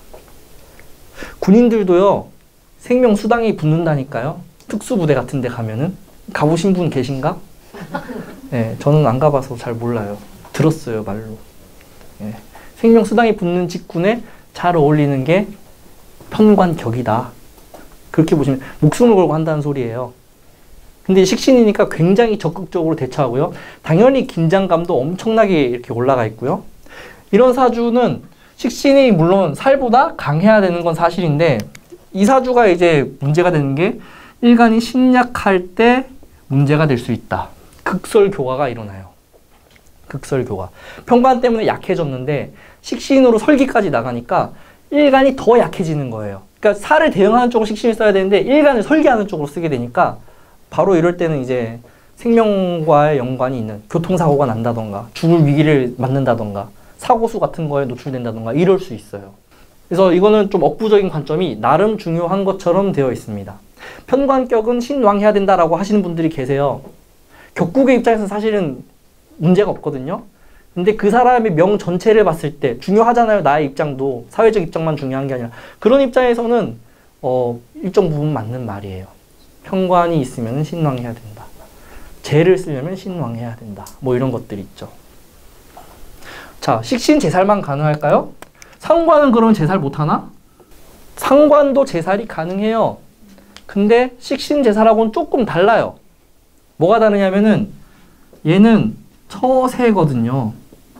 군인들도요. 생명수당이 붙는다니까요. 특수부대 같은 데 가면은. 가보신 분 계신가? 네, 저는 안 가봐서 잘 몰라요. 들었어요, 말로. 네, 생명수당이 붙는 직군에 잘 어울리는 게 편관격이다. 그렇게 보시면 목숨을 걸고 한다는 소리예요. 근데 식신이니까 굉장히 적극적으로 대처하고요. 당연히 긴장감도 엄청나게 이렇게 올라가 있고요. 이런 사주는 식신이 물론 살보다 강해야 되는 건 사실인데 이 사주가 이제 문제가 되는 게 일간이 신약할 때 문제가 될 수 있다. 극설교화가 일어나요. 극설교화. 편관 때문에 약해졌는데 식신으로 설기까지 나가니까 일간이 더 약해지는 거예요. 그러니까 살을 대응하는 쪽으로 식신을 써야 되는데 일간을 설계하는 쪽으로 쓰게 되니까 바로 이럴 때는 이제 생명과의 연관이 있는 교통사고가 난다던가 죽을 위기를 맞는다던가 사고수 같은 거에 노출된다던가 이럴 수 있어요. 그래서 이거는 좀 억부적인 관점이 나름 중요한 것처럼 되어 있습니다. 편관격은 신왕해야 된다라고 하시는 분들이 계세요. 격국의 입장에서는 사실은 문제가 없거든요. 근데 그 사람의 명 전체를 봤을 때 중요하잖아요. 나의 입장도 사회적 입장만 중요한 게 아니라 그런 입장에서는 일정 부분 맞는 말이에요. 편관이 있으면 신왕해야 된다. 재를 쓰려면 신왕해야 된다. 뭐 이런 것들이 있죠. 자, 식신 제살만 가능할까요? 상관은 그러면 제살 못하나? 상관도 제살이 가능해요. 근데 식신 제살하고는 조금 달라요. 뭐가 다르냐면은 얘는 처세거든요.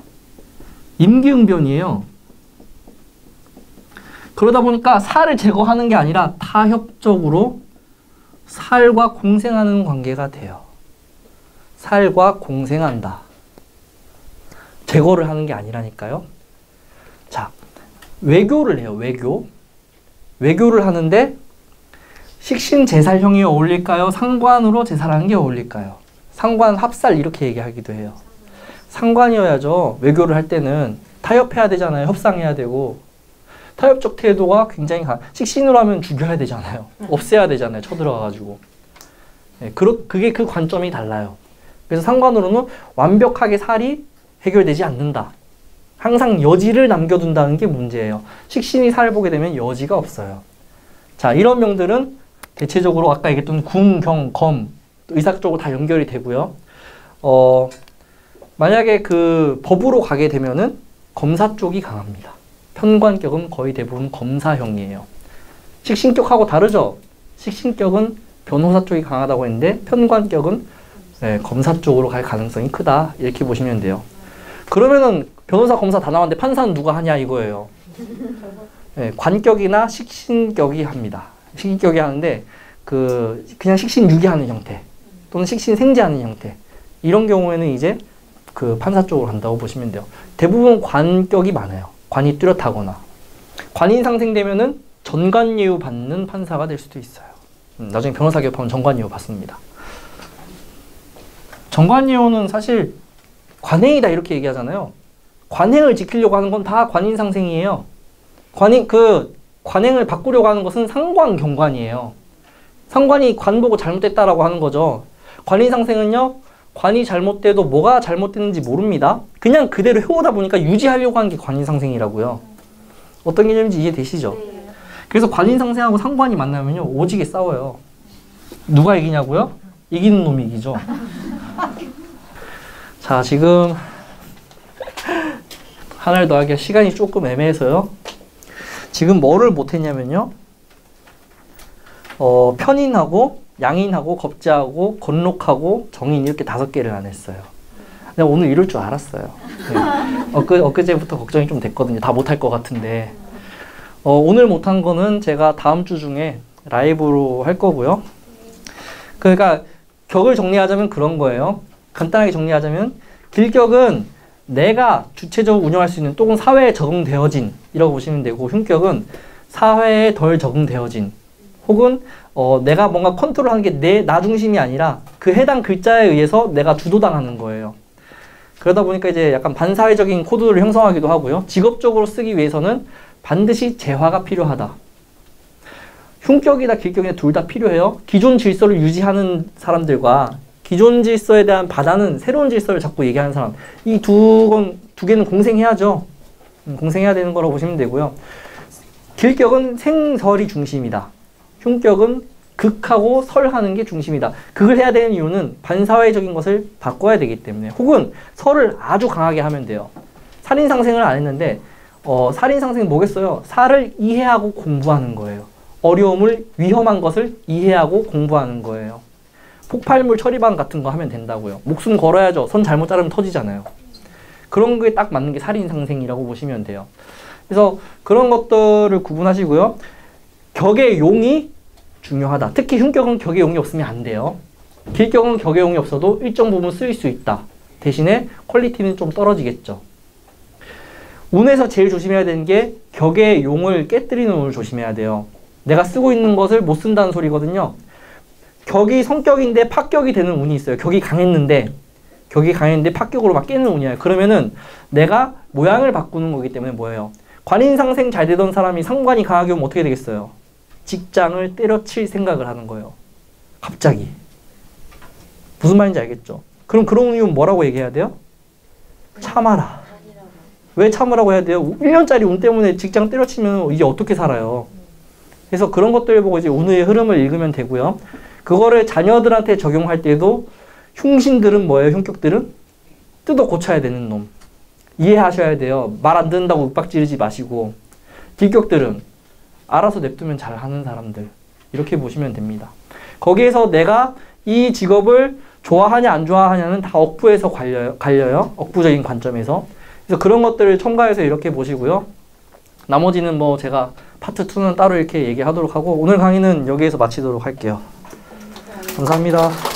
임기응변이에요. 그러다 보니까 살을 제거하는 게 아니라 타협적으로 살과 공생하는 관계가 돼요. 살과 공생한다. 제거를 하는 게 아니라니까요. 자, 외교를 해요. 외교를 하는데 식신 제살형이 어울릴까요? 상관으로 제살하는 게 어울릴까요? 상관 합살 이렇게 얘기하기도 해요. 상관이어야죠. 외교를 할 때는 타협해야 되잖아요. 협상해야 되고 타협적 태도가 굉장히 식신으로 하면 죽여야 되잖아요. 없애야 되잖아요. 쳐들어가가지고. 네, 그게 그 관점이 달라요. 그래서 상관으로는 완벽하게 살이 해결되지 않는다. 항상 여지를 남겨둔다는 게 문제예요. 식신이 살을 보게 되면 여지가 없어요. 자, 이런 명들은 대체적으로 아까 얘기했던 궁, 경, 검 의사적으로 다 연결이 되고요. 만약에 그 법으로 가게 되면은 검사 쪽이 강합니다. 편관격은 거의 대부분 검사형이에요. 식신격하고 다르죠? 식신격은 변호사 쪽이 강하다고 했는데 편관격은 검사 쪽으로 갈 가능성이 크다. 이렇게 보시면 돼요. 그러면은 변호사, 검사 다 나왔는데 판사는 누가 하냐 이거예요. 관격이나 식신격이 합니다. 식신격이 하는데 그냥 식신유기 하는 형태 또는 식신생제하는 형태 이런 경우에는 이제 그 판사 쪽으로 간다고 보시면 돼요. 대부분 관격이 많아요. 관이 뚜렷하거나 관인 상생되면은 전관예우 받는 판사가 될 수도 있어요. 나중에 변호사 개업하면 전관예우 받습니다. 전관예우는 사실 관행이다 이렇게 얘기하잖아요. 관행을 지키려고 하는 건 다 관인 상생이에요. 관행을 바꾸려고 하는 것은 상관 경관이에요. 상관이 관 보고 잘못됐다라고 하는 거죠. 관인 상생은요. 관이 잘못돼도 뭐가 잘못됐는지 모릅니다. 그냥 그대로 해오다 보니까 유지하려고 하는 게 관인 상생이라고요. 어떤 개념인지 이해되시죠? 그래서 관인 상생하고 상관이 만나면요. 오지게 싸워요. 누가 이기냐고요? 이기는 놈이 이기죠. 자, 지금 하나를 더 하기가 시간이 조금 애매해서요. 지금 뭐를 못했냐면요. 편인하고 양인하고 겁재하고 건록하고 정인 이렇게 5개를 안 했어요. 내가 오늘 이럴 줄 알았어요. 네. 엊그제부터 걱정이 좀 됐거든요. 다 못할 것 같은데. 오늘 못한 거는 제가 다음 주 중에 라이브로 할 거고요. 그러니까 격을 정리하자면 그런 거예요. 간단하게 정리하자면 길격은 내가 주체적으로 운영할 수 있는 또는 사회에 적응되어진 이라고 보시면 되고 흉격은 사회에 덜 적응되어진 혹은 내가 뭔가 컨트롤하는 게 나 중심이 아니라 그 해당 글자에 의해서 내가 주도당하는 거예요. 그러다 보니까 이제 약간 반사회적인 코드를 형성하기도 하고요. 직업적으로 쓰기 위해서는 반드시 재화가 필요하다. 흉격이나 길격이나 둘 다 필요해요. 기존 질서를 유지하는 사람들과 기존 질서에 대한 바다는 새로운 질서를 자꾸 얘기하는 사람. 이 두 개는 공생해야죠. 공생해야 되는 거라고 보시면 되고요. 길격은 생설이 중심이다. 흉격은 극하고 설하는 게 중심이다. 극을 해야 되는 이유는 반사회적인 것을 바꿔야 되기 때문에 혹은 설을 아주 강하게 하면 돼요. 살인상생을 안 했는데 살인상생은 뭐겠어요? 살을 이해하고 공부하는 거예요. 어려움을 위험한 것을 이해하고 공부하는 거예요. 폭발물 처리반 같은 거 하면 된다고요. 목숨 걸어야죠. 손 잘못 자르면 터지잖아요. 그런 거에 딱 맞는 게 살인상생이라고 보시면 돼요. 그래서 그런 것들을 구분하시고요. 격의 용이 중요하다. 특히 흉격은 격의 용이 없으면 안 돼요. 길격은 격의 용이 없어도 일정 부분 쓰일 수 있다. 대신에 퀄리티는 좀 떨어지겠죠. 운에서 제일 조심해야 되는 게 격의 용을 깨뜨리는 운을 조심해야 돼요. 내가 쓰고 있는 것을 못 쓴다는 소리거든요. 격이 성격인데 파격이 되는 운이 있어요. 격이 강했는데 파격으로 막 깨는 운이에요. 그러면은 내가 모양을 바꾸는 거기 때문에 뭐예요? 관인상생 잘 되던 사람이 상관이 강하게 오면 어떻게 되겠어요? 직장을 때려칠 생각을 하는 거예요. 갑자기. 무슨 말인지 알겠죠? 그럼 그런 운이 오면 뭐라고 얘기해야 돼요? 참아라. 왜 참으라고 해야 돼요? 1년짜리 운 때문에 직장 때려치면 이제 어떻게 살아요? 그래서 그런 것들 보고 이제 운의 흐름을 읽으면 되고요. 그거를 자녀들한테 적용할 때도 흉신들은 뭐예요? 흉격들은? 뜯어 고쳐야 되는 놈. 이해하셔야 돼요. 말 안 듣는다고 윽박 지르지 마시고. 딜격들은 알아서 냅두면 잘하는 사람들. 이렇게 보시면 됩니다. 거기에서 내가 이 직업을 좋아하냐 안 좋아하냐는 다 억부에서 갈려요. 억부적인 관점에서. 그래서 그런 것들을 첨가해서 이렇게 보시고요. 나머지는 뭐 제가 파트 2는 따로 이렇게 얘기하도록 하고 오늘 강의는 여기에서 마치도록 할게요. 감사합니다.